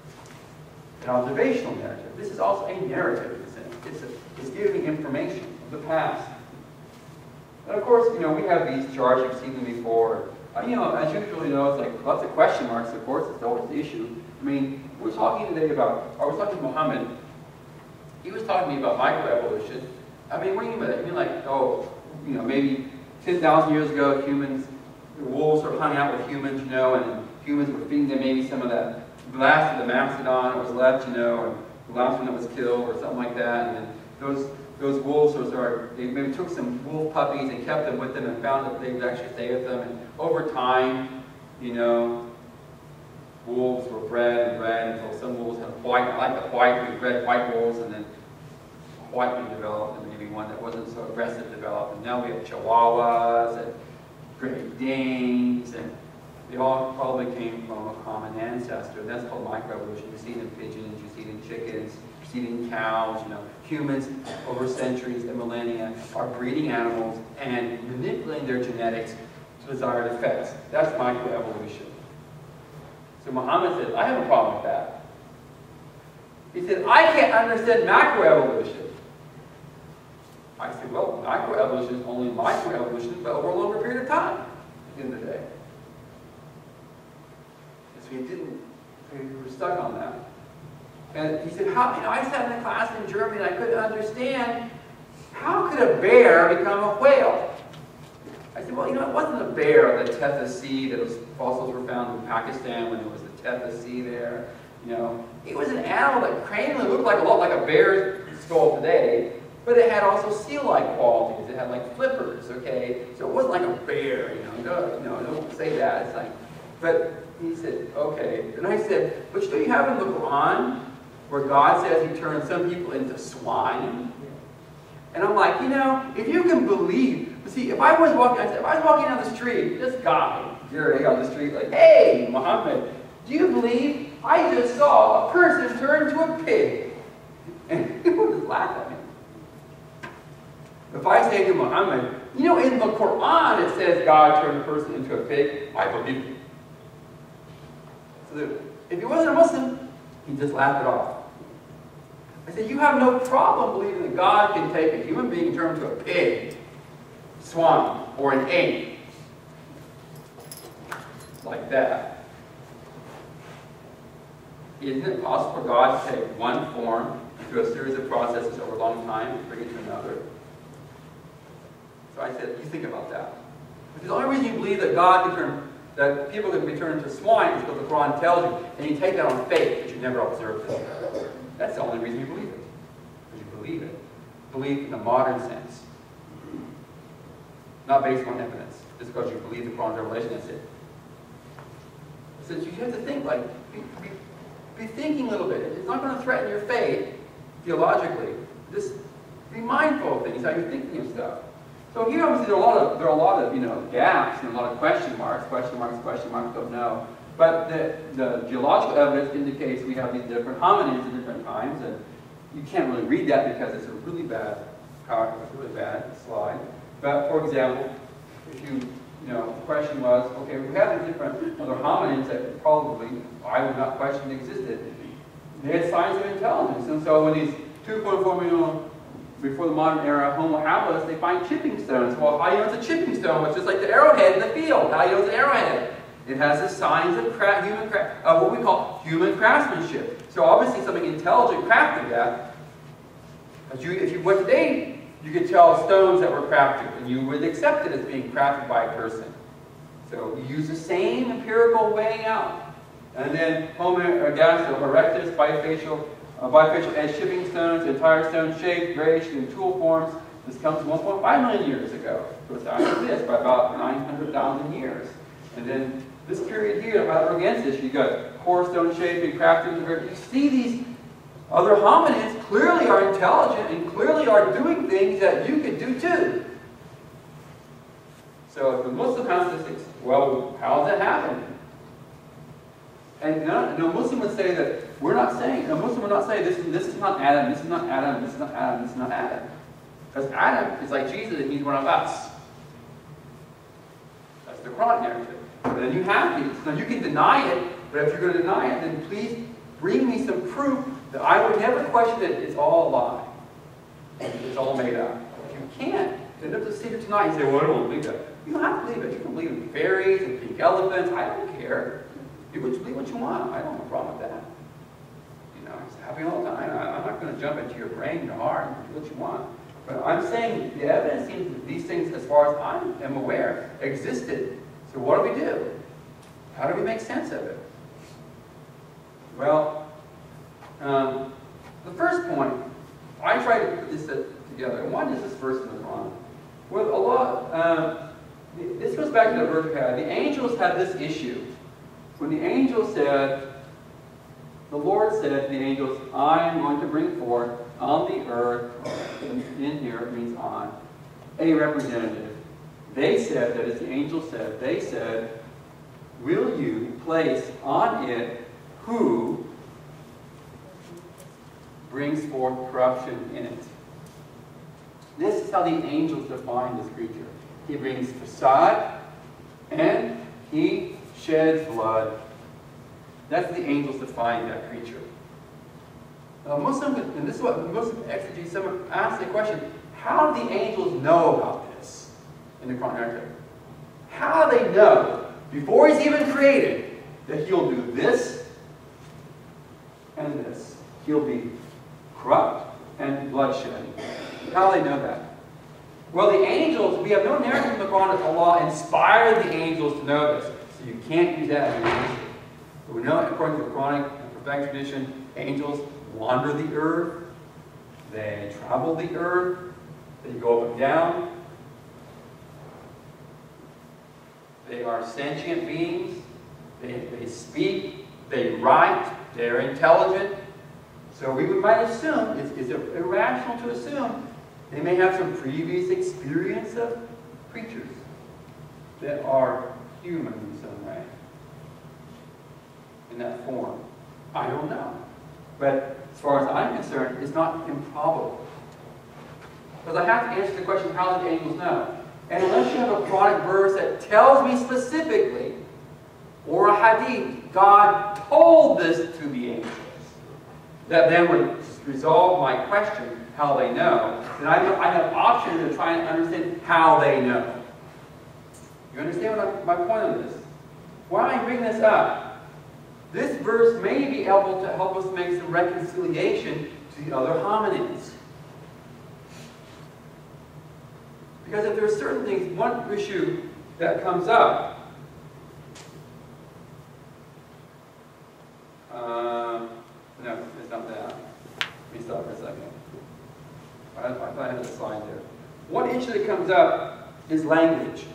an observational narrative. This is also a narrative in a sense. It's giving me information of the past. And of course, you know, we have these charts, you've seen them before. You know, as usually know, it's like lots of question marks, of course, it's always the issue. I mean, we're talking today about, I was talking to Muhammad, he was talking to me about microevolution. I mean, what do you mean by that? You mean like, oh, you know, maybe 10,000 years ago, humans, the wolves were hung out with humans, you know, and humans were feeding them maybe some of that last of the mastodon that was left, you know, and the last one that was killed or something like that. And then those wolves, they maybe took some wolf puppies and kept them with them and found that they would actually stay with them. And over time, you know, wolves were bred and bred until some wolves had white, I like the white, we bred white wolves, and then white one developed, and maybe one that wasn't so aggressive developed. And now we have Chihuahuas and Great Danes, and they all probably came from a common ancestor. And that's called microevolution. You see it in pigeons, you see it in chickens, you see it in cows, you know. Humans, over centuries and millennia, are breeding animals and manipulating their genetics to desired effects. That's microevolution. So Muhammad said, I have a problem with that. He said, I can't understand macroevolution. I said, well, macroevolution is only microevolution, but over a longer period of time, at the end of the day. So we were stuck on that. And he said, how, you know, I sat in a class in Germany and I couldn't understand, how could a bear become a whale? I said, well, you know, it wasn't a bear, the Tethys Sea, those fossils were found in Pakistan when there was the Tethys Sea there. You know, it was an animal that cranially looked like a lot like a bear's skull today, but it had also seal-like qualities. It had like flippers, okay? So it wasn't like a bear, you know. No, don't say that. It's like, but he said, okay. And I said, but you have in the Quran where God says he turned some people into swine. And I'm like, you know, if you can believe, see, if I was walking down the street, this guy, Jerry on the street, like, hey, Muhammad, do you believe I just saw a person turn to a pig? And he would just laugh at me. If I say to Muhammad, you know, in the Quran it says God turned a person into a pig, I believe it. So if he wasn't a Muslim, he'd just laugh it off. I said, you have no problem believing that God can take a human being and turn him into a pig, swine, or an ape. Like that. Isn't it possible for God to take one form through a series of processes over a long time and bring it to another? So I said, you think about that. Because the only reason you believe that God can turn, that people can be turned into swine is because the Quran tells you, and you take that on faith, but you never observe this. That's the only reason you believe it. Because you believe it. Believe in a modern sense. Not based on evidence. Just because you believe the Quran's revelation, that's it. So you have to think, like, be thinking a little bit. It's not going to threaten your faith, theologically. Just be mindful of things, how you're thinking of stuff. So here, obviously, there are a lot of you know, gaps and a lot of question marks, don't know. But the geological evidence indicates we have these different hominids at different times, and you can't really read that because it's a really bad slide. But for example, if you know, the question was, okay, we have these different other hominids that probably I would not question existed. They had signs of intelligence, and so when these 2.4 million before the modern era Homo habilis, they find chipping stones. Well, how do you know it's a chipping stone? Well, it's just like the arrowhead in the field. How do you know it's an arrowhead? It has the signs of what we call human craftsmanship. So obviously something intelligent crafted that. If you went today, You could tell stones that were crafted, and you would accept it as being crafted by a person. So you use the same empirical weighing out. And then Homo erectus, bifacial edge shipping stones, entire stone shape, grayish in tool forms. This comes 1.5 million years ago. So it's after this by about 900,000 years. And then this period here, about against this, you got core stone shaping, crafted. You see these other hominids clearly are intelligent and clearly are doing things that you could do too. So the Muslim has this, well, how does that happen? And no Muslim would say that we're not saying, no Muslim would not say this is not Adam, this is not Adam, this is not Adam, this is not Adam. Because Adam is like Jesus and he's one of us. That's the Quran narrative. But then you have these. Now you can deny it, but if you're going to deny it, then please bring me some proof that I would never question that it's all a lie. It's all made up. If you can't, then if the secret tonight, you say, well, I don't believe that. You don't have to believe it. You can believe in fairies and pink elephants. I don't care. You can believe what you want. I don't have a problem with that. You know, it's happening all the time. I'm not going to jump into your brain, your heart, and do what you want. But I'm saying the evidence seems that these things, as far as I am aware, existed. So what do we do? How do we make sense of it? Well, the first point, I try to put this together. And what is this verse in the Quran? Well, Allah, this goes back to the verse we had. The angels had this issue. When the angel said, the Lord said to the angels, I am going to bring forth on the earth, in here it means on, a representative. They said, that is the angel said, they said, will you place on it who brings forth corruption in it? This is how the angels define this creature. He brings fasad and he sheds blood. That's the angels define that creature. Muslim, and this is what Muslim exegetes, someone asked the question, how do the angels know about this in the Quran narrative? How do they know, before he's even created, that he'll do this and this? He'll be corrupt and bloodshed. How do they know that? Well, the angels, we have no narrative in the Quran that Allah inspired the angels to know this. So you can't use that as an answer. But we know, according to the Quranic and prophetic tradition, angels wander the earth, they travel the earth, they go up and down. They are sentient beings, they speak, they write, they're intelligent. So we might assume, it's irrational to assume, they may have some previous experience of creatures that are human in some way, in that form. I don't know. But as far as I'm concerned, it's not improbable. Because I have to answer the question, how do the angels know? And unless you have a Quranic verse that tells me specifically, or a hadith, God told this to the angels, that then would resolve my question, how they know, then I have options to try and understand how they know. You understand my point on this? Why am I bringing this up? This verse may be able to help us make some reconciliation to the other hominids. Because if there are certain things, one issue that comes up, no, it's not that. Let me stop for a second. I thought I had a slide there. One issue that comes up is language.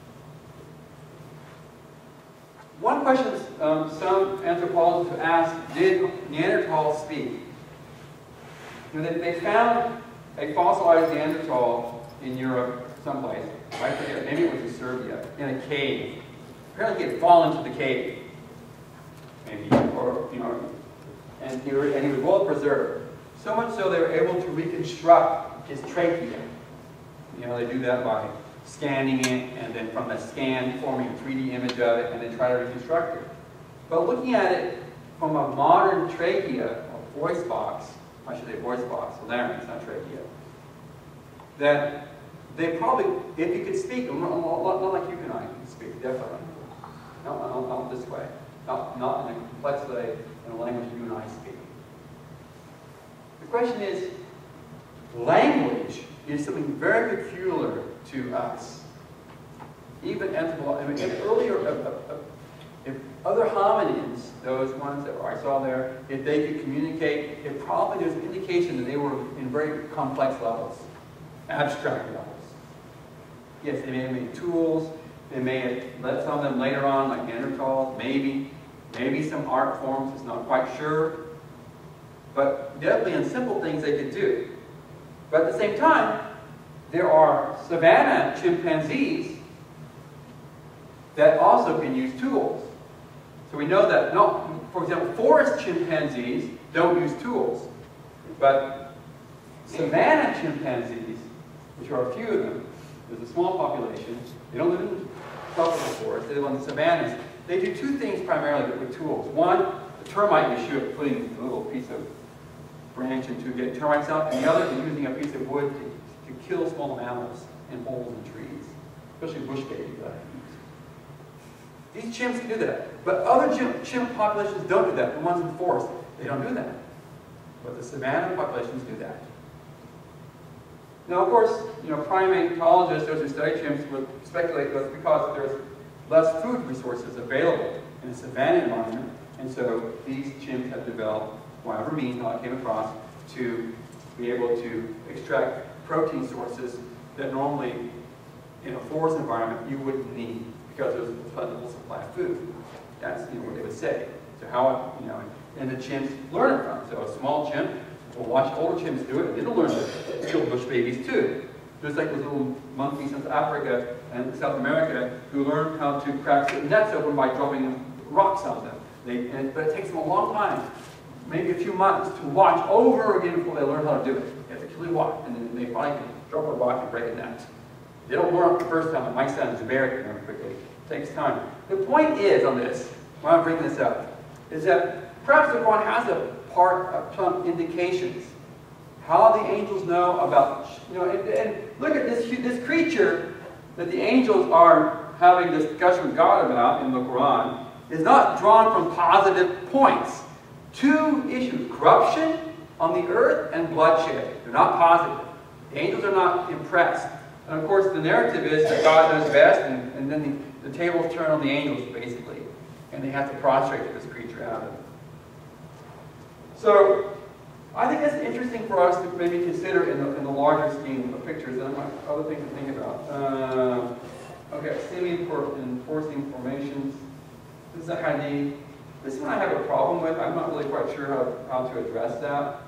One question some anthropologists have asked, did Neanderthals speak? They found a fossilized Neanderthal in Europe someplace. I forget, maybe it was in Serbia, in a cave. Apparently he had fallen into the cave. Maybe, or, you know, and he was well preserved. So much so they were able to reconstruct his trachea. You know, they do that by scanning it, and then from the scan, forming a 3D image of it, and then try to reconstruct it. But looking at it from a modern trachea, or voice box, I should say voice box, larynx, not trachea, that they probably, if you could speak, not like you and I can speak, definitely. Not this way. Not in a complex way, in a language you and I speak. The question is, language is something very peculiar to us. Even if other hominids, those ones that I saw there, if they could communicate, it probably there's an indication that they were in very complex levels, abstract levels. Yes, they may have made tools, they may have led some of them later on, like Neanderthals, maybe some art forms, it's not quite sure. But definitely in simple things they could do. But at the same time, there are savanna chimpanzees that also can use tools. So we know that, for example, forest chimpanzees don't use tools. But savanna chimpanzees, which are a few of them, there's a small population, they don't live in the tropical forest, they live on the savannas. They do two things primarily with tools. One, the termite issue of putting a little piece of branch into get termites out, and the other is using a piece of wood to kill small mammals in holes in trees, especially bush babies. These chimps can do that. But other chimp populations don't do that. The ones in the forest, they don't do that. But the savanna populations do that. Now, of course, primatologists, those who study chimps, would speculate that's because there's less food resources available in a savanna environment, and so these chimps have developed, whatever means I came across, to be able to extract protein sources that normally in a forest environment you wouldn't need because there's a plentiful supply of food. That's what they would say. So how, and the chimps learn it from. So a small chimp will watch older chimps do it, and it'll learn to kill bush babies too. Just like those little monkeys in Africa and South America who learn how to crack certain nets open by dropping rocks on them. But it takes them a long time, maybe a few months, to watch over again before they learn how to do it. You have to really watch, and then they finally can drop a rock and break a net. They don't learn it the first time, like my son Zubair can learn quickly. It takes time. The point is on this, why I'm bringing this up, is that perhaps the Quran has a part of some indications. How the angels know about, and look at this creature that the angels are having this discussion with God about in the Quran is not drawn from positive points. Two issues, corruption on the earth and bloodshed. They're not positive. The angels are not impressed. And of course the narrative is that God knows best, and then the tables turn on the angels basically. And they have to prostrate to this creature out of it. So I think that's interesting for us to maybe consider in the larger scheme of pictures, and other things to think about. Okay, semi-enforcing formations. This is a hadith. This one I have a problem with. I'm not really quite sure how to address that.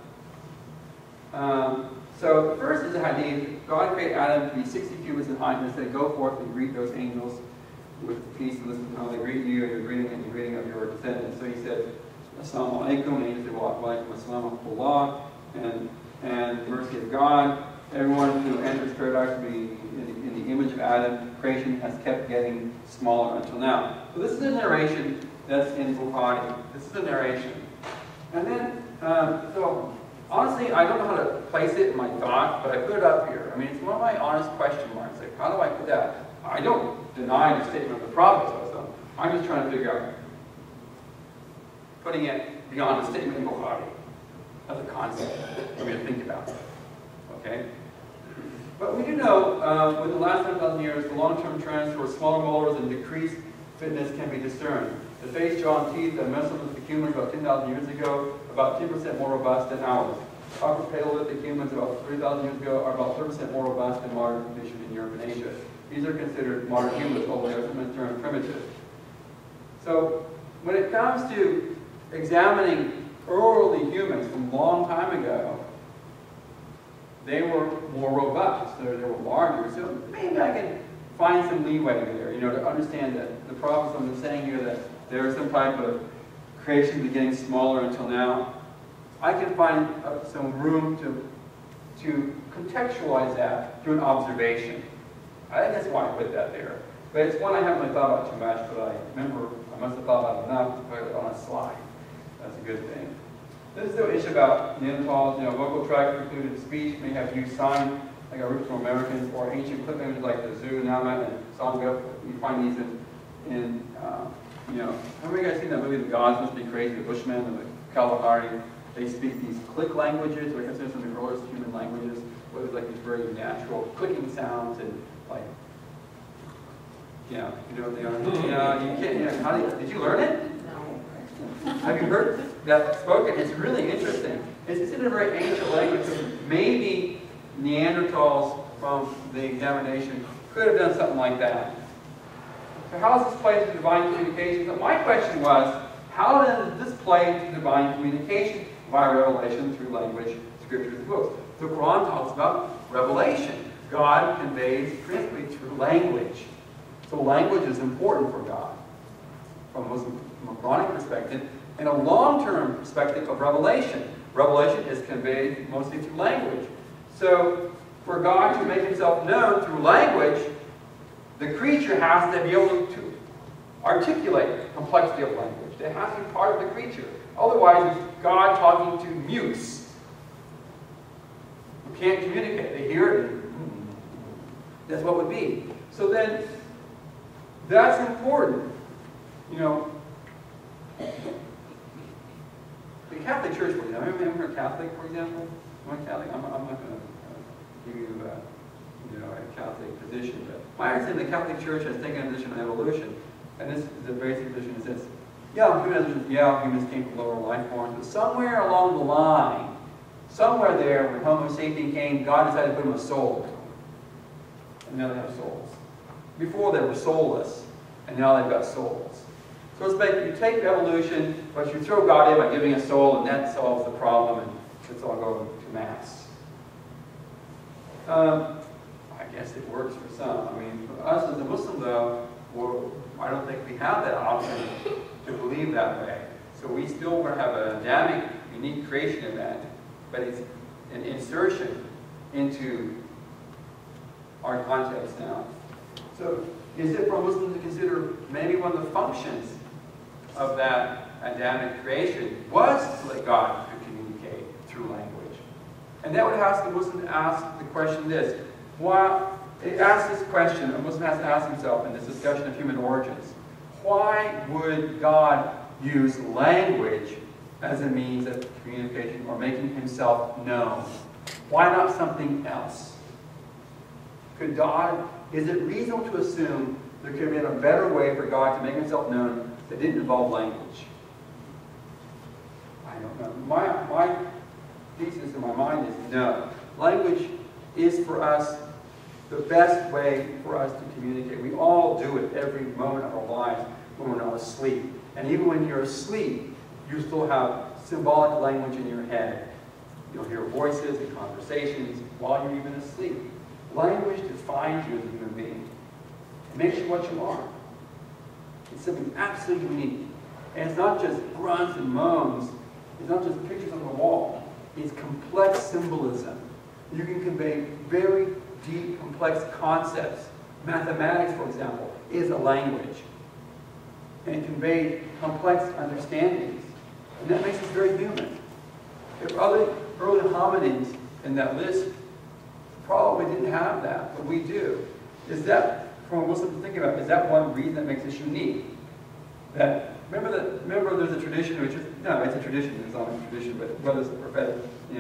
So the first is a hadith. God created Adam to be 60 cubits in height, and said, "Go forth and greet those angels with peace, and listen to how they greet you, and your greeting of your descendants." So he said, "Assalamu alaikum," and he said, "Wa alaikum assalam wa rahmatullah," and mercy of God. Everyone who enters paradise will be in the image of Adam. Creation has kept getting smaller until now. So this is a narration that's in Bukhari. This is a narration. And then, so honestly, I don't know how to place it in my thought, but I put it up here. I mean, it's one of my honest question marks. Like, how do I put that? I don't deny the statement of the Prophet. So I'm just trying to figure out putting it beyond the statement in Bukhari as a concept for me to think about. Okay? But we do know, within the last 10,000 years, the long-term trends towards smaller molars and decreased fitness can be discerned. The face, jaw, and teeth of Mesolithic humans about 10,000 years ago about 10% more robust than ours. Upper Paleolithic humans about 3,000 years ago are about 30% more robust than modern condition in Europe and Asia. These are considered modern humans, although they are sometimes termed primitive. So when it comes to examining early humans from a long time ago, they were more robust, they were larger. So maybe I can find some leeway there, to understand that the Prophet is saying here that there is some type of creation beginning smaller until now. I can find some room to contextualize that through an observation. I think that's why I put that there. But it's one I haven't really thought about too much, but I remember I must have thought about it enough to put it on a slide. That's a good thing. This is the issue about Neanderthals. Vocal tract precluded speech may have used sign like original Americans, or ancient clip images like the Zoo, Nama, and Songa. You find these in have you guys seen that movie, The Gods Must Be Crazy, the Bushmen and the Kalahari? They speak these click languages, or considered some of the earliest human languages. was like these very natural clicking sounds and like, yeah, you know, you can't, did you learn it? No. Have you heard that spoken? It's really interesting. It's in a very ancient language. So maybe Neanderthals from the examination could have done something like that. So how does this play into divine communication? So my question was, how does this play into divine communication via revelation through language, scriptures, and books? The Quran talks about revelation. God conveys principally through language. So language is important for God from a Quranic perspective, and a long-term perspective of revelation. Revelation is conveyed mostly through language. So for God to make himself known through language, the creature has to be able to articulate the complexity of language. It has to be part of the creature. Otherwise, it's God talking to mutes who can't communicate. They hear it and that's what would be. So then, that's important. You know, the Catholic Church, for example, remember a Catholic, for example? I'm a Catholic. I'm not going to give you, a Catholic position, but my understanding, the Catholic Church has taken a position on evolution, and this is the basic position is this: humans came from lower life forms, but somewhere along the line, somewhere there, when Homo sapien came, God decided to put them a soul, and now they have souls. Before they were soulless, and now they've got souls. So it's like you take evolution, but you throw God in by giving a soul, and that solves the problem, and let's all go to Mass. I guess it works for some. I mean, for us as a Muslim, though, I don't think we have that option to believe that way. So we still have an Adamic, unique creation event, but it's an insertion into our context now. So is it for Muslims to consider maybe one of the functions of that Adamic creation was so that God could communicate through language? And that would ask the Muslim to ask the question this. Why, it asks this question, a Muslim has to ask himself in this discussion of human origins, why would God use language as a means of communication or making himself known? Why not something else? Could God, is it reasonable to assume there could have been a better way for God to make himself known that didn't involve language? I don't know. My thesis in my mind is no. Language is for us the best way for us to communicate. We all do it every moment of our lives when we're not asleep. And even when you're asleep, you still have symbolic language in your head. You'll hear voices and conversations while you're even asleep. Language defines you as a human being. It makes you what you are. It's something absolutely unique. And it's not just grunts and moans. It's not just pictures on the wall. It's complex symbolism. You can convey very deep, complex concepts. Mathematics, for example, is a language. And it conveys complex understandings. And that makes us very human. If other early hominins in that list probably didn't have that, but we do. Is that, from a Muslim to think about, is that one reason that makes us unique? That, remember there's a tradition which is, no, it's a tradition, it's not a tradition, but what is the prophetic,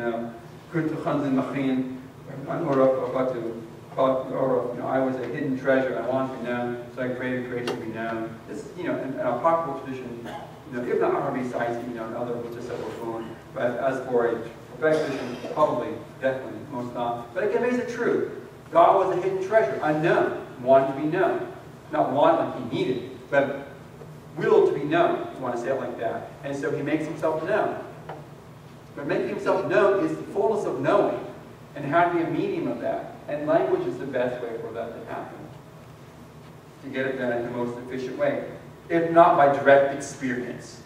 I was a hidden treasure, I want to be known, so I created creation to be known. This is, an apocryphal tradition, if not Arabic sites, and other religious that were born. But as for a prophetic tradition, probably, definitely, most not. But it conveys the truth. God was a hidden treasure, unknown, wanted to be known. Not wanted like he needed, but willed to be known, if you want to say it like that. And so he makes himself known. But making himself known is the fullness of knowing, and how to be a medium of that. And language is the best way for that to happen. To get it done in the most efficient way. If not by direct experience.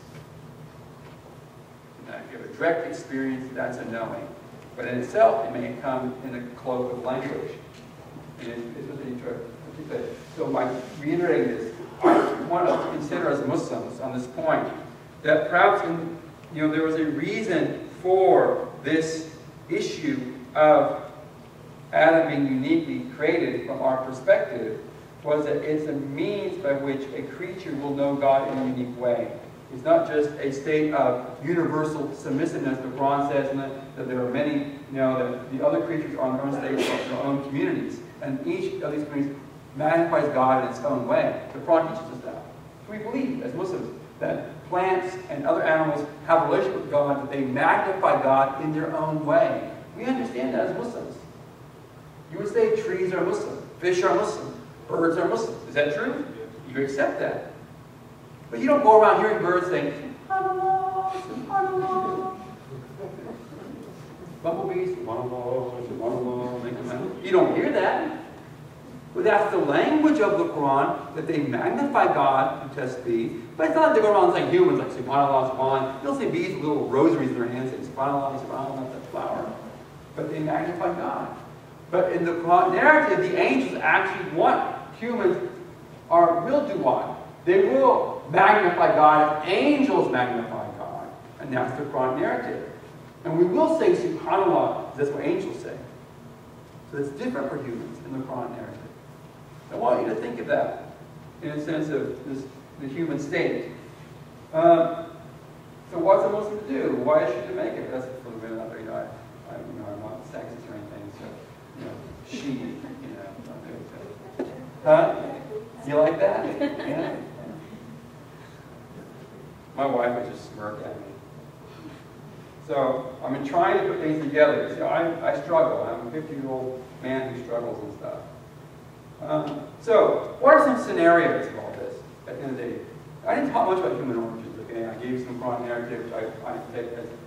Now, if you have a direct experience, that's a knowing. But in itself, it may come in a cloak of language. And it's what you say. So by reiterating this, I want to consider as Muslims on this point that perhaps there was a reason for this issue of Adam being uniquely created from our perspective, was that it's a means by which a creature will know God in a unique way. It's not just a state of universal submissiveness. The Quran says that there are many you know, that the other creatures are on their own stages, in their own communities, and each of these communities magnifies God in its own way. The Quran teaches us that. So we believe, as Muslims, that plants and other animals have a relationship with God, that they magnify God in their own way. We understand that as Muslims. You would say trees are Muslim, fish are Muslim, birds are Muslim. Is that true? You accept that. But you don't go around hearing birds saying, SubhanAllah, SubhanAllah. Bumblebees, SubhanAllah, SubhanAllah, make a sound. You don't hear that. But that's the language of the Quran, that they magnify God through tasbih. But it's not that they go around saying humans like SubhanAllah, SubhanAllah. You'll see bees with little rosaries in their hands saying SubhanAllah, SubhanAllah, that's a flower. But they magnify God. But in the Quran narrative, the angels actually want humans will do what? They will magnify God. Angels magnify God. And that's the Quran narrative. And we will say SubhanAllah, that's what angels say. So it's different for humans in the Quran narrative. I want you to think of that in a sense of the human state. So what's a Muslim to do? Why should you make it? That's for the minute. I'm not sexist or anything. So, she, Huh? You like that? Yeah. My wife would just smirk at me. So, I've been trying to put things together. See, I struggle. I'm a 50-year-old man who struggles and stuff. So, what are some scenarios of all this at the end of the day? I didn't talk much about human origins, okay? I gave some Quran narratives I take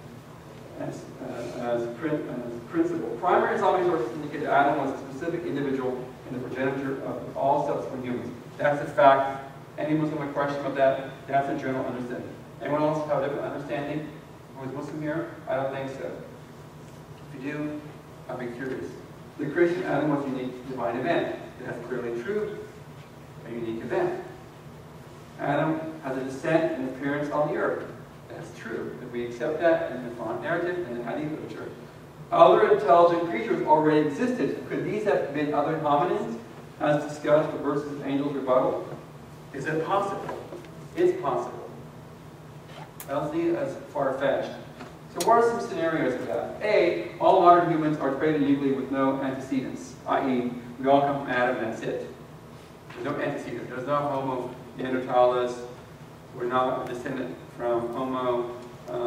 as principle. Primary Islamic sources indicate that Adam was a specific individual and the progenitor of all subsequent humans. That's a fact. Any Muslim have a question about that? That's a general understanding. Anyone else have a different understanding? Who is Muslim here? I don't think so. If you do, I'd be curious. The creation of Adam was a unique divine event. That's clearly true. A unique event. Adam has a descent and appearance on the earth. That's true. If we accept that in the Quran narrative and the Hadith literature. Other intelligent creatures already existed. Could these have been other hominins, as discussed with verses of angels' rebuttal? Is it possible? It's possible. I don't see it as far-fetched. So what are some scenarios of that? A, all modern humans are created uniquely with no antecedents, i.e., we all come from Adam and that's it. There's no antecedent. There's no Homo neanderthalis. We're not a descendant from Homo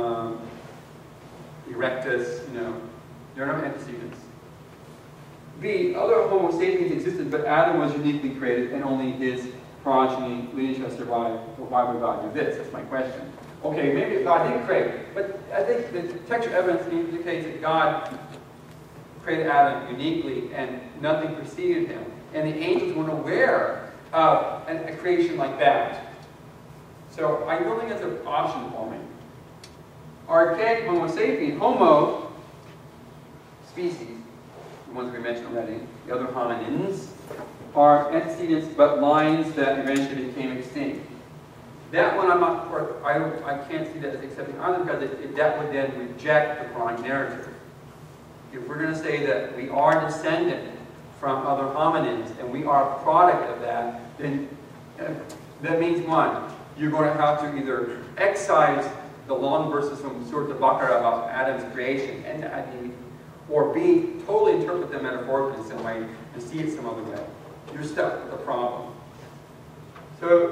erectus. There are no antecedents. B, other Homo sapiens existed, but Adam was uniquely created and only his progeny lineage has survived. So why would God do this? That's my question. Okay, maybe God did create, but I think the textual evidence indicates that God created Adam uniquely and nothing preceded him. And the angels weren't aware of a creation like that. So I don't think that's an option for me. Archaic Homo sapien, Homo species, the ones we mentioned already, the other hominins, are antecedents but lines that eventually became extinct. That one I'm not, I can't see that as accepting either because that would then reject the Quran narrative. If we're going to say that we are descendant from other hominins and we are a product of that, then that means one, you're going to have to either excise the long verses from Surah Al-Baqarah about Adam's creation and the Hadith, or B, totally interpret them metaphorically in some way and see it some other way. You're stuck with a problem. So,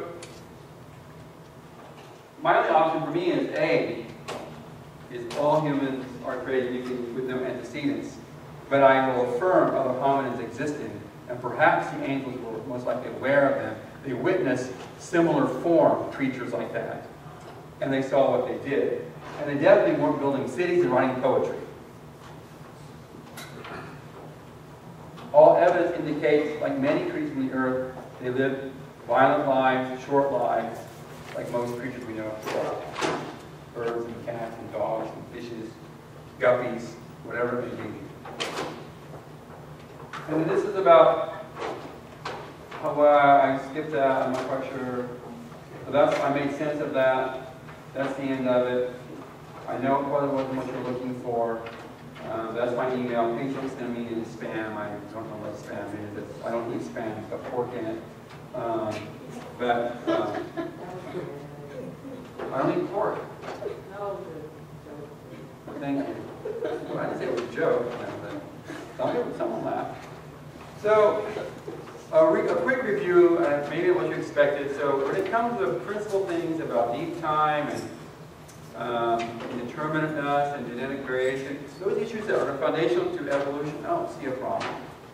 my only option for me is A, is all humans are created uniquely with no antecedents. But I will affirm other hominins existed, and perhaps the angels were most likely aware of them. They witnessed similar form creatures like that. And they saw what they did. And they definitely weren't building cities and writing poetry. All evidence indicates, like many creatures on the earth, they lived violent lives, short lives, like most creatures we know. Birds and cats and dogs and fishes, guppies, whatever it may be. And then this is about, I skipped that, I'm not quite sure. So I made sense of that. That's the end of it. I know it probably wasn't what you're looking for. That's my email. Please don't send me in spam. I don't know what spam is. I don't eat spam. It's got pork in it. I don't eat pork. Thank you. Well, I didn't say it was a joke, but someone laughed. So, a quick review, maybe what you expected. So, when it comes to principal things about deep time and indeterminateness and genetic variation, those issues that are foundational to evolution, I don't see a problem.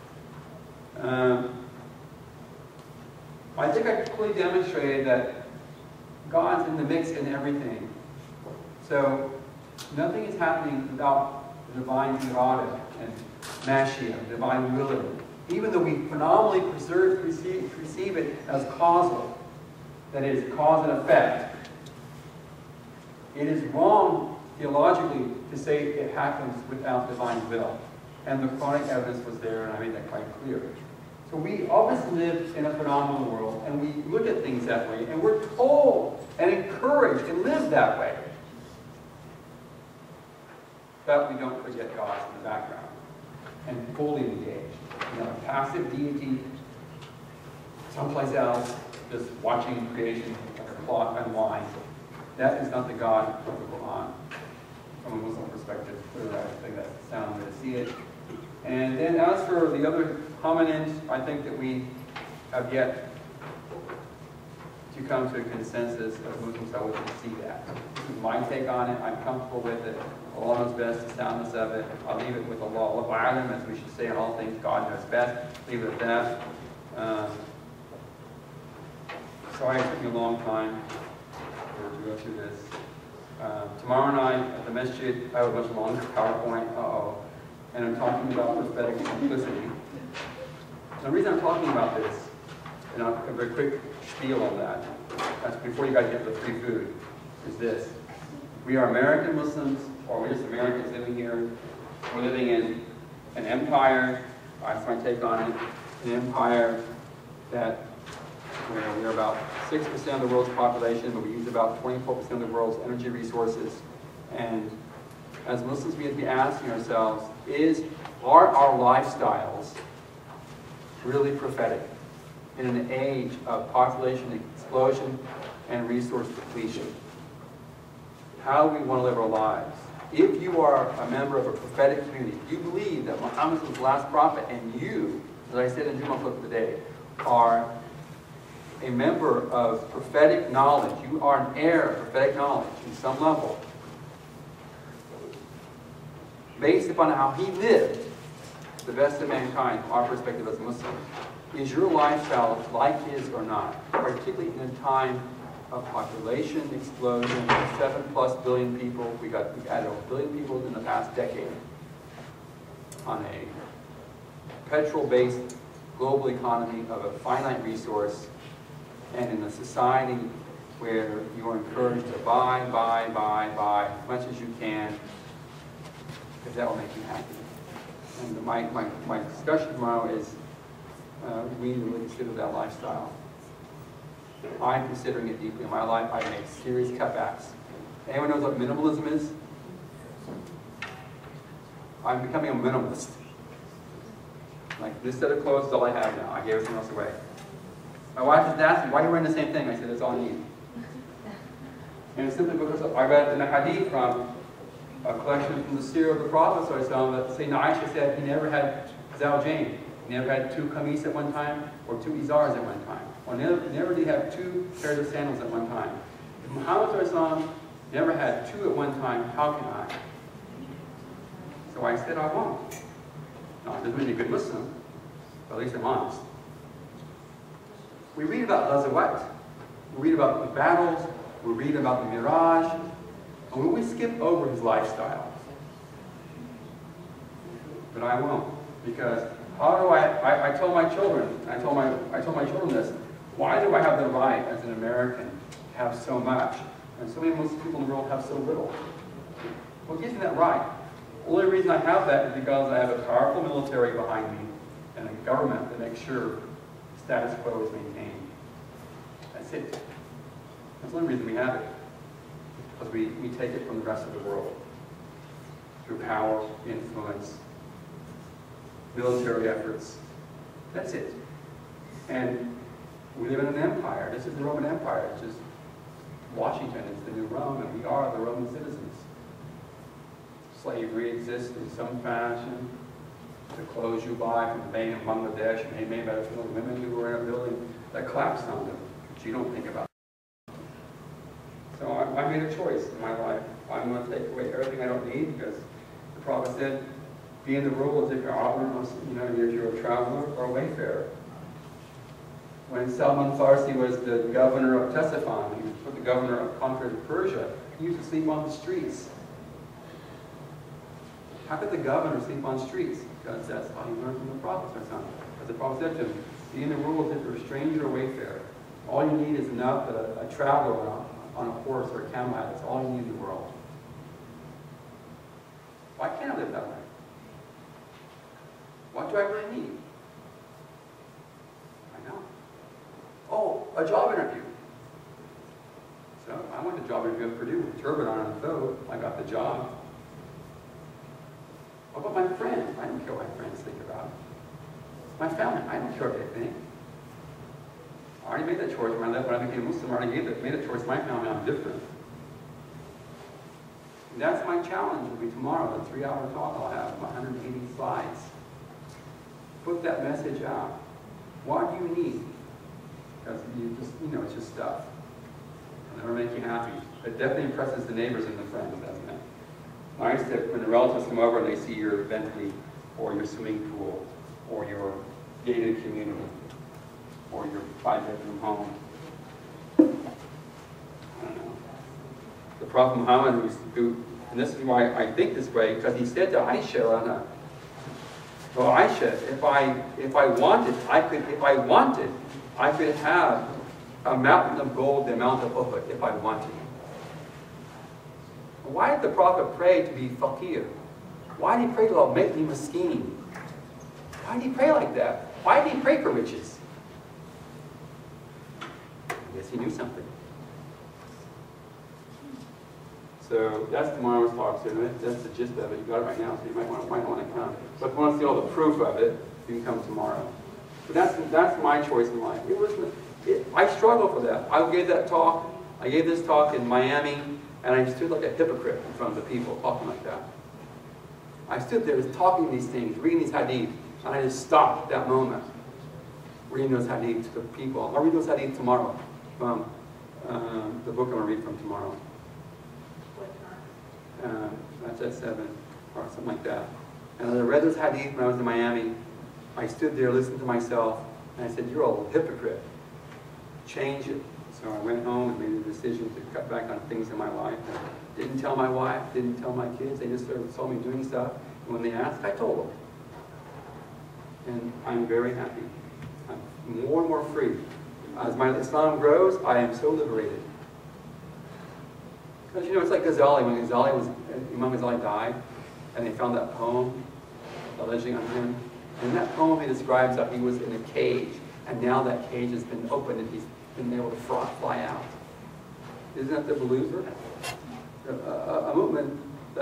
I think I clearly demonstrated that God's in the mix in everything. So nothing is happening without the divine irada and Mashiach, divine willing. Even though we phenomenally perceive it as causal, that is, cause and effect, it is wrong theologically to say it happens without divine will. And the Quranic evidence was there, and I made that quite clear. So we always live in a phenomenal world, and we look at things that way, and we're told and encouraged to live that way. But we don't forget God in the background and fully engaged. You know, a passive deity someplace else, just watching creation like a clock unwind. That is not the God of the Quran. From a Muslim perspective, clearly I think that's the sound way to see it. And then as for the other hominins, I think that we have yet to come to a consensus of Muslims how we can see that. This is my take on it. I'm comfortable with it. Allah knows best, the soundness of it. I'll leave it with Allah. Allah, as we should say in all things, God knows best. Leave it at that. Sorry it took me a long time to go through this. Tomorrow night at the masjid, I have a much longer PowerPoint. And I'm talking about prophetic simplicity. The reason I'm talking about this, and I'll have a very quick spiel on that, that's before you guys get to the free food, is this. We are American Muslims, or we're just Americans living here. We're living in an empire, that's my take on it, an empire that where we're about 6% of the world's population, but we use about 24% of the world's energy resources. And as Muslims, we have to be asking ourselves, are our lifestyles really prophetic in an age of population explosion and resource depletion? How do we want to live our lives? If you are a member of a prophetic community, you believe that Muhammad was the last prophet, and you, as I said in Jummah Book today, are a member of prophetic knowledge. You are an heir of prophetic knowledge in some level, based upon how he lived, the best of mankind, from our perspective as Muslims. Is your lifestyle like his or not? Particularly in a time of population explosion, 7+ billion people. We've added a billion people in the past decade on a petrol-based global economy of a finite resource, and in a society where you are encouraged to buy as much as you can, if that will make you happy. And my discussion tomorrow is we need to really consider that lifestyle. I'm considering it deeply in my life. I make serious cutbacks. Anyone knows what minimalism is? I'm becoming a minimalist. Like, this set of clothes is all I have now. I gave everything else away. My wife just asked me, why are you wearing the same thing? I said, that's all I need. And it's simply because I read in a hadith from a collection from the seerah of the Prophet that Sayyidina Aisha said he never had zawjain. He never had 2 kameez at one time, or 2 izars at one time. Or never did he have 2 pairs of sandals at one time. If Muhammad never had 2 at one time, how can I? So I said, I won't. Now, it doesn't mean a good Muslim, but at least I'm honest. We read about Ghazawat. We read about the battles. We read about the Miraj. And when we skip over his lifestyle, but I won't, because how do I told my children, I told my children this, why do I have the right as an American to have so much, and so many Muslim people in the world have so little? What gives me that right? The only reason I have that is because I have a powerful military behind me and a government that makes sure status quo is maintained. That's it. That's the only reason we have it. Because we take it from the rest of the world through power, influence, military efforts. That's it. And we live in an empire. This is the Roman Empire. It's just Washington is the new Rome, and we are the Roman citizens. slavery exists in some fashion. The clothes you buy from made in Bangladesh and made by the women who were in a building that collapsed on them, which you don't think about. So I made a choice in my life. I'm going to take away everything I don't need because the Prophet said, be in the rule as if you're a traveler or a wayfarer. When Salman Farsi was the governor of Ctesiphon, he was the governor of conquered Persia, he used to sleep on the streets. How could the governor sleep on streets? Because that's how he learned from the Prophet. As the Prophet said to him, be in the rule as if you're a stranger or wayfarer. All you need is enough that a traveler on a horse or a camel has. That's all you need in the world. Why can't I live that way? What do I really need? I know. Oh, a job interview. So I went to job interview at Purdue with a turban on and though I got the job. What about my friends? I don't care what my friends think about it. My family, I don't care what they think. I already made that choice when I became a Muslim. I already made that choice to my family. I'm different. And that's my challenge will be tomorrow, the 3-hour talk I'll have, 180 slides. Put that message out. What do you need? Because it's just stuff. It'll never make you happy. It definitely impresses the neighbors and the friends, doesn't it? Nice that when the relatives come over and they see your Bentley or your swimming pool or your gated community or your 5-bedroom home. I don't know. The Prophet Muhammad, and this is why I think this way, because he said to Aisha, well, Aisha, if I wanted, I could have a mountain of gold, the amount of Uhud, if I wanted. Why did the Prophet pray to be faqir? Why did he pray to Allah, make me maskeen? Why did he pray like that? Why did he pray for riches? I guess he knew something. So that's tomorrow's talk. So that's the gist of it. You got it right now, so you might want to come. But if you want to see all the proof of it, you can come tomorrow. But that's my choice in life. I struggled for that. I gave that talk. I gave this talk in Miami, and I stood like a hypocrite in front of the people, talking like that. I stood there talking these things, reading these hadith, and I just stopped at that moment, reading those hadith to the people. I'll read those hadith tomorrow from the book I'm going to read from tomorrow. That's at 7, or something like that. And as I read those hadith when I was in Miami, I stood there, listened to myself, and I said, you're a hypocrite. Change it. So I went home and made a decision to cut back on things in my life. I didn't tell my wife, didn't tell my kids. They just saw me doing stuff. And when they asked, I told them. And I'm very happy. I'm more and more free. As my Islam grows, I am so liberated. Because it's like Ghazali. When Imam Ghazali died, and they found that poem alleging on him. And in that poem he describes that he was in a cage, and now that cage has been opened and he's been able to fly out. Isn't that the believer? A mu'min,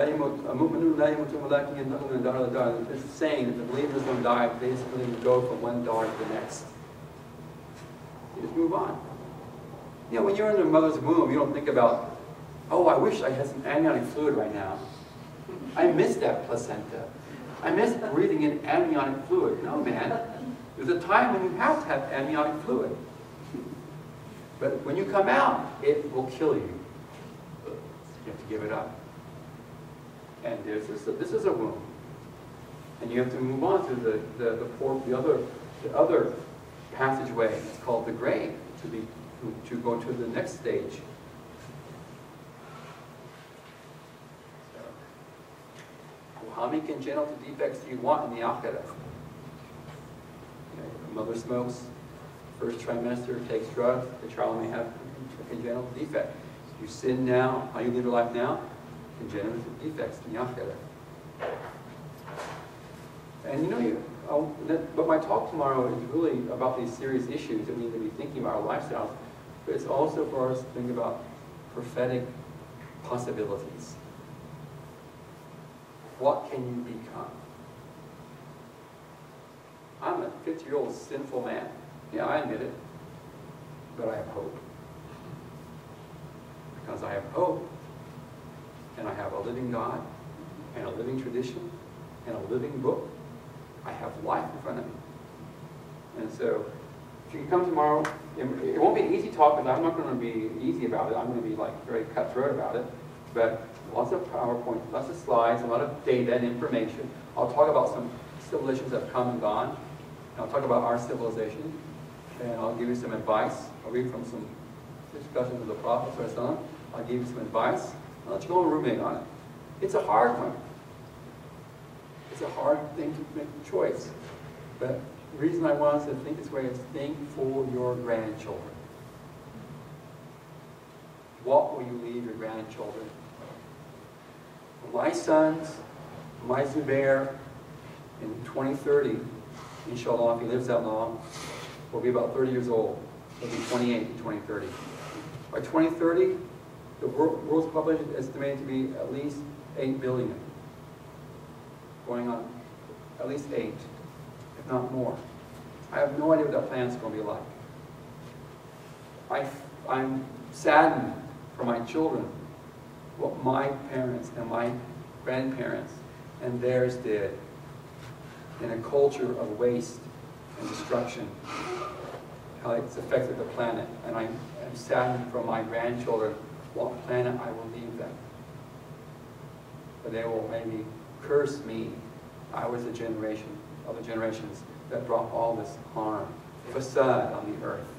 it's saying that the believers don't die, basically go from one door to the next. You just move on. When you're in your mother's womb, you don't think about, oh, I wish I had some amniotic fluid right now. I miss that placenta. I miss breathing in amniotic fluid. No, man. There's a time when you have to have amniotic fluid. But when you come out, it will kill you. You have to give it up. And this is a womb. And you have to move on to the other passageway. It's called the grave, to go to the next stage. How many congenital defects do you want in the akhirah? A mother smokes, first trimester, takes drugs, the child may have a congenital defect. You sin now, how you live your life now, congenital defects in the akhirah. And but my talk tomorrow is really about these serious issues that we need to be thinking about our lifestyles. But it's also for us to think about prophetic possibilities. What can you become? I'm a 50-year-old sinful man. Yeah, I admit it. But I have hope. Because I have hope, and I have a living God, and a living tradition and a living book. I have life in front of me. And so, if you can come tomorrow, it won't be an easy talk because I'm not going to be easy about it. I'm going to be like very cutthroat about it. But lots of PowerPoint, lots of slides, a lot of data and information. I'll talk about some civilizations that have come and gone. And I'll talk about our civilization. And I'll give you some advice. I'll read from some discussions of the Prophet. I'll give you some advice. I'll let you go and ruminate on it. It's a hard one. It's a hard thing to make a choice. But the reason I want us to think this way is think for your grandchildren. What will you leave your grandchildren? My sons, my Zubair, in 2030, inshallah, if he lives that long, will be about 30 years old. He'll be 28 in 2030. By 2030, the world's population is estimated to be at least 8 billion. Going on at least 8, if not more. I have no idea what that planet's going to be like. I'm saddened for my children, what my parents and my grandparents and theirs did in a culture of waste and destruction, how it's affected the planet. And I am saddened for my grandchildren, what planet I will leave them. But they will maybe curse me. I was a generation of the generations that brought all this harm, facade on the earth.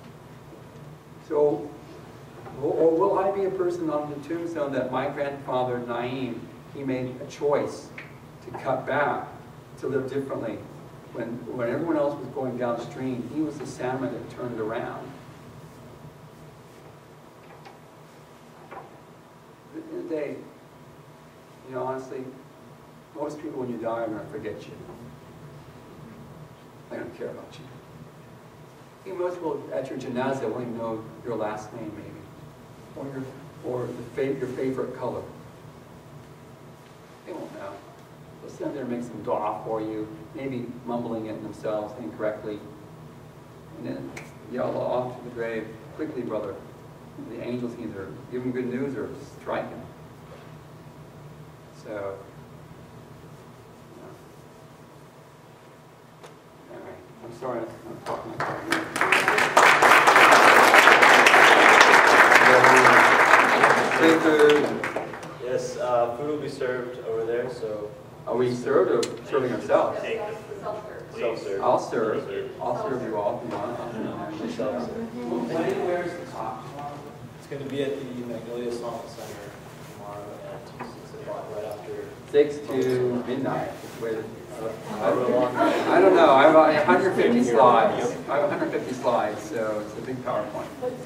So, or will I be a person on the tombstone that my grandfather Naeem, he made a choice to cut back, to live differently. When everyone else was going downstream, he was the salmon that turned around. At the end of the day, you know, honestly, most people when you die are going to forget you. They don't care about you. I think most people at your janazah won't even know your last name, maybe, or your favorite color. They won't know. They'll stand there and make some dua for you, maybe mumbling it themselves incorrectly, and then yell off to the grave, quickly, brother. And the angels either give him good news or strike him. So, I'm sorry, I'm talking like that. Food. Yes, food will be served over there, so... Are we served or serving ourselves? Self-serve. I'll serve. I'll serve you all if you want. Self-serve. Where's the talk tomorrow? It's going to be at the Magnolia Islamic Center tomorrow at 6 o'clock, right after... 6 to midnight. I don't know. I have 150 slides. I have 150 slides, so it's a big PowerPoint.